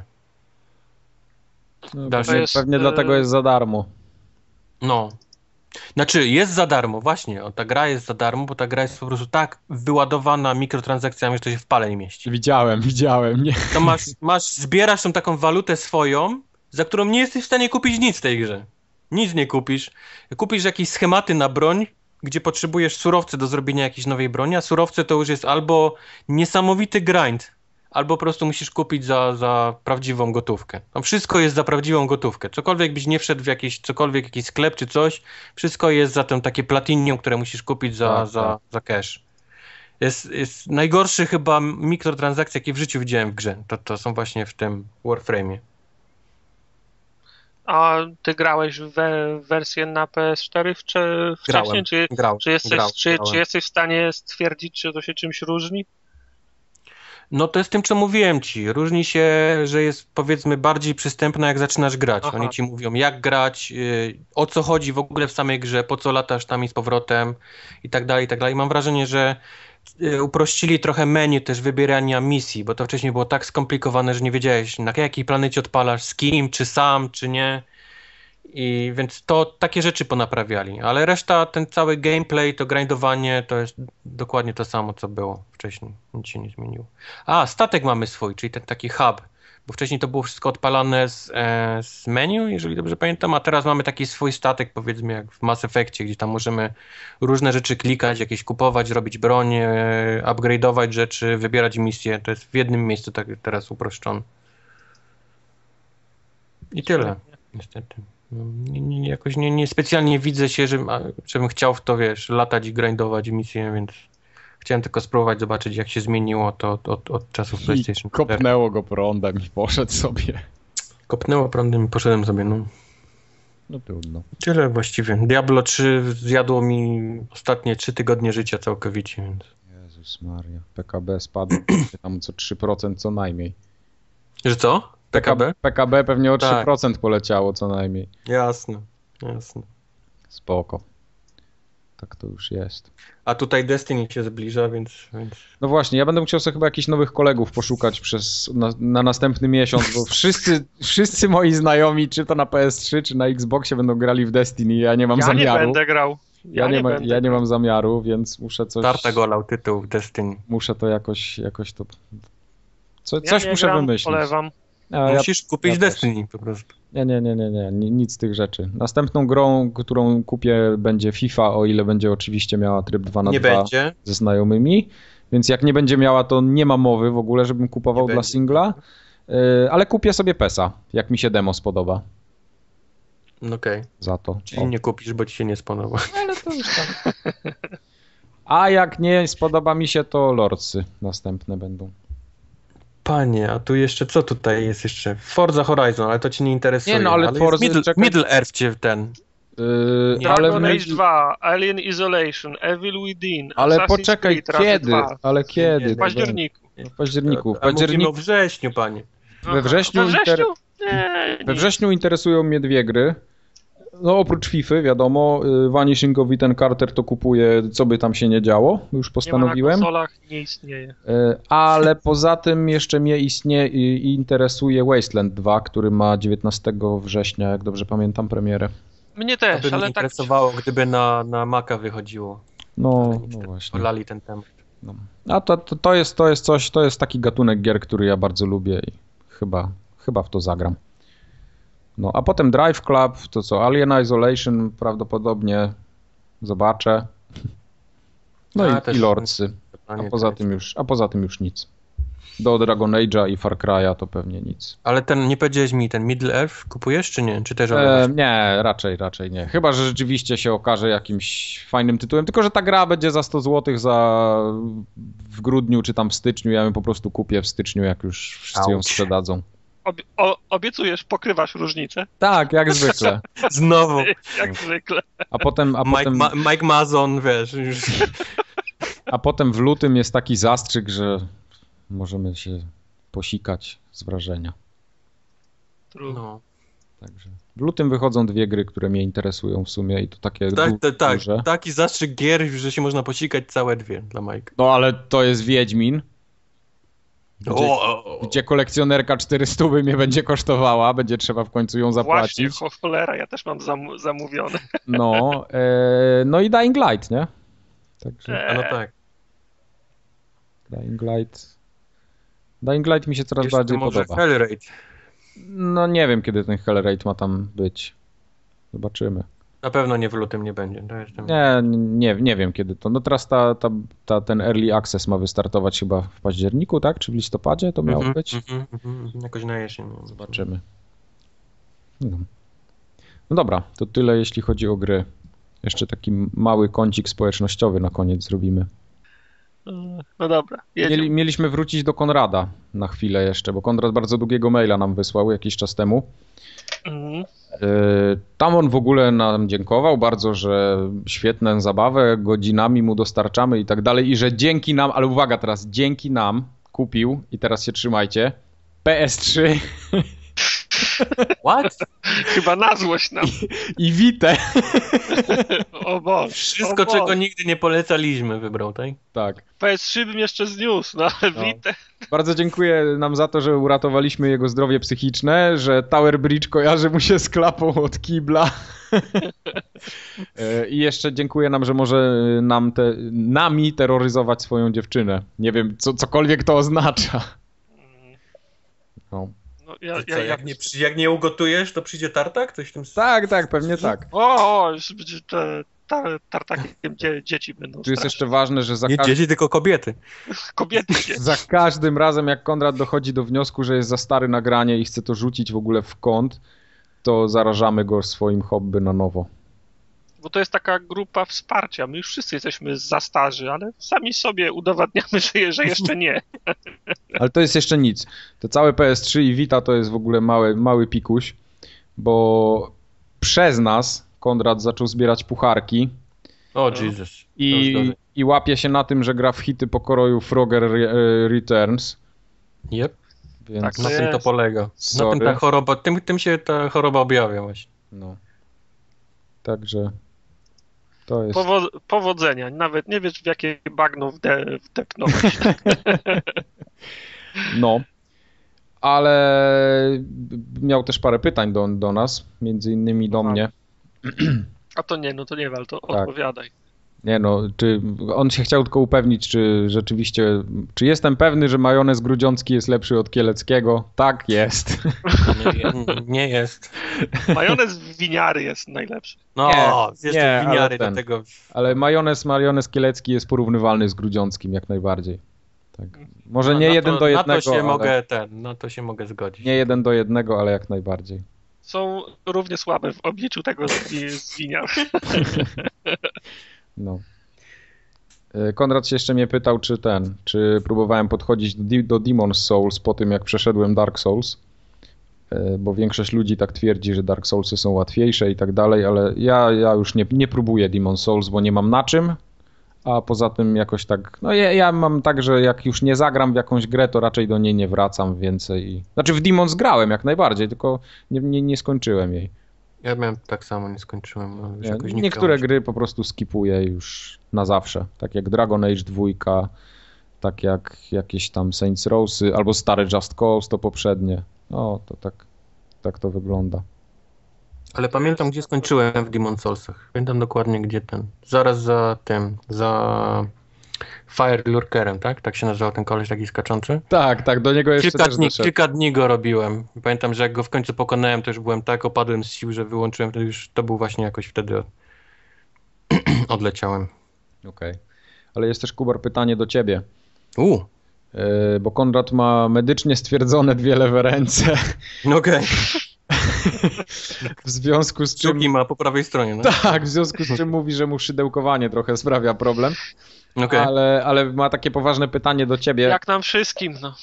A: No, pewnie,
B: jest,
A: pewnie
B: e...
A: dlatego jest za darmo.
C: No. Znaczy, jest za darmo, właśnie. O, ta gra jest za darmo, bo ta gra jest po prostu tak wyładowana mikrotransakcjami, że to się w pale nie mieści.
A: Widziałem, widziałem. Nie.
C: To masz, masz, zbierasz tą taką walutę swoją, za którą nie jesteś w stanie kupić nic w tej grze. Nic nie kupisz. Kupisz jakieś schematy na broń, gdzie potrzebujesz surowce do zrobienia jakiejś nowej broni, a surowce to już jest albo niesamowity grind, albo po prostu musisz kupić za, za prawdziwą gotówkę. Tam wszystko jest za prawdziwą gotówkę. Cokolwiek byś nie wszedł w jakiś, cokolwiek, jakiś sklep czy coś, wszystko jest za ten takie platinium, które musisz kupić za,
A: Tak,
C: za,
A: tak.
C: za cash. Jest, jest najgorszy chyba mikrotransakcje, jakie w życiu widziałem w grze. To, to są właśnie w tym Warframe'ie.
B: A ty grałeś w we- wersję na P S cztery czy wcześniej?
C: Grałem,
B: Czy,
C: grał,
B: czy, jesteś,
C: grał,
B: czy,
C: grałem.
B: czy jesteś w stanie stwierdzić, czy to się czymś różni?
C: No to jest tym, co mówiłem ci. Różni się, że jest powiedzmy bardziej przystępna, jak zaczynasz grać.
B: Aha.
C: Oni ci mówią, jak grać, yy, o co chodzi w ogóle w samej grze, po co latasz tam i z powrotem i tak dalej, i tak dalej. Mam wrażenie, że yy, uprościli trochę menu też wybierania misji, bo to wcześniej było tak skomplikowane, że nie wiedziałeś, na jakiej planecie odpalasz, z kim, czy sam, czy nie. I więc to takie rzeczy ponaprawiali, ale reszta, ten cały gameplay, to grindowanie, to jest dokładnie to samo, co było wcześniej. Nic się nie zmieniło. A, statek mamy swój, czyli ten taki hub, bo wcześniej to było wszystko odpalane z, e, z menu, jeżeli dobrze pamiętam, a teraz mamy taki swój statek, powiedzmy jak w Mass Effectie, gdzie tam możemy różne rzeczy klikać, jakieś kupować, robić broń, e, upgrade'ować rzeczy, wybierać misje. To jest w jednym miejscu tak teraz uproszczone. I tyle, niestety. Nie, nie, jakoś nie, nie specjalnie widzę się, żebym, żebym chciał w to, wiesz, latać i grindować misję, więc chciałem tylko spróbować, zobaczyć, jak się zmieniło to od, od, od czasów
A: I
C: PlayStation.
A: kopnęło go prądem i poszedł sobie.
C: Kopnęło prądem i poszedłem sobie, no.
A: No trudno.
C: Tyle właściwie. Diablo trzy zjadło mi ostatnie trzy tygodnie życia całkowicie, więc...
A: Jezus Maria. P K B spadło tam co trzy procent co najmniej.
C: Że co? P K B?
A: P K B pewnie o
C: Tak.
A: trzy procent poleciało co najmniej.
C: Jasne, jasne.
A: Spoko. Tak to już jest.
C: A tutaj Destiny się zbliża, więc... więc...
A: No właśnie, ja będę musiał sobie chyba jakichś nowych kolegów poszukać przez, na, na następny miesiąc, bo wszyscy, wszyscy moi znajomi, czy to na P S trzy, czy na Xboxie będą grali w Destiny, ja nie mam
B: Ja
A: zamiaru.
B: nie będę grał.
A: Ja,
B: Ja
A: nie,
B: nie
A: ma,
B: będę
A: ja nie
B: grał.
A: mam zamiaru, więc muszę coś...
C: Tartago lał tytuł w Destiny.
A: Muszę to jakoś, jakoś to... Co,
B: Ja
A: coś
B: nie
A: muszę
B: gram,
A: wymyślić.
B: polewam.
A: A ja,
C: Musisz kupić
A: ja też.
C: Destiny po prostu.
A: nie, nie, nie, nie, nie, ni- nic z tych rzeczy. Następną grą, którą kupię, będzie FIFA, o ile będzie oczywiście miała tryb dwa na
C: Nie
A: dwa
C: będzie.
A: ze znajomymi, więc jak nie będzie miała, to nie ma mowy w ogóle, żebym kupował
C: Nie
A: dla
C: będzie.
A: singla, yy, ale kupię sobie PESa, jak mi się demo spodoba
C: No okej.
A: za to.
C: Czyli
A: O.
C: nie kupisz, bo ci się nie spodoba.
A: Ale to już tam. A jak nie spodoba mi się, to Lordsy następne będą.
C: Panie, a tu jeszcze, co tutaj jest jeszcze? Forza Horizon, ale to cię nie interesuje.
A: Nie, no, ale
C: jest
A: Forza-
C: Middle,
A: czekaj.
C: Middle Earth cię ten...
A: Yy,
C: Nie.
A: ale
B: Dragon
A: my-
B: Age dwa, Alien Isolation, Evil Within,
A: ale
B: Assassin's
A: poczekaj,
B: Creed razy
A: kiedy?
B: dwa.
A: Ale kiedy?
C: Nie,
B: W październiku.
A: W październiku. W
C: A mówimy
A: październiku.
C: o wrześniu, panie.
A: We wrześniu,
B: We
A: inter...
B: wrześniu? Nie,
A: We
B: nie.
A: wrześniu interesują mnie dwie gry. No oprócz FIFA, wiadomo, y, Vanishing of Ethan Carter to kupuję, co by tam się nie działo, już
B: Nie ma na
A: postanowiłem.
B: konsolach, nie istnieje.
A: Y, Ale poza tym jeszcze mnie istnie, i interesuje Wasteland dwa, który ma dziewiętnastego września, jak dobrze pamiętam, premierę.
B: Mnie
C: To
B: też,
C: by mnie
B: ale tak...
C: interesowało, gdyby na, na Maca wychodziło.
A: No,
C: Ale
A: no
C: niestety
A: właśnie.
C: Olali ten temat.
A: No. A to, to, to, jest, to jest coś, to jest taki gatunek gier, który ja bardzo lubię i chyba, chyba w to zagram. No, a potem Drive Club, to co, Alien Isolation prawdopodobnie zobaczę. No a, i, i Lordsy. A poza tym już, a poza tym już nic. Do Dragon Age'a i Far Cry'a to pewnie nic.
C: Ale ten, nie powiedziałeś mi, ten Middle Earth kupujesz czy nie? Czy też
A: e, nie, raczej, raczej nie. Chyba że rzeczywiście się okaże jakimś fajnym tytułem, tylko że ta gra będzie za sto złotych za w grudniu czy tam w styczniu, ja ją po prostu kupię w styczniu, jak już wszyscy ją sprzedadzą.
B: Obie o, obiecujesz, pokrywasz różnicę?
A: Tak, jak zwykle.
C: Znowu.
B: Jak zwykle.
A: A potem... A
C: Mike,
A: potem...
C: Ma Mike Mazon, wiesz. Już.
A: A potem w lutym jest taki zastrzyk, że możemy się posikać z wrażenia.
C: No.
A: Także w lutym wychodzą dwie gry, które mnie interesują w sumie i to takie
C: tak,
A: du
C: tak, tak,
A: duże.
C: Taki zastrzyk gier, że się można posikać całe dwie dla Mike.
A: No ale to jest Wiedźmin. Gdzie,
C: o,
A: gdzie kolekcjonerka czterysta mnie będzie kosztowała, będzie trzeba w końcu ją zapłacić.
B: Właśnie, cholera, ja też mam zam zamówione.
A: No, e, no i Dying Light, nie?
C: Także... A no tak.
A: Dying Light. Dying Light mi się coraz
C: Jeszcze
A: bardziej
C: może
A: podoba.
C: Hellraid.
A: No nie wiem, kiedy ten Hellraid ma tam być. Zobaczymy.
C: Na pewno nie w lutym nie będzie. To jeszcze...
A: Nie, nie, nie wiem kiedy to. No teraz ta, ta, ta, ten Early Access ma wystartować chyba w październiku, tak? Czy w listopadzie to miało mm-hmm, być?
C: Mm-hmm, mm-hmm. Jakoś na jesień.
A: Zobaczymy. No. no dobra, to tyle jeśli chodzi o gry. Jeszcze taki mały kącik społecznościowy na koniec zrobimy.
B: No dobra.
A: Mieli, mieliśmy wrócić do Konrada na chwilę jeszcze, bo Konrad bardzo długiego maila nam wysłał jakiś czas temu. Mhm. Tam on w ogóle nam dziękował bardzo, że świetną zabawę, godzinami mu dostarczamy i tak dalej i że dzięki nam, ale uwaga teraz, dzięki nam kupił, i teraz się trzymajcie, P S trzy.
C: What?
B: Chyba na złość nam.
A: I, i Vitę.
B: O Boże.
C: Wszystko,
B: o Boże.
C: czego nigdy nie polecaliśmy, wybrał, tak?
A: Tak.
B: P S trzy bym jeszcze zniósł, no ale no. Vitę.
A: Bardzo dziękuję nam za to, że uratowaliśmy jego zdrowie psychiczne, że Tower Bridge kojarzy mu się z klapą od kibla. I jeszcze dziękuję nam, że może nam te, nami terroryzować swoją dziewczynę. Nie wiem, co, cokolwiek to oznacza. No.
B: No, ja,
C: co,
B: ja,
C: jak, nie, jak nie ugotujesz, to przyjdzie tartak? Coś w tym...
A: Tak, tak, pewnie tak.
B: O, już będzie te, ta, tartakiem dzie, dzieci będą.
A: Tu jest jeszcze ważne, że za
C: nie dzieci, tylko kobiety.
B: Kobiety. Dzieci.
A: Za każdym razem, jak Konrad dochodzi do wniosku, że jest za stary nagranie i chce to rzucić w ogóle w kąt, to zarażamy go swoim hobby na nowo.
B: Bo to jest taka grupa wsparcia. My już wszyscy jesteśmy za starzy, ale sami sobie udowadniamy, że, że jeszcze nie.
A: Ale to jest jeszcze nic. To całe P S trzy i Vita to jest w ogóle mały, mały pikuś, bo przez nas Konrad zaczął zbierać pucharki.
C: O oh, Jesus.
A: I, I łapie się na tym, że gra w hity pokroju Frogger Returns.
C: Yep.
A: Więc...
C: Tak, na tym to polega.
A: Sorry.
C: Na tym ta choroba, tym, tym się ta choroba objawia właśnie.
A: No. Także to jest...
B: Powo powodzenia. Nawet nie wiesz, w jakie bagno wde wdepnąłeś.
A: No. Ale miał też parę pytań do, do nas, między innymi do Aha. mnie.
B: A to nie, no to nie wal, to
A: tak.
B: Odpowiadaj.
A: Nie no, czy on się chciał tylko upewnić, czy rzeczywiście, czy jestem pewny, że majonez grudziącki jest lepszy od kieleckiego? Tak, jest.
C: Nie, nie jest.
B: Majonez winiary jest najlepszy.
C: No,
A: nie,
C: jest
A: nie,
C: winiary
A: ale, ten,
C: do tego.
A: ale majonez, majonez kielecki jest porównywalny z grudziąckim jak najbardziej. Tak. Może no, nie jeden
C: to,
A: do jednego,
C: na to się
A: ale...
C: mogę ten, na to się mogę zgodzić.
A: Nie jeden do jednego, ale jak najbardziej.
B: Są równie słabe w obliczu tego z winiar.
A: No. Konrad się jeszcze mnie pytał, czy ten, czy próbowałem podchodzić do, do Demon's Souls po tym, jak przeszedłem Dark Souls, bo większość ludzi tak twierdzi, że Dark Soulsy są łatwiejsze i tak dalej, ale ja, ja już nie, nie próbuję Demon's Souls, bo nie mam na czym, a poza tym jakoś tak, no ja, ja mam tak, że jak już nie zagram w jakąś grę, to raczej do niej nie wracam więcej. Znaczy w Demon's grałem jak najbardziej, tylko nie, nie, nie skończyłem jej.
C: Ja miałem tak samo, nie skończyłem. No,
A: nie, jakoś niektóre gry po prostu skipuję już na zawsze. Tak jak Dragon Age dwa, tak jak jakieś tam Saints Rowsy, albo stare Just Cause, to poprzednie. No, to tak, tak to wygląda.
C: Ale pamiętam, gdzie skończyłem w Demon's Soulsach. Pamiętam dokładnie, gdzie ten. Zaraz za tym, za Fire Lurkerem, tak? Tak się nazywał ten koleś taki skaczący?
A: Tak, tak, do niego jeszcze
C: Kilka
A: też
C: dni,
A: doszedłem.
C: kilka dni go robiłem. Pamiętam, że jak go w końcu pokonałem, to już byłem tak opadłem z sił, że wyłączyłem, to już to był właśnie jakoś wtedy odleciałem.
A: Okej. Okay. Ale jest też, Kubar, pytanie do ciebie.
C: U.
A: Yy, bo Konrad ma medycznie stwierdzone dwie lewe ręce.
C: No okej. Okay.
A: W związku z czym...
C: Czuki ma po prawej stronie, no?
A: Tak, w związku z czym mówi, że mu szydełkowanie trochę sprawia problem.
C: Okay.
A: Ale, ale ma takie poważne pytanie do ciebie.
B: Jak nam wszystkim, no.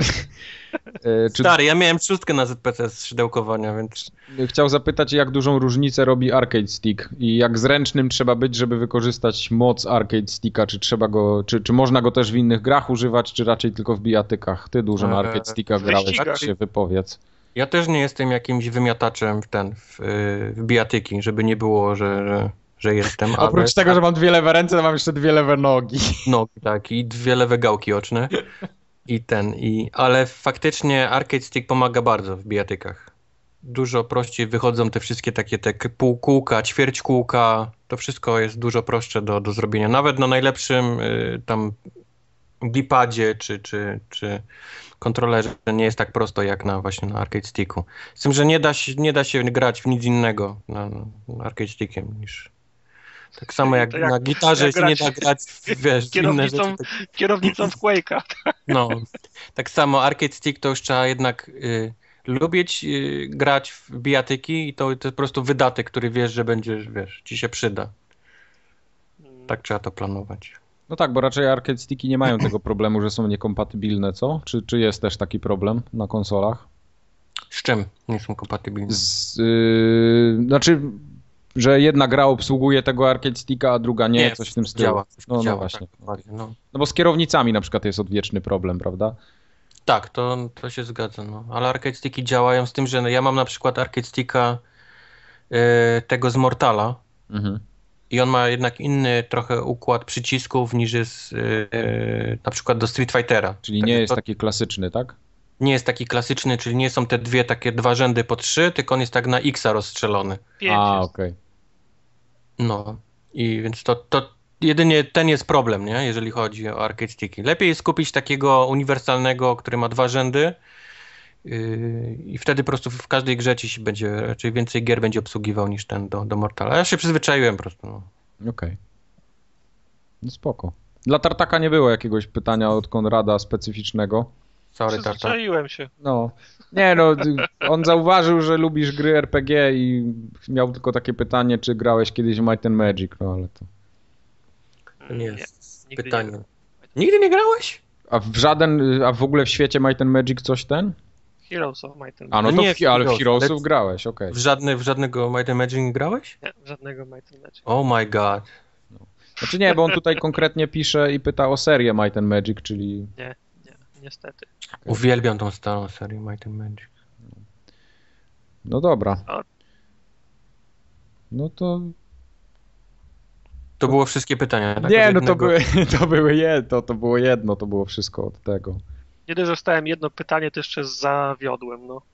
A: Czy...
C: Stary, ja miałem szóstkę na Z P C z szydełkowania, więc...
A: Chciał zapytać, jak dużą różnicę robi Arcade Stick i jak zręcznym trzeba być, żeby wykorzystać moc Arcade Sticka, czy trzeba go, czy, czy można go też w innych grach używać, czy raczej tylko w bijatykach? Ty dużo na Arcade Sticka grałeś, tak się wypowiedz.
C: Ja też nie jestem jakimś wymiataczem w ten, w, w bijatyki, żeby nie było, że... że... że jestem,
A: Oprócz
C: ale...
A: tego, że mam dwie lewe ręce, to mam jeszcze dwie lewe nogi.
C: Nogi, tak, i dwie lewe gałki oczne. I ten, i... Ale faktycznie Arcade Stick pomaga bardzo w bijatykach. Dużo prościej wychodzą te wszystkie takie te półkółka, ćwierćkółka. To wszystko jest dużo prostsze do, do zrobienia. Nawet na najlepszym y, tam bipadzie czy, czy, czy kontrolerze nie jest tak prosto jak na właśnie na Arcade Sticku. Z tym, że nie da się, nie da się grać w nic innego na, na Arcade Stickiem niż... Tak samo jak, jak na gitarze jak się nie da grać w, wiesz, w inne rzeczy. Tak...
B: Kierownicą w Quake'a.
C: No, tak samo Arcade Stick to już trzeba jednak y, lubić y, grać w bijatyki i to, to jest po prostu wydatek, który wiesz, że będziesz, wiesz, ci się przyda. Tak trzeba to planować.
A: No tak, bo raczej Arcade Sticki nie mają tego problemu, że są niekompatybilne, co? Czy, czy jest też taki problem na konsolach?
C: Z czym nie są kompatybilne?
A: Z, yy, znaczy... Że jedna gra obsługuje tego Arcade Sticka, a druga nie,
C: nie
A: coś w tym stylu.
C: Działa,
A: no, no
C: działa,
A: właśnie.
C: Tak, no.
A: no bo z kierownicami na przykład jest odwieczny problem, prawda?
C: Tak, to, to się zgadza, no. Ale Arcade Sticki działają z tym, że ja mam na przykład Arcade Sticka yy, tego z Mortala mhm. i on ma jednak inny trochę układ przycisków niż jest yy, na przykład do Street Fightera.
A: Czyli
C: tak
A: nie jest
C: to...
A: taki klasyczny, tak?
C: Nie jest taki klasyczny, czyli nie są te dwie takie dwa rzędy po trzy, tylko on jest tak na X-a rozstrzelony.
B: Pięć
A: A, okej. Okay.
C: No i więc to, to jedynie ten jest problem, nie? Jeżeli chodzi o Arcade Sticki. Lepiej jest kupić takiego uniwersalnego, który ma dwa rzędy yy, i wtedy po prostu w każdej grze ci się będzie, raczej więcej gier będzie obsługiwał niż ten do, do Mortala. Ja się przyzwyczaiłem po prostu. No.
A: Okej. Okay. No spoko. Dla Tartaka nie było jakiegoś pytania od Konrada specyficznego.
C: Sorry, Tartak.
B: Przyzwyczaiłem się.
A: No. Nie no, on zauważył, że lubisz gry R P G i miał tylko takie pytanie, czy grałeś kiedyś w Might and Magic, no ale to...
C: To nie jest nie, pytanie. Nie. Nigdy nie grałeś?
A: A w żaden, a w ogóle w świecie Might and Magic coś ten?
B: Heroes of Might and
A: Magic. A no to nie, w, ale w Heroesów ale grałeś, okej. Okay.
C: W, żadny, w żadnego Might and Magic nie grałeś?
B: Nie, w żadnego Might and Magic.
C: Oh my god.
A: No. Znaczy nie, bo on tutaj konkretnie pisze i pyta o serię Might and Magic, czyli...
B: Nie, nie, niestety.
C: Okay. Uwielbiam tą starą serię Might and Magic.
A: No dobra. No to...
C: To było wszystkie pytania, tak?
A: Nie, no to były, to były jedno, to było jedno, to było wszystko od tego.
B: Nie dość, że dostałem jedno pytanie, to jeszcze zawiodłem, no.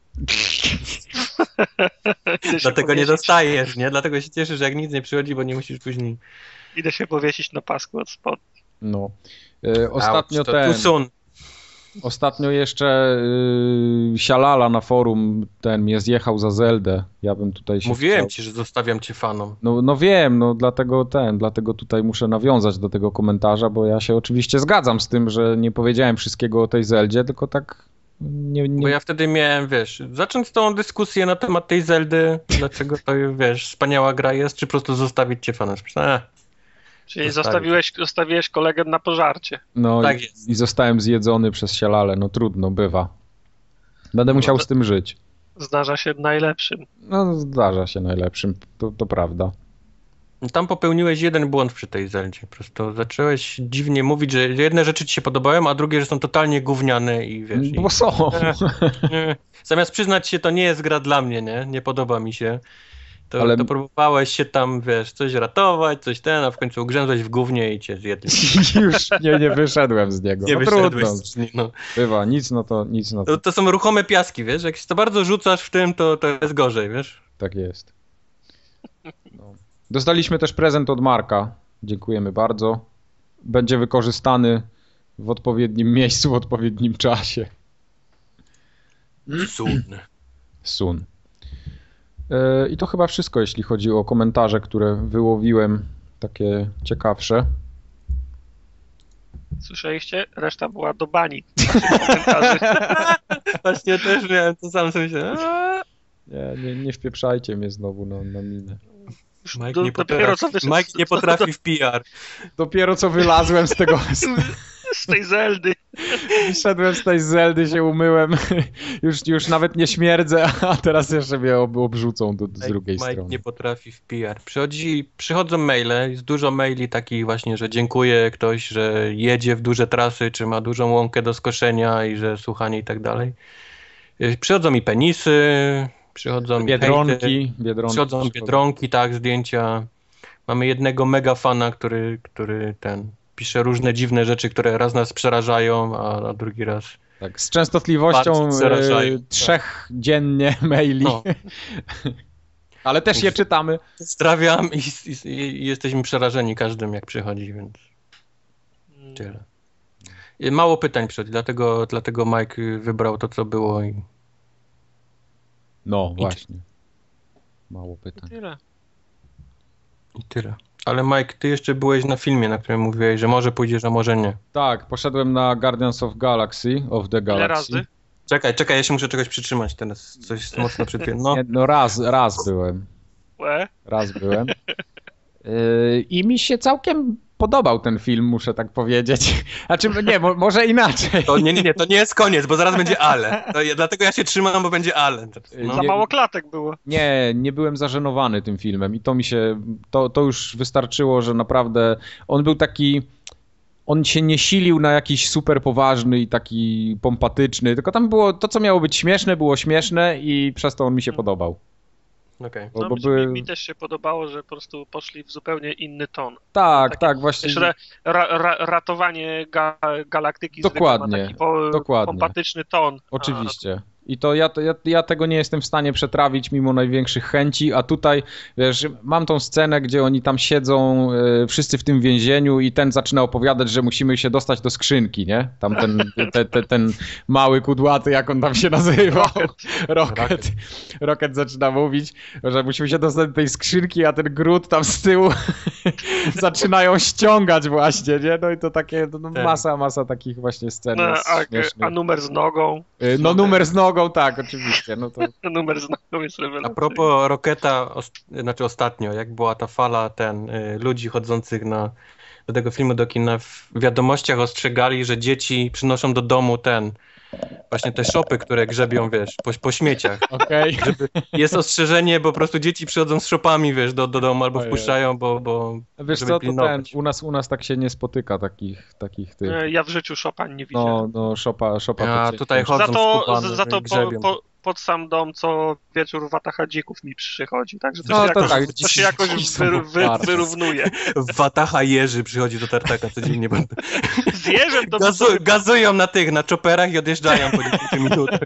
C: Dlatego nie dostajesz, nie? Dlatego się cieszę, że jak nic nie przychodzi, bo nie musisz później...
B: Idę się powiesić na pasku od spodu.
A: No. Yy, ostatnio
C: Ouch, to
A: ten...
C: too soon.
A: Ostatnio jeszcze yy, Sialala na forum ten mnie zjechał za Zeldę. Ja bym tutaj się
C: Mówiłem
A: chciał...
C: ci, że zostawiam cię fanom.
A: No, no wiem, no dlatego ten, dlatego tutaj muszę nawiązać do tego komentarza, bo ja się oczywiście zgadzam z tym, że nie powiedziałem wszystkiego o tej Zeldzie, tylko tak nie... nie...
C: Bo ja wtedy miałem, wiesz, zacząć tą dyskusję na temat tej Zeldy, dlaczego to, wiesz, wspaniała gra jest, czy po prostu zostawić cię fanem. Eee.
B: Czyli zostawiłeś, zostawiłeś kolegę na pożarcie.
A: No
C: tak
A: i,
C: jest.
A: i zostałem zjedzony przez Sialalę, no trudno, bywa. Będę no, musiał z tym żyć.
B: Zdarza się najlepszym.
A: No zdarza się najlepszym, to, to prawda.
C: Tam popełniłeś jeden błąd przy tej Zeldzie. Po prostu zacząłeś dziwnie mówić, że jedne rzeczy ci się podobają, a drugie, że są totalnie gówniane i wiesz...
A: Bo są.
C: I, nie, zamiast przyznać się, to nie jest gra dla mnie, nie? Nie podoba mi się. To, Ale... to próbowałeś się tam, wiesz, coś ratować, coś ten, a w końcu ugrzęzłeś w gównie i cię zjedli.
A: Już nie, nie wyszedłem z niego.
C: Nie
A: no
C: wyszedłeś
A: trudno.
C: z niego. No.
A: Bywa, nic no to, nic no to.
C: to. To są ruchome piaski, wiesz, jak się to bardzo rzucasz w tym, to, to jest gorzej, wiesz.
A: Tak jest. No. Dostaliśmy też prezent od Marka. Dziękujemy bardzo. będzie wykorzystany w odpowiednim miejscu, w odpowiednim czasie.
C: Sun.
A: Sun. I to chyba wszystko, jeśli chodzi o komentarze, które wyłowiłem, takie ciekawsze.
B: Słyszeliście? Reszta była do bani.
C: Właśnie też miałem to sam sobie myślę.
A: Nie, nie, nie wpieprzajcie mnie znowu na, na minę.
C: Mike,
B: do,
C: nie,
B: dopiero
C: potrafi,
B: co wyszedł,
C: Mike nie potrafi w P R.
A: Dopiero co wylazłem z tego...
B: z tej Zeldy.
A: Wyszedłem z tej Zeldy, się umyłem. Już, już nawet nie śmierdzę, a teraz jeszcze mnie ob, obrzucą do, z
C: Mike,
A: drugiej
C: Mike
A: strony.
C: nie potrafi w P R. Przychodzi, przychodzą maile, jest dużo maili takich właśnie, że dziękuję ktoś, że jedzie w duże trasy, czy ma dużą łąkę do skoszenia i że słuchanie i tak dalej. Przychodzą mi penisy, przychodzą mi
A: Biedronki,
C: hejty,
A: biedronki.
C: przychodzą biedronki, tak, zdjęcia. Mamy jednego mega fana, który, który ten pisze różne dziwne rzeczy, które raz nas przerażają, a, a drugi raz...
A: Tak, z częstotliwością y, trzech tak. dziennie maili. No. Ale też je czytamy.
C: Pozdrawiam i, i, i jesteśmy przerażeni każdym, jak przychodzi, więc tyle. Mało pytań przychodzi, dlatego, dlatego Mike wybrał to, co było i...
A: No, właśnie. Mało pytań.
B: I tyle.
C: I tyle. Ale Mike, ty jeszcze byłeś na filmie, na którym mówiłeś, że może pójdziesz, a może nie.
A: Tak, poszedłem na Guardians of Galaxy, of the Galaxy.
B: Ile razy?
C: Czekaj, czekaj, ja się muszę czegoś przytrzymać teraz. Coś mocno przytwierdzi. No.
A: Nie, no raz, raz byłem.
B: Łe?
A: Raz byłem. Yy, I mi się całkiem podobał ten film, muszę tak powiedzieć. Znaczy, nie, mo, może inaczej.
C: To nie, nie, nie, to nie jest koniec, bo zaraz będzie ale. To ja, dlatego ja się trzymam, bo będzie ale.
B: No. Za mało klatek było.
A: Nie, nie byłem zażenowany tym filmem i to mi się, to, to już wystarczyło, że naprawdę on był taki, on się nie silił na jakiś super poważny i taki pompatyczny, tylko tam było, to co miało być śmieszne, było śmieszne i przez to on mi się podobał.
C: Okay.
B: No,
A: bo
B: mi,
A: były...
B: mi też się podobało, że po prostu poszli w zupełnie inny ton.
A: Tak,
B: Takie,
A: tak, właśnie.
B: Wiesz, ra, ra, ratowanie ga, galaktyki
A: dokładnie,
B: taki po,
A: dokładnie.
B: pompatyczny ton.
A: Oczywiście. I to ja, ja, ja tego nie jestem w stanie przetrawić mimo największych chęci, a tutaj, wiesz, mam tą scenę, gdzie oni tam siedzą e, wszyscy w tym więzieniu i ten zaczyna opowiadać, że musimy się dostać do skrzynki, nie? Tam ten, te, te, ten mały kudłaty, jak on tam się nazywał.
B: Rocket.
A: Rocket. Rocket zaczyna mówić, że musimy się dostać do tej skrzynki, a ten Groot tam z tyłu zaczynają ściągać właśnie, nie? No i to takie, no, masa, masa takich właśnie scen.
B: No, a, a numer z nogą?
A: No numer z nogą. Tak, oczywiście. No to...
B: Numer znaku jest rewelacyjny.
C: A propos Rocketa, os znaczy ostatnio, jak była ta fala ten y, ludzi chodzących na, do tego filmu do kina, w wiadomościach ostrzegali, że dzieci przynoszą do domu ten, właśnie te szopy, które grzebią, wiesz, po, po śmieciach.
A: Okej.
C: Okay. Jest ostrzeżenie, bo po prostu dzieci przychodzą z szopami, wiesz, do, do domu albo wpuszczają, bo, bo
A: wiesz
C: żeby
A: co, to
C: pilnować.
A: ten, u nas, u nas tak się nie spotyka takich, takich tych...
B: Ja w życiu szopa nie widziałem.
A: No, no, szopa, szopa
C: ja,
A: to
C: tutaj chodzą
B: za to,
C: skupane,
B: za to po, po, pod sam dom co wieczór watacha dzików mi przychodzi, także to,
A: no,
B: się,
A: to,
B: jakoś,
A: tak,
B: to się jakoś wy, wy, wyrównuje.
C: Watacha Jerzy przychodzi do tartaka codziennie.
B: Z Jerzem to...
C: Gazu,
B: sobie...
C: Gazują na tych, na czoperach i odjeżdżają po dziesięciu minutach.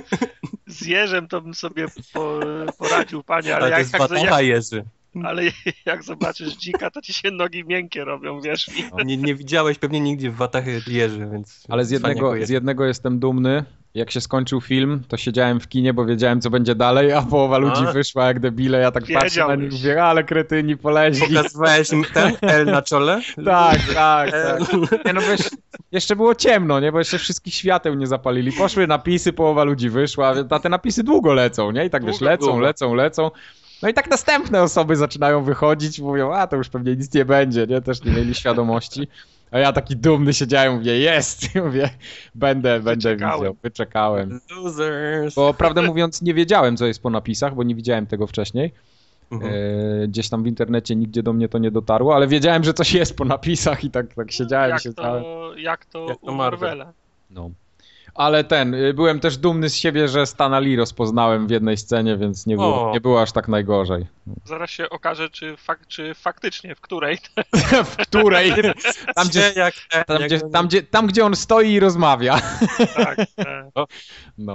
B: Z Jerzem to bym sobie po, poradził, panie, ale,
C: ale
B: jak,
C: to jest
B: jak,
C: jak, Jerzy.
B: ale jak zobaczysz dzika, to ci się nogi miękkie robią, wiesz.
C: No, nie, nie widziałeś pewnie nigdzie w Watachy Jerzy, więc...
A: Ale z jednego, z jednego jestem dumny. Jak się skończył film, to siedziałem w kinie, bo wiedziałem, co będzie dalej, a połowa ludzi a? wyszła jak debile. Ja tak
B: Wiedział
A: patrzę na nich i
B: już.
A: mówię, ale kretyni poleźli.
C: Pokazywałeś im ten L na czole?
A: Tak, tak, tak. Nie, no wiesz, jeszcze było ciemno, nie? Bo jeszcze wszystkich świateł nie zapalili. Poszły napisy, połowa ludzi wyszła, a te napisy długo lecą, nie? I tak wiesz, lecą, długo. lecą, lecą. No i tak następne osoby zaczynają wychodzić, mówią, a to już pewnie nic nie będzie, nie? Też nie mieli świadomości. A ja taki dumny siedziałem, mówię, jest, mówię, będę, będę widział, wyczekałem.
C: Losers.
A: Bo prawdę mówiąc nie wiedziałem, co jest po napisach, bo nie widziałem tego wcześniej. Mhm. E, gdzieś tam w internecie nigdzie do mnie to nie dotarło, ale wiedziałem, że coś jest po napisach i tak, tak siedziałem.
B: Jak,
A: siedziałem.
B: To, jak to
C: jak to
B: u Marvela.
A: No. Ale ten, byłem też dumny z siebie, że Stana Lee rozpoznałem w jednej scenie, więc nie było, nie było aż tak najgorzej.
B: Zaraz się okaże, czy, fak, czy faktycznie, w której.
A: W której? Tam gdzie,
C: jak,
A: tam, gdzie, tam, gdzie, tam, gdzie on stoi i rozmawia.
B: Tak, tak.
A: No.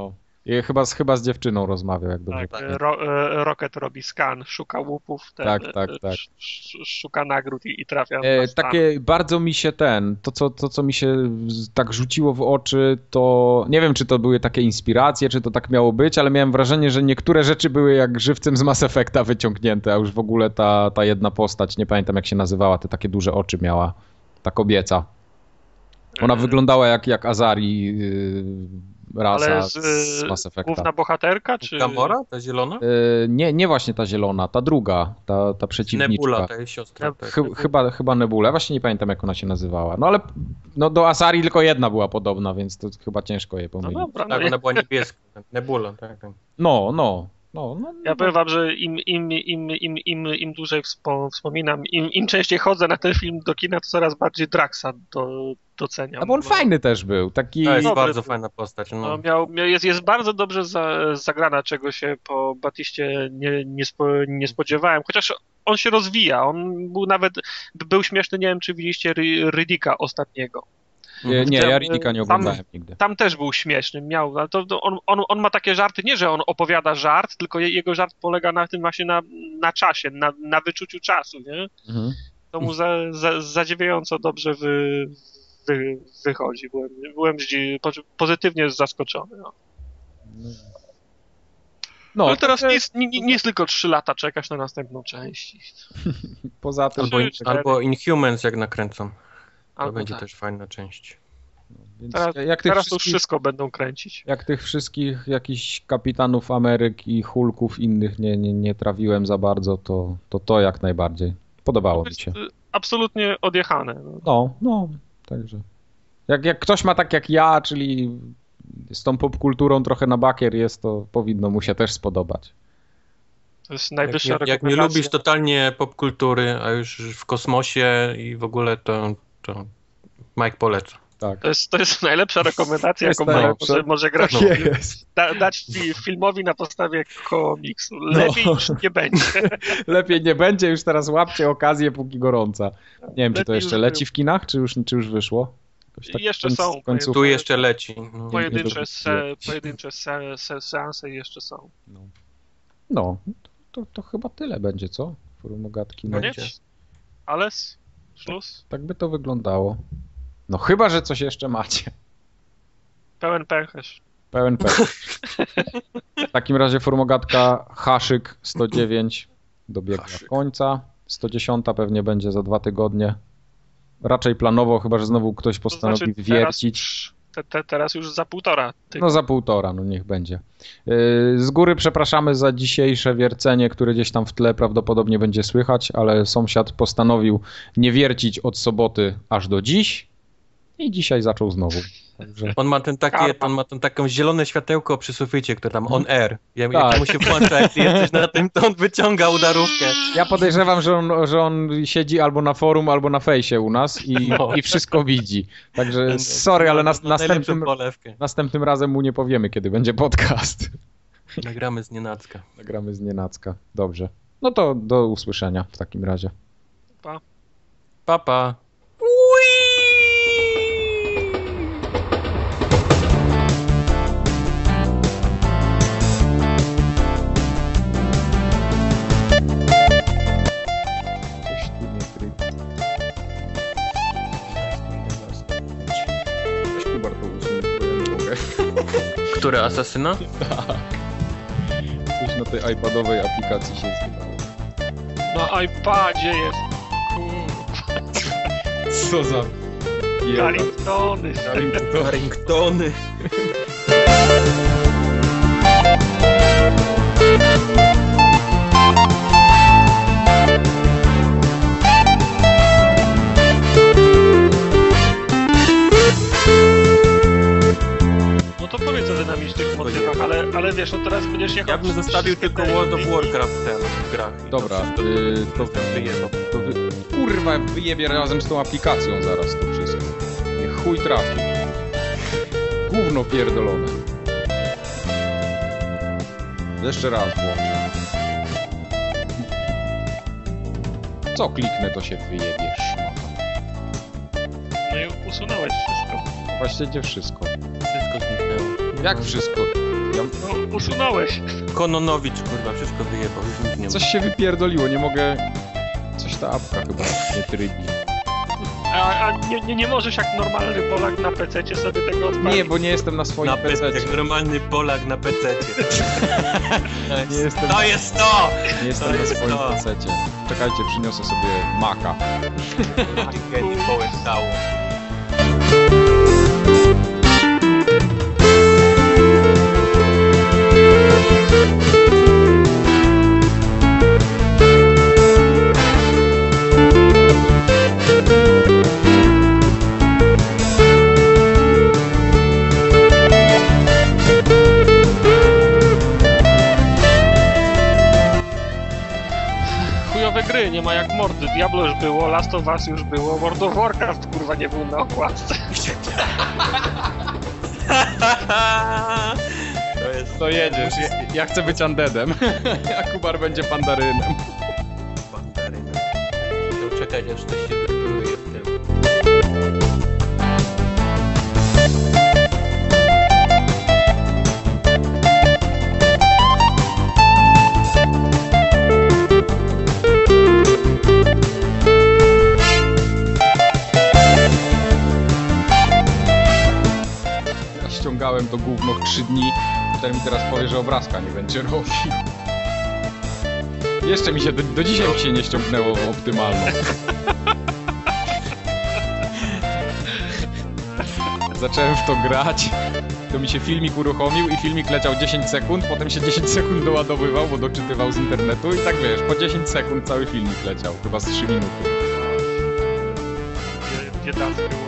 A: I chyba, z, chyba z dziewczyną rozmawiał, jak dobrze
B: Tak,
A: pamiętam.
B: ro, Rocket robi skan, szuka łupów, ten,
A: Tak, tak, tak.
B: sz- szuka nagród i, i trafia
A: E,
B: na stan.
A: takie bardzo mi się ten, to co, to co mi się z- tak rzuciło w oczy, to nie wiem, czy to były takie inspiracje, czy to tak miało być, ale miałem wrażenie, że niektóre rzeczy były jak żywcem z Mass Effecta wyciągnięte, a już w ogóle ta, ta jedna postać, nie pamiętam jak się nazywała, te takie duże oczy miała, ta kobieca. Ona
B: E,
A: wyglądała jak, jak Azari, yy, rasa
B: Ale
A: z,
B: z,
A: z Mass Effecta.
B: Główna bohaterka, czy...
C: Gamora, ta zielona?
A: Yy, nie, nie właśnie ta zielona, ta druga, ta, ta przeciwniczka.
C: Nebula, ta jest siostra.
B: Neb-
C: tak.
A: Chy, chyba, chyba Nebula, właśnie nie pamiętam jak ona się nazywała. No ale no, do Asari tylko jedna była podobna, więc to chyba ciężko je
B: No
A: pomylić.
B: dobra, no
C: Tak,
B: ja,
C: ona była niebieska. Nebula, tak, tak.
A: No, no, no. no,
B: ja
A: no.
B: powiem wam, że im, im, im, im, im, im dłużej wspo, wspominam, im, im częściej chodzę na ten film do kina, to coraz bardziej Draxa do, doceniam.
A: A bo on
B: bo-
A: fajny też był, taki...
C: To jest
B: Dobry
C: bardzo
B: był.
C: fajna postać. No.
B: No, miał, miał, jest, jest bardzo dobrze za, zagrana, czego się po Batiście nie, nie, spo, nie spodziewałem. Chociaż on się rozwija. On był nawet, był śmieszny, nie wiem czy widzieliście Ry- Riddicka ostatniego.
A: Nie, nie,
B: Tam,
A: ja Riddicka nie
B: tam-
A: oglądałem nigdy.
B: Tam też był śmieszny, miał, ale to, to on, on, on ma takie żarty, nie że on opowiada żart, tylko je, jego żart polega na tym właśnie na, na czasie, na, na wyczuciu czasu, nie?
A: Mhm.
B: To mu za, za, zadziwiająco dobrze wy, wy, wychodzi. Byłem, byłem zdzi- po- pozytywnie zaskoczony. No.
A: No,
B: Ale teraz
A: także
B: nie jest, nie, nie jest tylko trzy lata czekasz na następną część.
A: poza tym...
C: Albo,
B: Trzy,
C: albo Inhumans jak nakręcą. To
B: Albo
C: będzie
B: tak.
C: też fajna część.
A: Więc
B: Teraz,
A: jak tych
B: teraz to już
A: wszystkich,
B: wszystko będą kręcić.
A: jak tych wszystkich jakichś Kapitanów Ameryk i Hulków innych nie, nie, nie trawiłem za bardzo, to, to to jak najbardziej. Podobało
B: To
A: mi się.
B: jest y, absolutnie odjechane. No.
A: No, no, także. Jak, jak ktoś ma tak jak ja, czyli z tą popkulturą trochę na bakier jest, to powinno mu się też spodobać.
B: To jest
C: Jak
B: najwyższa
C: nie, jak nie
B: rekomendacja.
C: lubisz totalnie popkultury, a już w kosmosie i w ogóle, to, to Mike poleca.
A: Tak.
B: To jest, to jest najlepsza rekomendacja,
A: Jest
B: jaką może,
A: najlepsza.
B: może, może grać.
A: Tak jest.
B: Da, dać fi- filmowi na podstawie komiksu. Lepiej
A: No.
B: już nie będzie.
A: Lepiej nie będzie, już teraz łapcie okazję, póki gorąca. Nie wiem, czy to
B: Lepiej
A: jeszcze
B: już
A: leci w kinach, czy już, czy już wyszło? Jakoś tak
B: Jeszcze
A: końc-
B: są.
A: końcówka.
C: Tu jeszcze leci. No.
B: Pojedyncze,
A: nie
B: se,
A: lubię.
B: pojedyncze se, se, seanse jeszcze są.
A: No, no to, to chyba tyle będzie, co? Formogatki. No,
C: Koniec?
B: Koniec? Ales? Szluz?
A: tak by to wyglądało. No chyba, że coś jeszcze macie.
B: Pełen pęcherz.
A: Pełen pełen. W takim razie formogatka Haszyk sto dziewięć dobiegła
C: Haszyk.
A: końca. sto dziesięć pewnie będzie za dwa tygodnie. Raczej planowo, chyba że znowu ktoś postanowi
B: To znaczy
A: wiercić.
B: Teraz, te, te, teraz już za półtora. Ty,
A: No za półtora, no niech będzie. Yy, Z góry przepraszamy za dzisiejsze wiercenie, które gdzieś tam w tle prawdopodobnie będzie słychać, ale sąsiad postanowił nie wiercić od soboty aż do dziś i dzisiaj zaczął znowu. Także
C: On ma ten takie,
B: Karpa.
C: on ma ten taką zielone światełko przy suficie, które tam on air. Jak,
A: Tak.
C: jak mu się włącza, jak ty jesteś na tym, to on wyciąga udarówkę.
A: ja podejrzewam, że on, że on siedzi albo na forum, albo na fejsie u nas i,
C: No.
A: i wszystko widzi. Także sorry, ale nas,
C: Ma najlepszą
A: następnym,
C: polewkę.
A: następnym razem mu nie powiemy, kiedy będzie podcast.
C: Nagramy z nienacka.
A: Nagramy z nienacka. Dobrze. No to do usłyszenia w takim razie.
B: pa.
C: Pa, pa.
A: Coś tu nie kryje. Weź tu Bartolu, bo ja nie mogę.
C: Które asasyna?
A: Coś na tej iPadowej aplikacji się zjebało.
B: Na iPadzie jest. Kurwa.
A: Co za...
B: Carringtony.
C: Carringtony.
B: No to powiedz o dynamicznych motywach, ale, ale wiesz, no teraz będziesz jechał...
C: Ja bym
B: przez
C: zostawił
B: wszystkie
C: tylko
B: te-
C: World of Warcraft ten w grach. I to
A: Dobra,
C: wszystko-
A: yy, to,
C: to wyjebał.
A: to wy... Kurwa, wyjebie razem z tą aplikacją zaraz to wszystko. Niech chuj trafi. Gówno pierdolone. Jeszcze raz włączę. Co kliknę, to się wyjebie, szmata.
B: No i usunąłeś wszystko.
A: Właściwie wszystko.
C: Wszystko zniknęło.
A: Jak wszystko? Ja...
B: No, usunąłeś.
C: Kononowicz, kurwa, wszystko wyjebał, już nic nie ma.
A: Coś się wypierdoliło, nie mogę... Coś ta apka chyba nie trybi.
B: A, a nie, nie, nie możesz jak normalny Polak na pececie sobie tego odpalić?
A: Nie, bo nie jestem na swoim
C: Na
A: pececie.
C: pececie, jak normalny Polak na pececie.
A: Nie jestem...
C: To jest to!
A: Nie jestem
C: To
A: na
C: jest
A: swoim
C: to.
A: pececie. Czekajcie, przyniosę sobie maka.
C: Kiedy połysało.
B: Chujowe gry, nie ma jak mordy. Diablo już było, Last of Us już było, World of Warcraft kurwa nie był na okładce.
C: To jest...
A: To jedziesz. Ja, ja chcę być undeadem, a Kubar będzie pandarynem.
C: Mandaryna. Chciał czekać, aż to się wypluje w tym.
A: Ja ściągałem to gówno w trzy dni, ten mi teraz powie, że obrazka nie będzie robił. Jeszcze mi się, do, do dzisiaj mi się nie ściągnęło w optymalną. Zacząłem w to grać, to mi się filmik uruchomił i filmik leciał dziesięć sekund, potem się dziesięć sekund doładowywał, bo doczytywał z internetu i tak wiesz, po dziesięć sekund cały filmik leciał, chyba z trzy minuty.
B: Biedackie